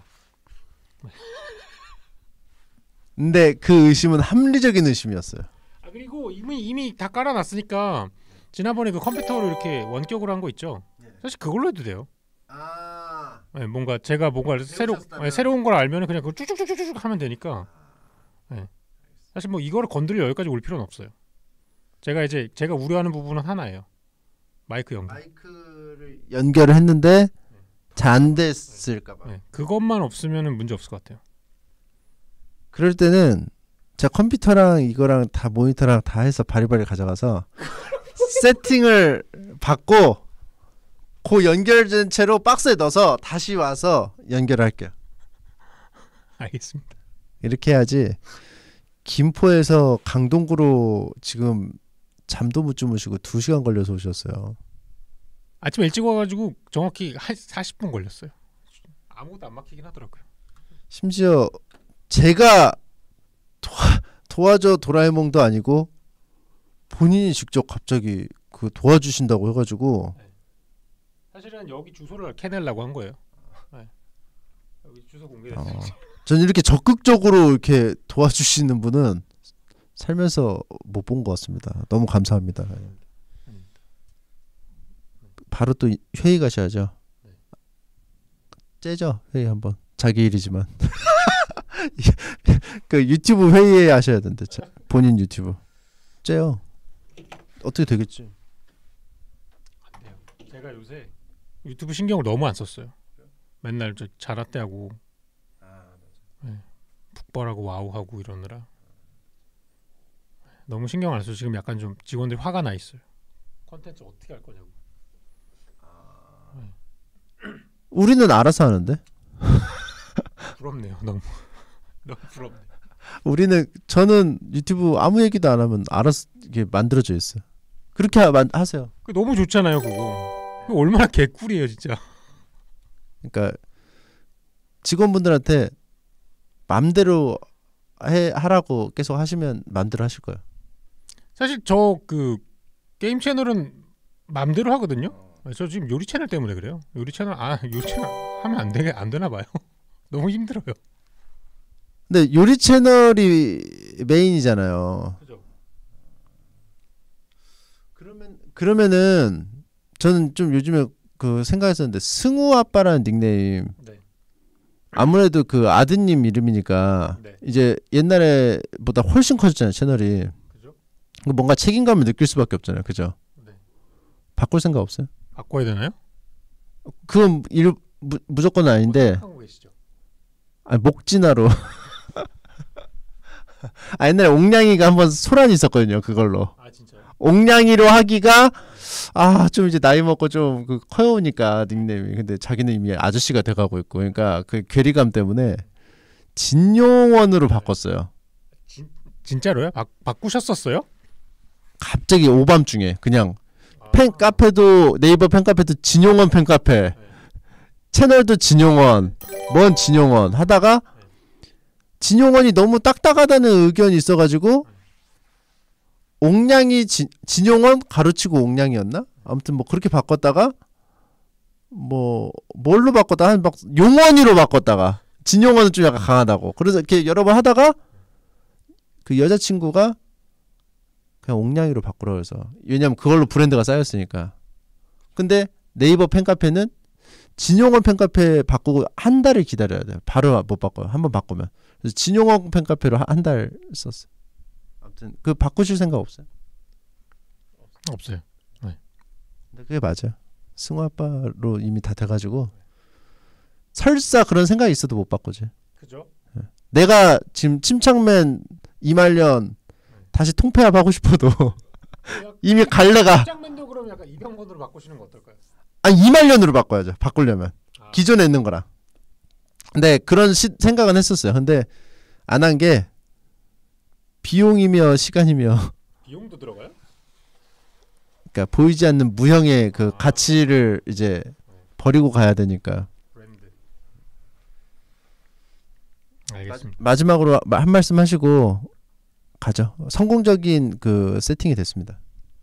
Speaker 1: 근데 그 의심은 합리적인 의심이었어요.
Speaker 2: 아 그리고 이미 이미 다 깔아놨으니까 지난번에 그 컴퓨터로 이렇게 원격으로 한 거 있죠. 사실 그걸로 해도 돼요.
Speaker 1: 아
Speaker 2: 네, 뭔가 제가 뭔가 새로 네, 새로운 걸 알면은 그냥 그걸 쭉쭉쭉쭉 하면 되니까. 네. 사실 뭐 이거를 건드려 여기까지 올 필요는 없어요. 제가 이제 제가 우려하는 부분은 하나예요. 마이크 연결.
Speaker 1: 마이크를 연결을 했는데 잘 안 됐을까봐.
Speaker 2: 네, 그것만 없으면은 문제 없을 것 같아요.
Speaker 1: 그럴 때는 제가 컴퓨터랑 이거랑 다 모니터랑 다 해서 바리바리 가져가서 세팅을 받고 그 연결된 채로 박스에 넣어서 다시 와서 연결할게요.
Speaker 2: 알겠습니다.
Speaker 1: 이렇게 해야지. 김포에서 강동구로 지금 잠도 못 주무시고 두 시간 걸려서 오셨어요.
Speaker 2: 아침에 일찍 와가지고 정확히 한 사십 분 걸렸어요. 아무것도 안 막히긴 하더라고요.
Speaker 1: 심지어 제가 도와, 도와줘 도라에몽도 아니고 본인이 직접 갑자기 그 도와주신다고 해가지고
Speaker 2: 사실은 여기 주소를 캐내려고 한 거예요. 네. 여기 주소 공개됐어요.
Speaker 1: 어, 전 이렇게 적극적으로 이렇게 도와주시는 분은 살면서 못 본 것 같습니다. 너무 감사합니다. 바로 또 회의 가셔야죠. 째죠 회의 한번. 자기 일이지만 그 유튜브 회의에 하셔야 된대. 본인 유튜브 째요. 어떻게 되겠지?
Speaker 2: 안 돼요. 제가 요새 유튜브 신경을 너무 안 썼어요. 맨날 저 자라떼 하고 네. 북벌하고 와우하고 이러느라 너무 신경 안 써서 지금 약간 좀 직원들이 화가 나 있어요. 컨텐츠 어떻게 할 거냐고. 네.
Speaker 1: 우리는 알아서 하는데.
Speaker 2: 부럽네요. 너무 너무 부럽네.
Speaker 1: 우리는 저는 유튜브 아무 얘기도 안 하면 알아서 이게 만들어져 있어요. 그렇게 하, 만, 하세요.
Speaker 2: 그 너무 좋잖아요, 그거. 그거 얼마나 개꿀이에요, 진짜.
Speaker 1: 그러니까 직원분들한테 맘대로 해 하라고 계속 하시면 맘대로 하실 거예요.
Speaker 2: 사실 저 그 게임 채널은 맘대로 하거든요. 저 지금 요리 채널 때문에 그래요. 요리 채널 아 요리 채널 하면 안 되게 안 되나 봐요. 너무 힘들어요.
Speaker 1: 근데 요리 채널이 메인이잖아요.
Speaker 2: 그죠.
Speaker 1: 그러면 그러면은 저는 좀 요즘에 그 생각했었는데 승우 아빠라는 닉네임.
Speaker 2: 네.
Speaker 1: 아무래도 그 아드님 이름이니까
Speaker 2: 네.
Speaker 1: 이제 옛날에보다 훨씬 커졌잖아요 채널이.
Speaker 2: 그죠?
Speaker 1: 뭔가 책임감을 느낄 수밖에 없잖아요. 그죠?
Speaker 2: 네.
Speaker 1: 바꿀 생각 없어요?
Speaker 2: 바꿔야 되나요?
Speaker 1: 그건 일, 무, 무조건은 아닌데
Speaker 2: 하고 계시죠?
Speaker 1: 아니, 목진화로 아, 옛날에 옥냥이가 한번 소란이 있었거든요. 그걸로.
Speaker 2: 아 진짜요?
Speaker 1: 옥냥이로 하기가 아 좀 이제 나이 먹고 좀 그 커요우니까 닉네임이. 근데 자기는 이미 아저씨가 돼가고 있고 그러니까 그 괴리감 때문에 진용원으로 바꿨어요.
Speaker 2: 진, 진짜로요? 바, 바꾸셨었어요?
Speaker 1: 갑자기 오밤중에 그냥 팬 카페도 네이버 팬카페도 진용원 팬카페 채널도 진용원 뭔 진용원 하다가 진용원이 너무 딱딱하다는 의견이 있어가지고 옥냥이 진, 진용원 가로치고 옥냥이였나? 아무튼 뭐 그렇게 바꿨다가 뭐 뭘로 바꿨다 한 막 용원이로 바꿨다가 진용원은 좀 약간 강하다고 그래서 이렇게 여러 번 하다가 그 여자친구가 그냥 옥냥이로 바꾸라 그래서 왜냐면 그걸로 브랜드가 쌓였으니까. 근데 네이버 팬카페는 진용원 팬카페 바꾸고 한 달을 기다려야 돼요. 바로 못 바꿔요. 한번 바꾸면. 그래서 진용원 팬카페로 한 달 썼어요. 아무튼 그 바꾸실 생각 없어요?
Speaker 2: 없어요. 네.
Speaker 1: 근데 그게 맞아요. 승우 아빠로 이미 다 돼가지고 설사 그런 생각이 있어도 못 바꾸지.
Speaker 2: 그죠?
Speaker 1: 네. 내가 지금 침착맨 이말년 다시 통폐합 하고 싶어도 이미 갈래가.
Speaker 2: 짱맨도 그럼 약간 이병건으로 바꾸시는 거 어떨까요?
Speaker 1: 아니 이말년으로 바꿔야죠. 바꾸려면 아. 기존에 있는 거랑. 근데 그런 시, 생각은 했었어요. 근데 안 한 게 비용이며 시간이며.
Speaker 2: 비용도 들어가요?
Speaker 1: 그러니까 보이지 않는 무형의 그 아. 가치를 이제 버리고 가야 되니까.
Speaker 2: 브랜드. 알겠습니다.
Speaker 1: 마, 마지막으로 한 말씀 하시고 가죠. 성공적인 그 세팅이 됐습니다.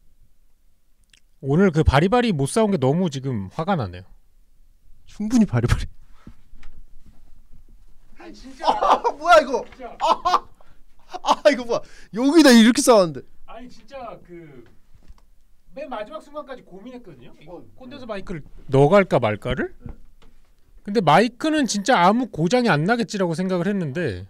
Speaker 2: 오늘 그 바리바리 못 싸운 게 너무 지금 화가 나네요.
Speaker 1: 충분히 바리바리.
Speaker 2: 아니 진짜.
Speaker 4: 아, 뭐야 이거?
Speaker 2: 진짜.
Speaker 4: 아, 아 이거 뭐야? 여기다 이렇게 싸웠는데.
Speaker 2: 아니 진짜 그 맨 마지막 순간까지 고민했거든요. 이거 콘덴서 마이크를 넣어갈까 말까를. 근데 마이크는 진짜 아무 고장이 안 나겠지라고 생각을 했는데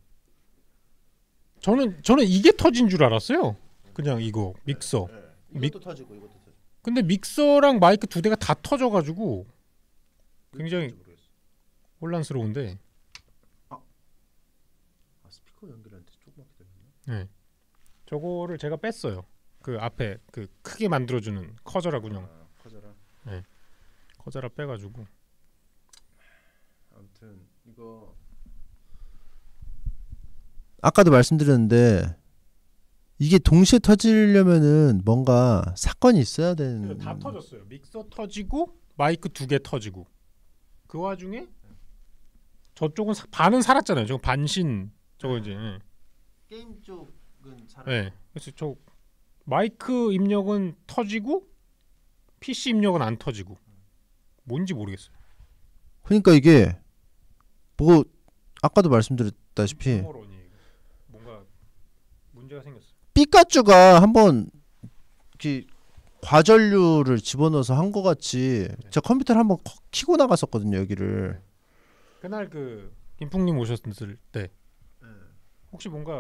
Speaker 2: 저는 저는 이게 터진 줄 알았어요. 그냥 이거 믹서.
Speaker 1: 네, 이것도 터지고 이것도 터지고.
Speaker 2: 근데 믹서랑 마이크 두 대가 다 터져가지고 굉장히 혼란스러운데.
Speaker 1: 아, 아 스피커 연결하는데 조그맣게 되네.
Speaker 2: 네, 저거를 제가 뺐어요. 그 앞에 그 크게 만들어주는 커져라 군용.
Speaker 1: 아, 커져라.
Speaker 2: 네, 커져라 빼가지고.
Speaker 1: 아무튼 이거 아까도 말씀드렸는데 이게 동시에 터지려면은 뭔가 사건이 있어야 되는.
Speaker 2: 다 터졌어요. 믹서 터지고 마이크 두 개 터지고 그 와중에 저쪽은 사, 반은 살았잖아요. 저거 반신 저거 이제
Speaker 1: 게임 쪽은 살아.
Speaker 2: 네, 그래서 저 마이크 입력은 터지고 피씨 입력은 안 터지고 뭔지 모르겠어요.
Speaker 1: 그러니까 이게 뭐 아까도 말씀드렸다시피
Speaker 2: 뭔가 문제가 생겼어요.
Speaker 1: 피카츄가 한번 이렇게 과전류를 집어넣어서 한 거 같이 네. 제가 컴퓨터를 한번 키고 나갔었거든요 여기를.
Speaker 2: 네. 그날 그 김풍님 오셨을 때 네. 혹시 뭔가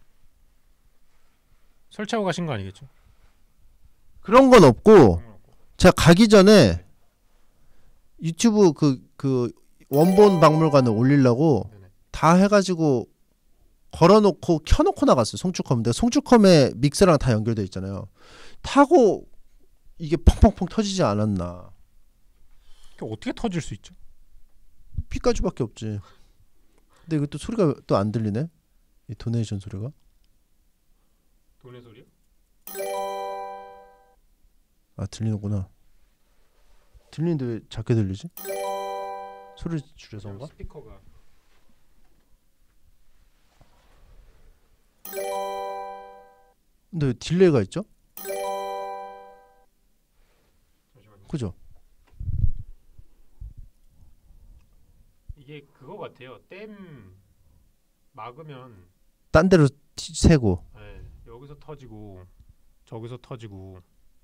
Speaker 2: 설치하고 가신 거 아니겠죠?
Speaker 1: 그런 건 없고 제가 가기 전에 유튜브 그, 그 원본 박물관을 올리려고 네네. 다 해가지고 걸어놓고 켜놓고 나갔어요. 송출컴. 근데 송출컴에 믹서랑 다 연결돼 있잖아요. 타고 이게 펑펑펑 터지지 않았나.
Speaker 2: 어떻게 터질 수 있죠?
Speaker 1: 피카츄밖에 없지. 근데 이거 또 소리가 또 안 들리네. 이 도네이션 소리가.
Speaker 2: 도네 소리요?
Speaker 1: 아 들리는구나. 들리는데 왜 작게 들리지? 소리 줄여서인가?
Speaker 2: 스피커가.
Speaker 1: 근데 왜 딜레이가 있죠? 그죠?
Speaker 2: 이게 그거 같아요. 댐 막으면
Speaker 1: 딴 데로 티, 새고.
Speaker 2: 네, 여기서 터지고 저기서 터지고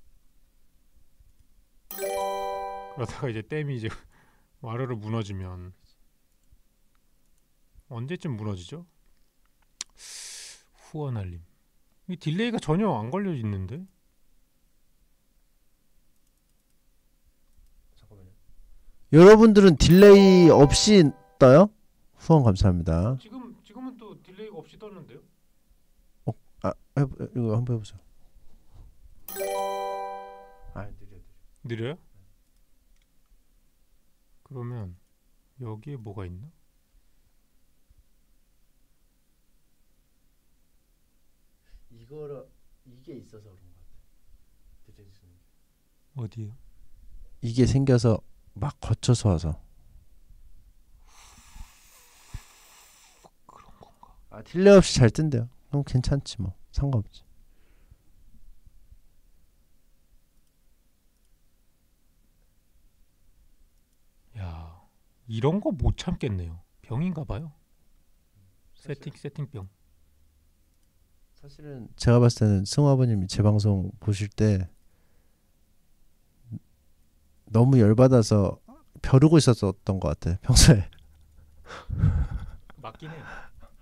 Speaker 2: 그러다가 이제 댐이 이제 와르르 무너지면 언제쯤 무너지죠? 후원알림. 이 딜레이가 전혀 안 걸려 있는데.
Speaker 1: 여러분들은 딜레이 없이 떠요? 후원 감사합니다.
Speaker 2: 지금 지금은 또 딜레이가 없이 떴는데요?
Speaker 1: 어, 아, 해, 이거 한번 해보세요. 아, 느려, 느려.
Speaker 2: 느려요? 그러면 여기에 뭐가 있나?
Speaker 1: 이거를 이게 있어서 그런 것 같아. 느려지는 게.
Speaker 2: 어디요?
Speaker 1: 이게 생겨서 막 거쳐서 와서.
Speaker 2: 그런 건가?
Speaker 1: 아, 딜레이 없이 잘 뜬대요. 그럼 괜찮지 뭐. 상관없지.
Speaker 2: 야, 이런 거 못 참겠네요. 병인가 봐요. 세팅 세팅병.
Speaker 1: 사실은 제가 봤을 때는 승우 아버님이 제 방송 보실 때 너무 열받아서 벼르고 있었던 것 같아 평소에.
Speaker 2: 맞긴 해요.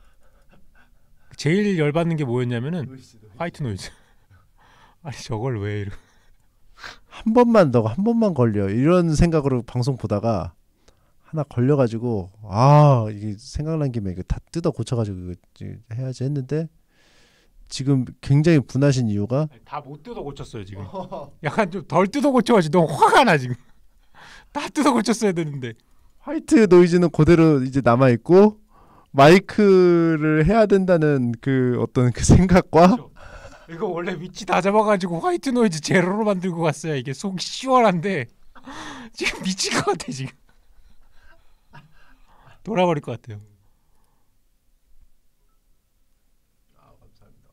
Speaker 2: 제일 열받는 게 뭐였냐면은
Speaker 1: 노이즈, 노이즈.
Speaker 2: 화이트 노이즈. 아니 저걸 왜 이러?
Speaker 1: 한 번만 더 한 번만 걸려 이런 생각으로 방송 보다가 하나 걸려가지고 아 이게 생각난 김에 이거 다 뜯어 고쳐가지고 이거 해야지 했는데 지금 굉장히 분하신 이유가
Speaker 2: 다 못 뜯어 고쳤어요 지금. 약간 좀 덜 뜯어 고쳐가지고 너무 화가 나 지금. 다 뜯어 고쳤어야 되는데.
Speaker 1: 화이트 노이즈는 그대로 이제 남아 있고 마이크를 해야 된다는 그 어떤 그 생각과
Speaker 2: 그렇죠. 이거 원래 위치 다 잡아가지고 화이트 노이즈 제로로 만들고 갔어야 이게 속 시원한데 지금 미칠 것 같아 지금. 돌아버릴 것 같아요.
Speaker 1: 아 감사합니다.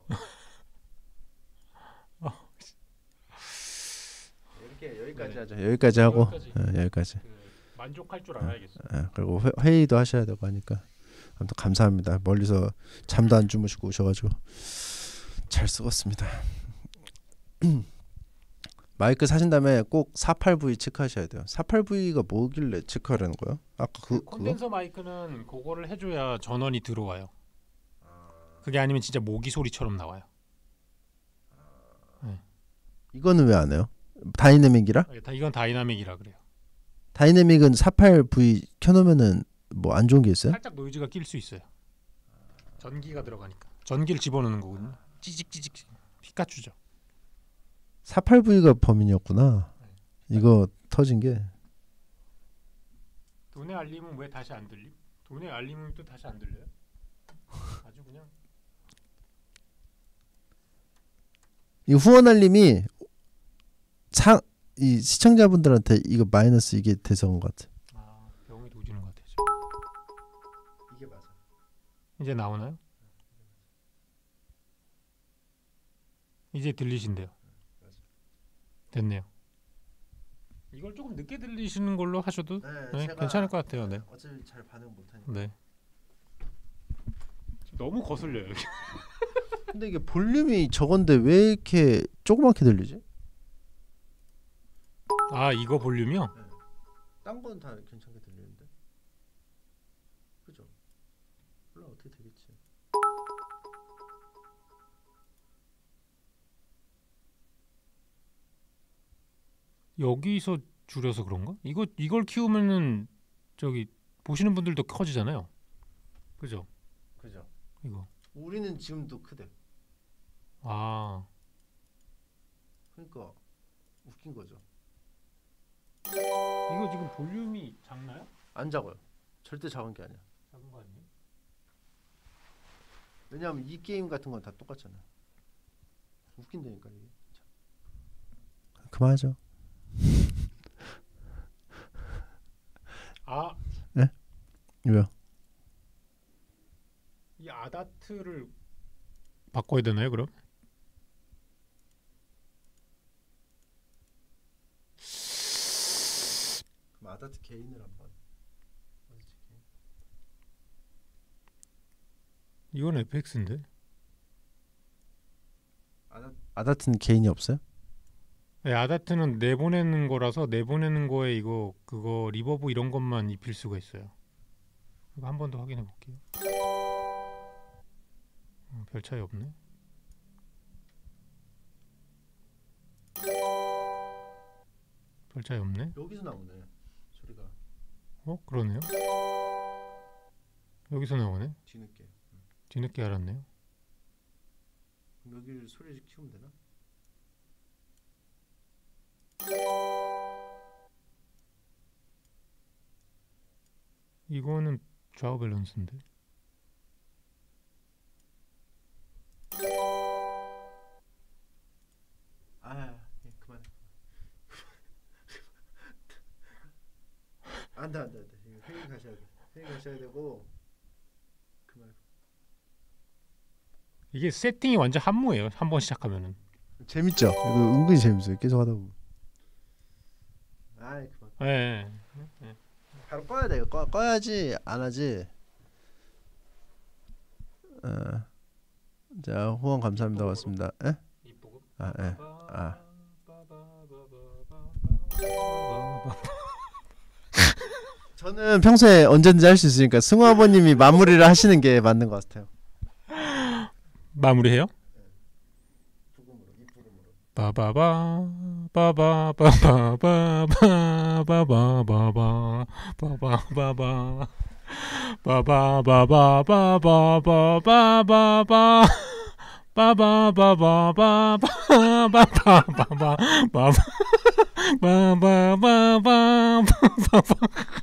Speaker 1: 이렇게 여기까지
Speaker 2: 네.
Speaker 1: 하죠. 여기까지 하고
Speaker 2: 여기까지.
Speaker 1: 예, 여기까지.
Speaker 2: 그 만족할 줄 알아야겠어.
Speaker 1: 예, 그리고 회, 회의도 하셔야 되고 하니까 아무튼 감사합니다. 멀리서 잠도 안 주무시고 오셔가지고 잘 쓰겠습니다. 마이크 사신 다음에 꼭 사십팔 브이 체크하셔야 돼요. 사십팔 브이가 뭐길래 체크하라는 거예요? 아까 그 그거?
Speaker 2: 콘덴서 마이크는 그거를 해줘야 전원이 들어와요. 그게 아니면 진짜 모기 소리처럼 나와요. 네.
Speaker 1: 이거는 왜 안 해요? 다이내믹이라?
Speaker 2: 다 이건 다이나믹이라 그래요.
Speaker 1: 다이내믹은 사십팔 브이 켜놓으면은 뭐 안 좋은 게 있어요?
Speaker 2: 살짝 노이즈가 낄 수 있어요. 전기가 들어가니까. 전기를 집어넣는 거거든요. 찌직찌직 피카츄죠.
Speaker 1: 사십팔 브이가 범인이었구나. 이거 터진 게.
Speaker 2: 돈의 알림은 왜 다시 안 들림? 돈의 알림은 또 다시 안 들려요? 아주 그냥
Speaker 1: 이 후원 알림이 상 이 시청자분들한테 이거 마이너스 이게 돼서 온 것 같아.
Speaker 2: 아 병이 도지는 것 같아요.
Speaker 1: 이게 맞아.
Speaker 2: 이제 나오나요? 이제 들리신대요. 됐네요. 이걸 조금 늦게 들리시는 걸로 하셔도 네, 괜찮을 것 같아요. 네.
Speaker 1: 어차피 잘 반응 못하니까.
Speaker 2: 네. 너무 거슬려요.
Speaker 1: 근데 이게 볼륨이 저건데 왜 이렇게 조그맣게 들리지?
Speaker 2: 아 이거 볼륨이요?
Speaker 1: 네. 딴 건 다 괜찮게 들리는데. 그죠? 몰라 어떻게 되겠지.
Speaker 2: 여기서 줄여서 그런가? 이거 이걸 키우면은 저기 보시는 분들도 커지잖아요. 그죠?
Speaker 1: 그죠?
Speaker 2: 이거.
Speaker 1: 우리는 지금도 크대.
Speaker 2: 아.
Speaker 1: 그러니까 웃긴 거죠.
Speaker 2: 이거 지금 볼륨이 작나요?
Speaker 1: 안 작아요. 절대 작은 게 아니야.
Speaker 2: 작은 거 아니에요?
Speaker 1: 왜냐하면 이 게임 같은 건 다 똑같잖아요. 웃긴다니까 이게. 그만하죠.
Speaker 2: 아.
Speaker 1: 네? 왜요?
Speaker 2: 이 아다트를 바꿔야 되나요, 그럼?
Speaker 1: 그럼 아다트 개인을 한번.
Speaker 2: 이건 에프엑스인데.
Speaker 1: 아다 아다트는 개인이 없어요?
Speaker 2: 네, 아다트는 내보내는 거라서 내보내는 거에 이거 그거 리버브 이런 것만 입힐 수가 있어요. 이거 한 번 더 확인해 볼게요. 어, 별 차이 없네. 글자에 없네.
Speaker 1: 여기서 나오네 소리가.
Speaker 2: 어 그러네요. 여기서 나오네.
Speaker 1: 뒤늦게.
Speaker 2: 뒤늦게 알았네요.
Speaker 1: 그럼 여기를 소리를 키우면 되나?
Speaker 2: 이거는 좌우 밸런스인데.
Speaker 1: 아, 예, 그만해. 안돼 안돼 안돼. 회의 가셔야 돼. 회의 가셔야 되고. 그만.
Speaker 2: 이게 세팅이 완전 한무예요. 한 번 시작하면은.
Speaker 1: 재밌죠? 이거 은근히 재밌어요. 계속 하다 보면. 아이 그만.
Speaker 2: 예. 예.
Speaker 1: 바로 꺼야 돼. 꺼 꺼야지 안 하지. 어. 자 후원 감사합니다. 고맙습니다. 예? 아 예. 아. 저는 평소에 언제든지 할 수 있으니까 승우 아버님이 마무리를 하시는 게 맞는 것 같아요.
Speaker 2: 마무리해요? 바바바 바바바바바바바바바바 바바바바 바바바바바바바바바바 바바바바바바바바바바바바바바바바바바